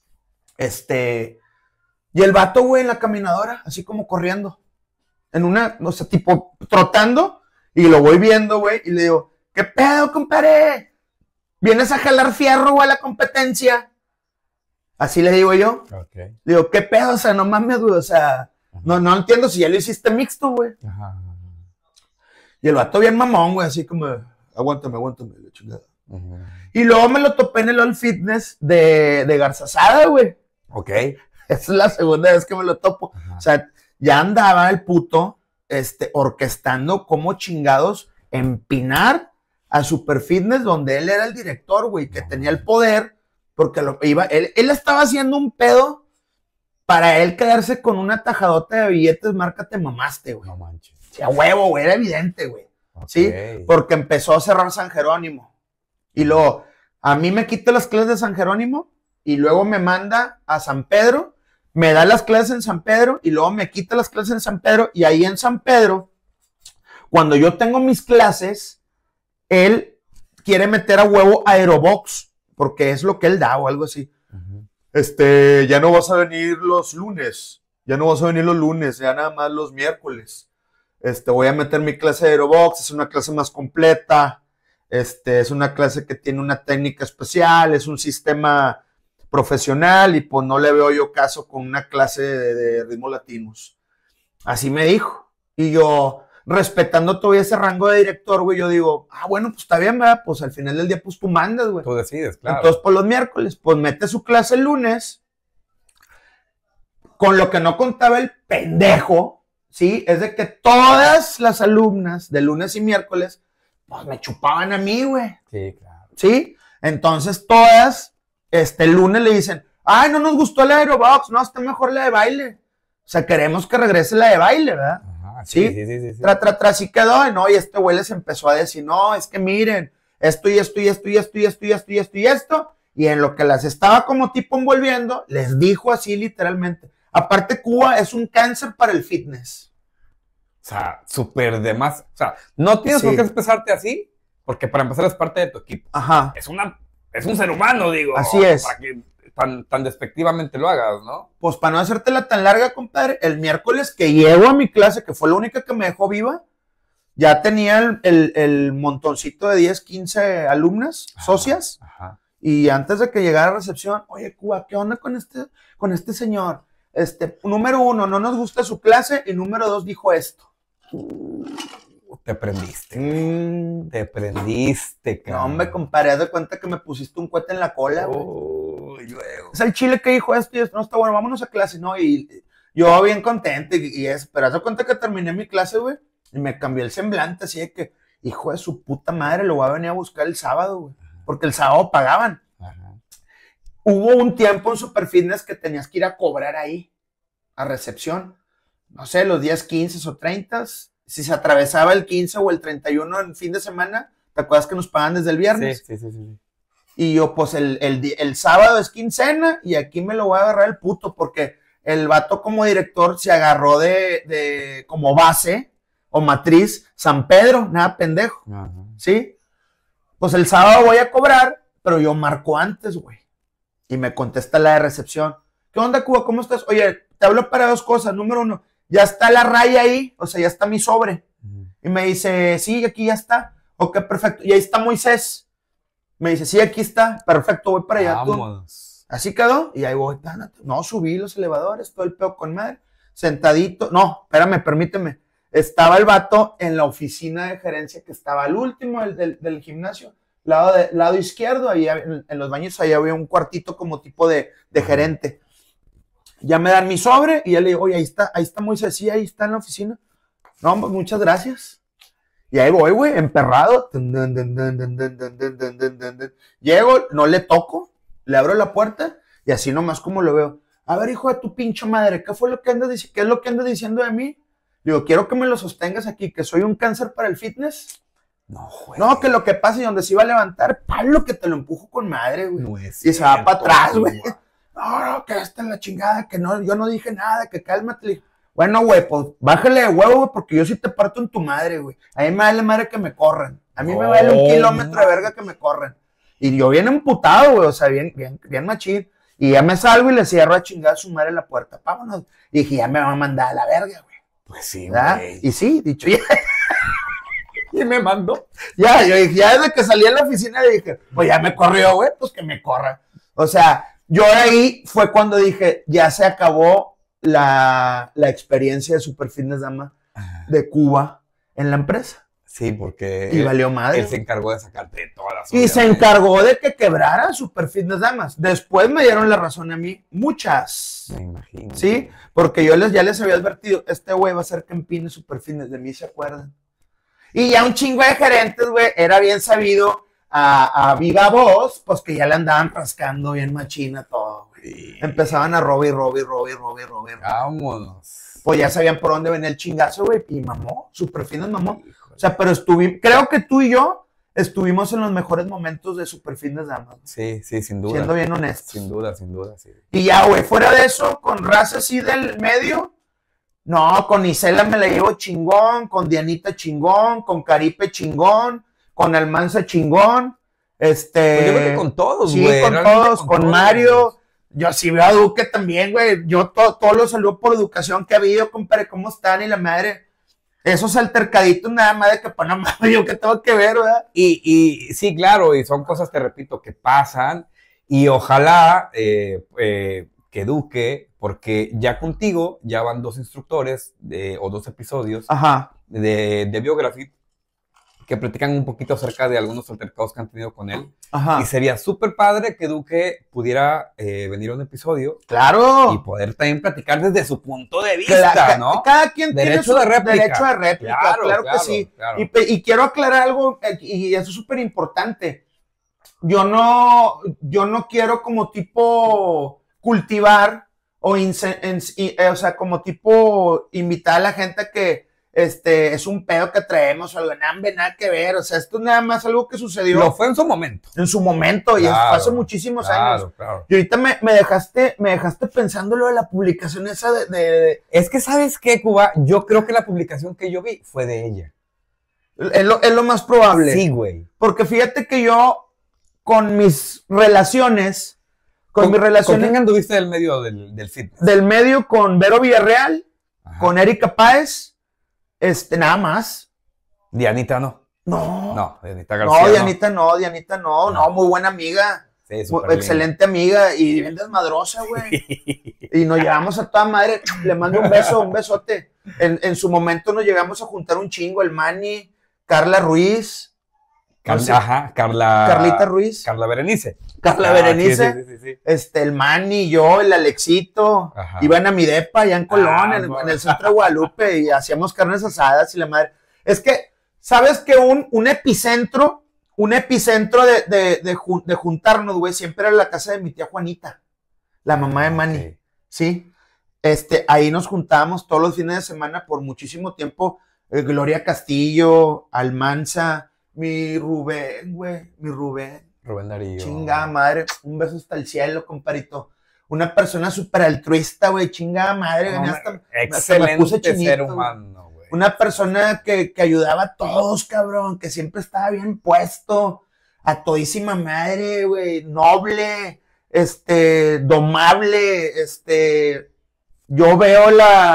Y el vato, güey, en la caminadora, así como corriendo. O sea, tipo trotando. Y lo voy viendo, güey. Y le digo, ¿qué pedo, compadre? ¿Vienes a jalar fierro, güey, a la competencia? Así le digo yo. Ok. Le digo, ¿qué pedo? O sea, no mames, güey. O sea, no entiendo si ya lo hiciste mixto, güey. Ajá. Y el vato bien mamón, güey, así como, aguántame, la chingada. Y luego me lo topé en el All Fitness de Garzazada, güey. Ok. Esa es la segunda vez que me lo topo. Ajá. O sea, ya andaba el puto orquestando cómo chingados empinar a Super Fitness, donde él era el director, güey, que tenía el poder, porque él estaba haciendo un pedo para él quedarse con una tajadota de billetes, marca Te Mamaste, güey. No manches. O sea, huevo, güey, era evidente, güey. Okay. ¿Sí? Porque empezó a cerrar San Jerónimo. Y luego, a mí me quita las clases de San Jerónimo y luego me manda a San Pedro, me da las clases en San Pedro y luego me quita las clases en San Pedro y ahí en San Pedro, cuando yo tengo mis clases, él quiere meter a huevo Aerobox, porque es lo que él da o algo así. Ya no vas a venir los lunes, ya nada más los miércoles. Voy a meter mi clase de Aerobox, es una clase más completa, es una clase que tiene una técnica especial, es un sistema profesional y pues no le veo yo caso con una clase de ritmos latinos. Así me dijo. Y yo, respetando todavía ese rango de director, güey, yo digo, bueno, pues está bien, ¿verdad? Pues al final del día, pues tú mandas, güey. Tú decides, claro. Entonces, por los miércoles, pues mete su clase el lunes. Con lo que no contaba el pendejo, ¿sí? Es de que todas las alumnas de lunes y miércoles, pues me chupaban a mí, güey. Sí, claro. ¿Sí? Entonces todas, el lunes le dicen, ay, no nos gustó la aerobox, no, está mejor la de baile. O sea, queremos que regrese la de baile, ¿verdad? Ajá, ¿Sí? Sí. Así quedó, ¿no? Y este güey les empezó a decir, no, es que miren, esto y esto y esto y esto y esto y esto y esto y esto. Y en lo que las estaba como tipo envolviendo, les dijo así literalmente. Aparte, Cuba es un cáncer para el fitness. O sea, súper de más. O sea, no tienes por qué expresarte así, porque para empezar es parte de tu equipo. Ajá. Es un ser humano, digo. Así es. Para que tan despectivamente lo hagas, ¿no? Pues para no hacértela tan larga, compadre, el miércoles que llego a mi clase, que fue la única que me dejó viva, ya tenía el montoncito de 10, 15 alumnas, socias, Ajá. y antes de que llegara a recepción, oye, Cuba, ¿qué onda con este señor? Número 1, no nos gusta su clase, y número 2, dijo esto. Te prendiste. Te prendiste, cabrón. No, hombre, compadre, haz de cuenta que me pusiste un cohete en la cola, güey. Y luego. Es el chile que dijo esto y esto, no está bueno, vámonos a clase, ¿no? Y yo bien contento pero haz de cuenta que terminé mi clase, güey, y me cambió el semblante, así de que, hijo de su puta madre, lo voy a venir a buscar el sábado, güey, porque el sábado pagaban. Ajá. Hubo un tiempo en Super Fitness que tenías que ir a cobrar ahí, a recepción, no sé, los días 15 o 30, si se atravesaba el 15 o el 31 en fin de semana, ¿te acuerdas que nos pagan desde el viernes? Sí. Y yo, pues, el sábado es quincena y aquí me lo voy a agarrar el puto porque el vato como director se agarró de como base o matriz San Pedro, nada pendejo, Ajá. ¿sí? Pues el sábado voy a cobrar, pero yo marco antes, güey. Y me contesta la de recepción. ¿Qué onda, Cuba? ¿Cómo estás? Oye, te hablo para 2 cosas. Número 1, ya está la raya ahí, o sea, ya está mi sobre. Y me dice, sí, aquí ya está. Ok, perfecto. Y ahí está Moisés. Me dice, sí, aquí está. Perfecto, voy para allá. Vámonos. Así quedó. Y ahí voy. No, subí los elevadores, todo el pedo con madre. Sentadito. No, espérame, permíteme. Estaba el vato en la oficina de gerencia que estaba al último del gimnasio. Lado izquierdo, ahí en los baños, ahí había un cuartito como tipo de gerente. Ya me dan mi sobre y ya le digo, oye, ahí está Moisés, sí, ahí está en la oficina. No, pues muchas gracias. Y ahí voy, güey, emperrado. Llego, no le toco, le abro la puerta y así nomás como lo veo. A ver, hijo de tu pinche madre, ¿qué es lo que andas diciendo de mí? Digo, quiero que me lo sostengas aquí, que soy un cáncer para el fitness. No, güey. No, que lo que pasa y donde se iba a levantar, palo que te lo empujo con madre, güey. No es Y se va cierto, para atrás, güey. Cuba. No, que esta es la chingada, que no, yo no dije nada, que cálmate. Le dije, bueno, güey, pues bájale de huevo, güey, porque yo sí te parto en tu madre, güey. A mí me vale madre que me corran. A mí me vale 1 kilómetro de verga que me corran. Y yo bien emputado, güey, o sea, bien machín. Y ya me salgo y le cierro a chingar a su madre la puerta. Vámonos. Y dije, ya me va a mandar a la verga, güey. Pues sí, ¿verdad? güey. Y sí, dicho ya. Y me mandó. Ya, yo dije, ya desde que salí a la oficina le dije, pues ya me corrió, güey, pues que me corra. O sea, yo ahí fue cuando dije, ya se acabó la experiencia de Super Fitness Dama de Cuba en la empresa. Sí, porque Y valió madre. él se encargó de sacarte todas las Y se encargó de que quebrara Super Fitness Damas. Después me dieron la razón a mí, muchas. Me imagino. ¿Sí? Porque yo ya les había advertido, este güey va a ser que empine Super Fitness, de mí se acuerdan. Y ya un chingo de gerentes, güey, era bien sabido a viva voz, pues que ya le andaban rascando bien machina todo, güey. Sí. Empezaban a robar. Vámonos. Pues ya sabían por dónde venía el chingazo, güey, y mamó, Super Fitness mamó. Híjole. O sea, pero creo que tú y yo estuvimos en los mejores momentos de Super Fitness Damas. Sí, sin duda. Siendo bien honestos. Sin duda, sí. Y ya, güey, fuera de eso, con raza así del medio, no, con Isela me la llevo chingón, con Dianita chingón, con Caripe chingón, con Almanza chingón, Pues yo creo que con todos, sí, güey. con realmente todos, con Mario. Yo sí veo a Duque también, güey. Yo todos los saludo por educación que ha habido, compadre, ¿cómo están? Y la madre, esos altercaditos nada más de que, pues no mames, yo que tengo que ver, ¿verdad? Y sí, claro, y son cosas, te repito, que pasan Y ojalá que eduque, porque ya contigo ya van 2 instructores o 2 episodios Ajá. de Biography que platican un poquito acerca de algunos altercados que han tenido con él. Ajá. Y sería súper padre que Duque pudiera venir a un episodio Claro. y poder también platicar desde su punto de vista, ¿no? Cada quien tiene Derecho su de réplica. derecho de réplica, claro que sí. Claro. Y quiero aclarar algo, y eso es súper importante. Yo no quiero como tipo cultivar o sea, como tipo invitar a la gente a que es un pedo que traemos o algo, nada que ver, o sea, esto es nada más algo que sucedió. Lo fue en su momento. En su momento, y Claro, hace muchísimos años. Claro. Y ahorita me dejaste pensando lo de la publicación esa de... Es que, ¿sabes qué, Cuba? Yo creo que la publicación que yo vi fue de ella. Es lo más probable. Sí, güey. Porque fíjate que yo, con mis relaciones, ¿Con quién anduviste del medio del fitness? del medio, con Vero Villarreal, Ajá. con Erika Páez, nada más. Dianita no. No, Dianita García. Dianita no, muy buena amiga. Sí, Excelente amiga y bien desmadrosa, güey. Y nos llevamos a toda madre. Le mando un besote. En su momento nos llegamos a juntar un chingo, el Manny, Carla Ruiz. Carlita Ruiz. Carla Berenice. Berenice. Sí. El Manny, yo, el Alexito. Ajá. Iban a mi depa allá en Colón, en el centro de Guadalupe, y hacíamos carnes asadas y la madre. Es que, ¿sabes que un epicentro de juntarnos, güey, siempre era la casa de mi tía Juanita, la mamá de Manny? Okay. Sí. Ahí nos juntábamos todos los fines de semana por muchísimo tiempo. Gloria Castillo, Almanza, mi Rubén, güey, Rubén Darío. Chingada madre, un beso hasta el cielo, comparito. Una persona súper altruista, güey, chingada madre. Excelente ser humano, güey. Una persona que ayudaba a todos, cabrón, que siempre estaba bien puesto, a todísima madre, güey, noble, domable, yo veo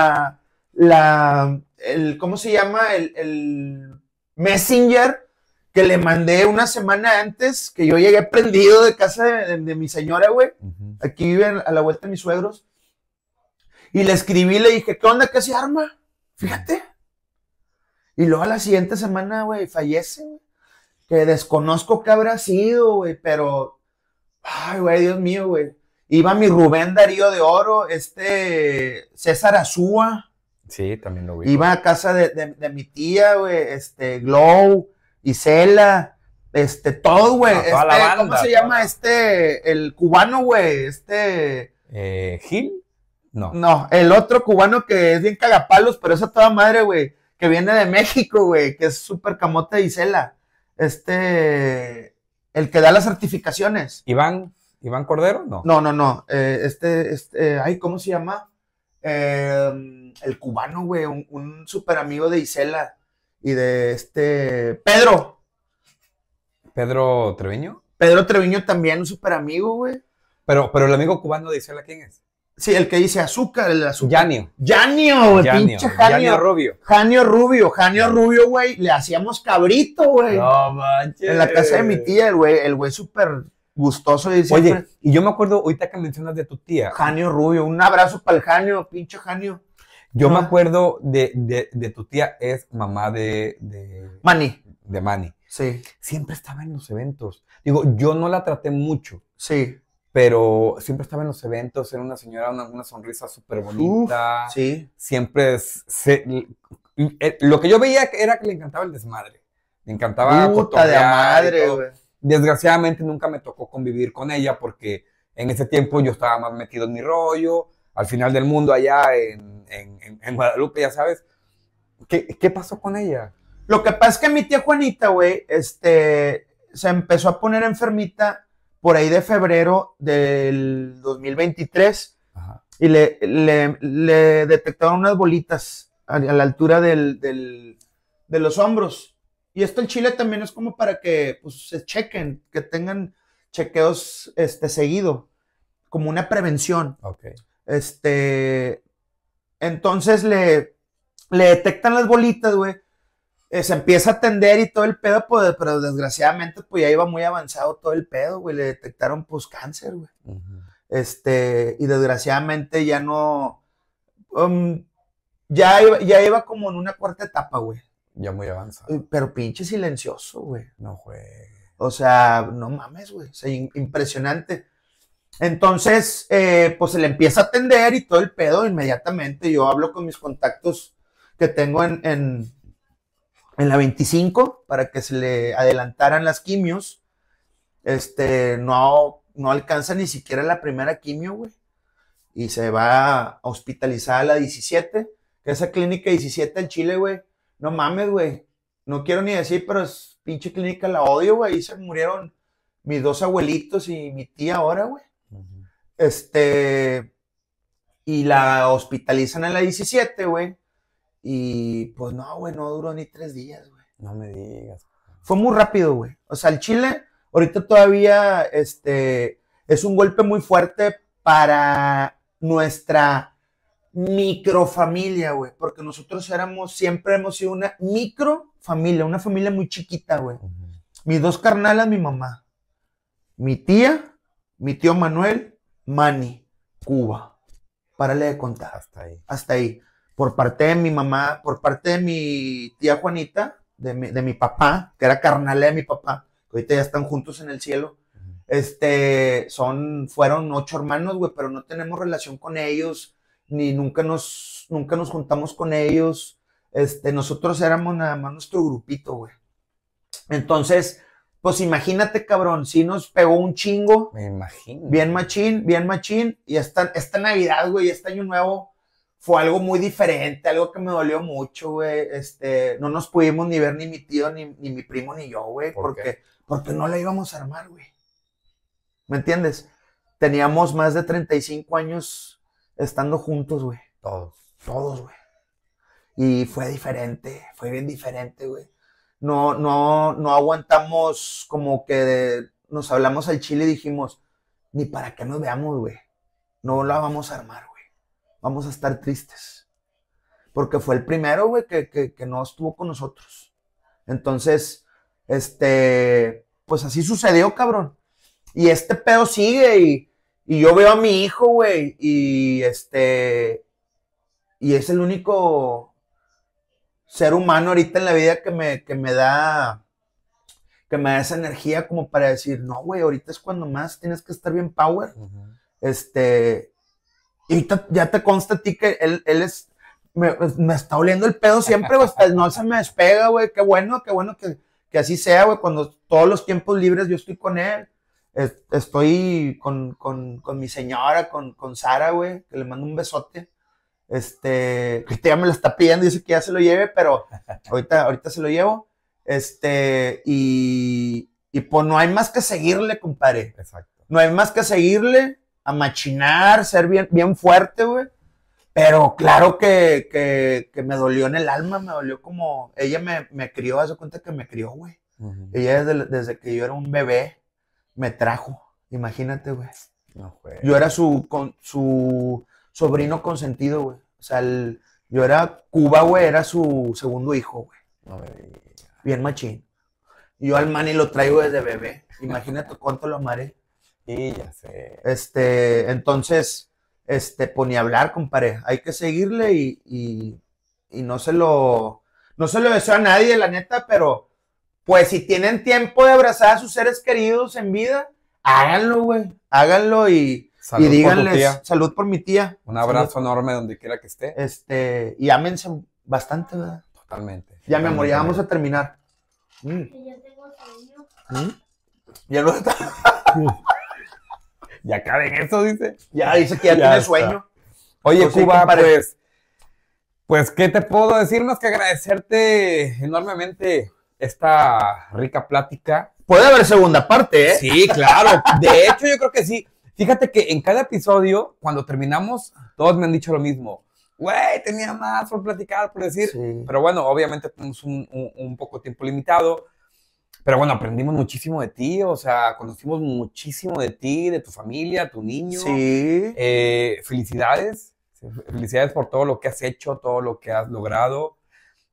¿cómo se llama? El Messenger que le mandé una semana antes, que yo llegué prendido de casa de mi señora, güey. Uh-huh. Aquí viven a la vuelta de mis suegros. Y le escribí, le dije, ¿qué onda? ¿Qué se arma? Fíjate. Y luego a la siguiente semana, güey, fallece, güey. Que desconozco qué habrá sido, güey, pero... Ay, güey, Dios mío, güey. Iba mi Rubén Darío de Oro, César Azúa. Sí, también lo vi. Iba a casa de mi tía, güey, Glow, Isela, todo, güey. No, toda la banda, ¿cómo se llama? El cubano, güey, ¿Gil? No. No, el otro cubano que es bien cagapalos, pero es a toda madre, güey, que viene de México, güey, que es súper camote de Isela. El que da las certificaciones. ¿Iván Cordero? No. No. Ay, ¿cómo se llama? El cubano, güey, un súper amigo de Isela y de Pedro. ¿Pedro Treviño? Pedro Treviño también, un súper amigo, güey. Pero el amigo cubano de Isela, ¿quién es? Sí, el que dice azúcar, el azúcar. Janio, güey, pinche Janio Rubio. Janio Rubio, güey, le hacíamos cabrito, güey. No manches. En la casa de mi tía, el güey súper gustoso. Y siempre... Oye, y yo me acuerdo, ahorita que mencionas de tu tía. Janio Rubio, un abrazo para el Janio, pinche Janio. Yo me acuerdo de tu tía, es mamá de Manny. De Manny. Sí. Siempre estaba en los eventos. Digo, yo no la traté mucho. Sí. Pero siempre estaba en los eventos, era una señora, una sonrisa súper bonita. Sí. Siempre lo que yo veía era que le encantaba el desmadre. Le encantaba puta de madre, güey. Desgraciadamente nunca me tocó convivir con ella porque en ese tiempo yo estaba más metido en mi rollo, al final del mundo allá en Guadalupe, ya sabes. ¿Qué pasó con ella? Lo que pasa es que mi tía Juanita, güey, se empezó a poner enfermita por ahí de febrero del 2023. Ajá. Y le detectaron unas bolitas a la altura de los hombros. Y esto el Chile también es como para que pues, se chequen, que tengan chequeos seguido, como una prevención. Okay. Entonces le detectan las bolitas, güey. Se empieza a atender y todo el pedo, pues, pero desgraciadamente, pues ya iba muy avanzado todo el pedo, güey. Le detectaron, pues, cáncer, güey. Y desgraciadamente ya no. Ya iba como en una cuarta etapa, güey. Ya muy avanzado. Pero pinche silencioso, güey. No juegue. O sea, no mames, güey. O sea, impresionante. Entonces, pues se le empieza a atender y todo el pedo inmediatamente. Yo hablo con mis contactos que tengo en la 25 para que se le adelantaran las quimios. No alcanza ni siquiera la primera quimio, güey. Y se va a hospitalizar a la 17, que esa clínica 17 en Chile, güey. No mames, güey. No quiero ni decir, pero es pinche clínica, la odio, güey. Ahí se murieron mis 2 abuelitos y mi tía ahora, güey. Y la hospitalizan a la 17, güey. Y pues no, güey, no duró ni 3 días, güey. No me digas. Fue muy rápido, güey. O sea, el Chile ahorita todavía es un golpe muy fuerte para nuestra microfamilia, güey. Porque nosotros siempre hemos sido una microfamilia, una familia muy chiquita, güey. Mis 2 carnalas, mi mamá. Mi tía, mi tío Manuel, Manny, Cuba. Párale de contar. Hasta ahí. Por parte de mi mamá, por parte de mi tía Juanita, de mi papá, que era carnala de mi papá, que ahorita ya están juntos en el cielo. Fueron 8 hermanos, güey, pero no tenemos relación con ellos, ni nunca nos juntamos con ellos. Nosotros éramos nada más nuestro grupito, güey. Entonces, pues imagínate, cabrón, sí nos pegó un chingo. Me imagino. Bien machín. Y esta Navidad, güey, este año nuevo, fue algo muy diferente, algo que me dolió mucho, güey. No nos pudimos ni ver ni mi tío, ni mi primo, ni yo, güey. Porque no la íbamos a armar, güey. ¿Me entiendes? Teníamos más de 35 años estando juntos, güey. Todos, güey. Y fue diferente, fue bien diferente, güey. No aguantamos como que nos hablamos al chile y dijimos, ni para qué nos veamos, güey. No la vamos a armar, güey. Vamos a estar tristes. Porque fue el primero, güey, que no estuvo con nosotros. Entonces, pues así sucedió, cabrón. Y este pedo sigue y yo veo a mi hijo, güey, y es el único ser humano ahorita en la vida que me da esa energía como para decir, no, güey, ahorita es cuando más tienes que estar bien power. Y ahorita ya te consta a ti que él me está oliendo el pedo siempre, güey, no se me despega, güey, qué bueno que así sea, güey, cuando todos los tiempos libres yo estoy con él. Estoy con mi señora, con Sara, güey, que le mando un besote. Que ya me lo está pidiendo, dice que ya se lo lleve, pero ahorita se lo llevo. Y pues no hay más que seguirle, compadre. Exacto. No hay más que seguirle, a machinar, ser bien fuerte, güey. Pero claro que me dolió en el alma, me dolió como... Ella me crió, hace cuenta que me crió, güey. Ella desde que yo era un bebé, me trajo, imagínate, güey. No, güey. Yo era su sobrino consentido, güey. O sea, yo era Cuba, güey, era su segundo hijo, güey. No me digas. Bien machín. Yo al Manny lo traigo desde bebé. Imagínate cuánto lo amaré. Sí, ya sé. Entonces, pues ni hablar, compadre. Hay que seguirle y no se lo deseo a nadie, la neta, pero pues si tienen tiempo de abrazar a sus seres queridos en vida, háganlo, güey. Háganlo y díganles salud por mi tía. Un abrazo enorme donde quiera que esté. Y ámense bastante, ¿verdad? Totalmente. Ya, mi amor, ya vamos a terminar. Ya tengo sueño. Ya no está. Ya cabe en eso, dice. Ya dice que ya tiene sueño. Oye, Pues sí, Cuba, compadre. pues, ¿qué te puedo decir más que agradecerte enormemente esta rica plática? Puede haber segunda parte, ¿eh? Sí, claro. De hecho, yo creo que sí. Fíjate que en cada episodio, cuando terminamos, todos me han dicho lo mismo. Güey, tenía más por platicar, por decir. Sí. Pero bueno, obviamente tenemos un poco tiempo limitado. Pero bueno, aprendimos muchísimo de ti. O sea, conocimos muchísimo de ti, de tu familia, tu niño. Sí. Felicidades. Felicidades por todo lo que has hecho, todo lo que has logrado.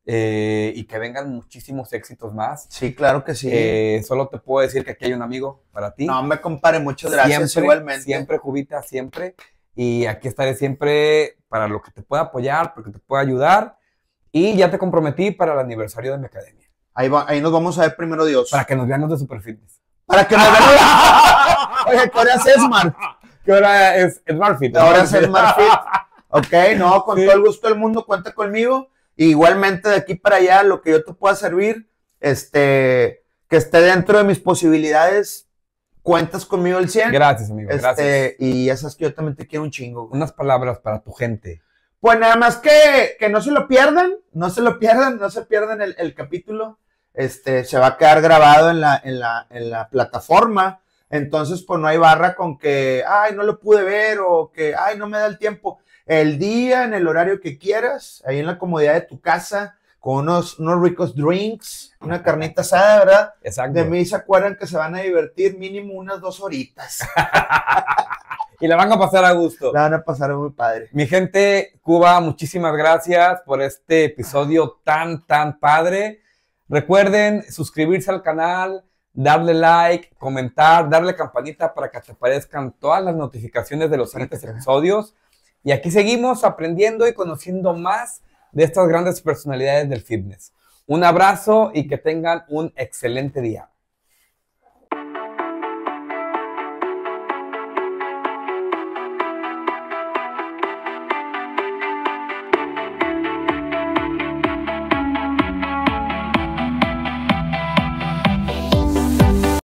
y que vengan muchísimos éxitos más. Sí, claro que sí. Solo te puedo decir que aquí hay un amigo para ti. No, me compare, muchas gracias, Siempre, igualmente. siempre, Cubita, siempre. Y aquí estaré siempre para lo que te pueda apoyar, porque te pueda ayudar. Y ya te comprometí para el aniversario de mi academia. Ahí nos vamos a ver, primero Dios. Para que nos vean los de Superfitness. Para que nos vean. Oye, ¿qué hora es Smart? ¿Qué hora es SmartFit? Ahora es SmartFit. Ok, no, con todo el gusto del mundo, cuenta conmigo. Y igualmente de aquí para allá, lo que yo te pueda servir, que esté dentro de mis posibilidades, cuentas conmigo al 100. Gracias, amigo, gracias. Y ya sabes que yo también te quiero un chingo. Unas palabras para tu gente. Pues nada más que no se lo pierdan, no se pierdan el capítulo. Se va a quedar grabado en la plataforma. Entonces, pues no hay barra con que, ay, no lo pude ver o que, ay, no me da el tiempo. El día, en el horario que quieras, ahí en la comodidad de tu casa, con unos ricos drinks, una carnita asada, ¿verdad? Exacto. De mí se acuerdan que se van a divertir mínimo unas 2 horitas. Y la van a pasar a gusto. La van a pasar muy padre. Mi gente, Cuba, muchísimas gracias por este episodio tan padre. Recuerden suscribirse al canal, darle like, comentar, darle campanita para que te aparezcan todas las notificaciones de los siguientes episodios. Y aquí seguimos aprendiendo y conociendo más de estas grandes personalidades del fitness. Un abrazo y que tengan un excelente día.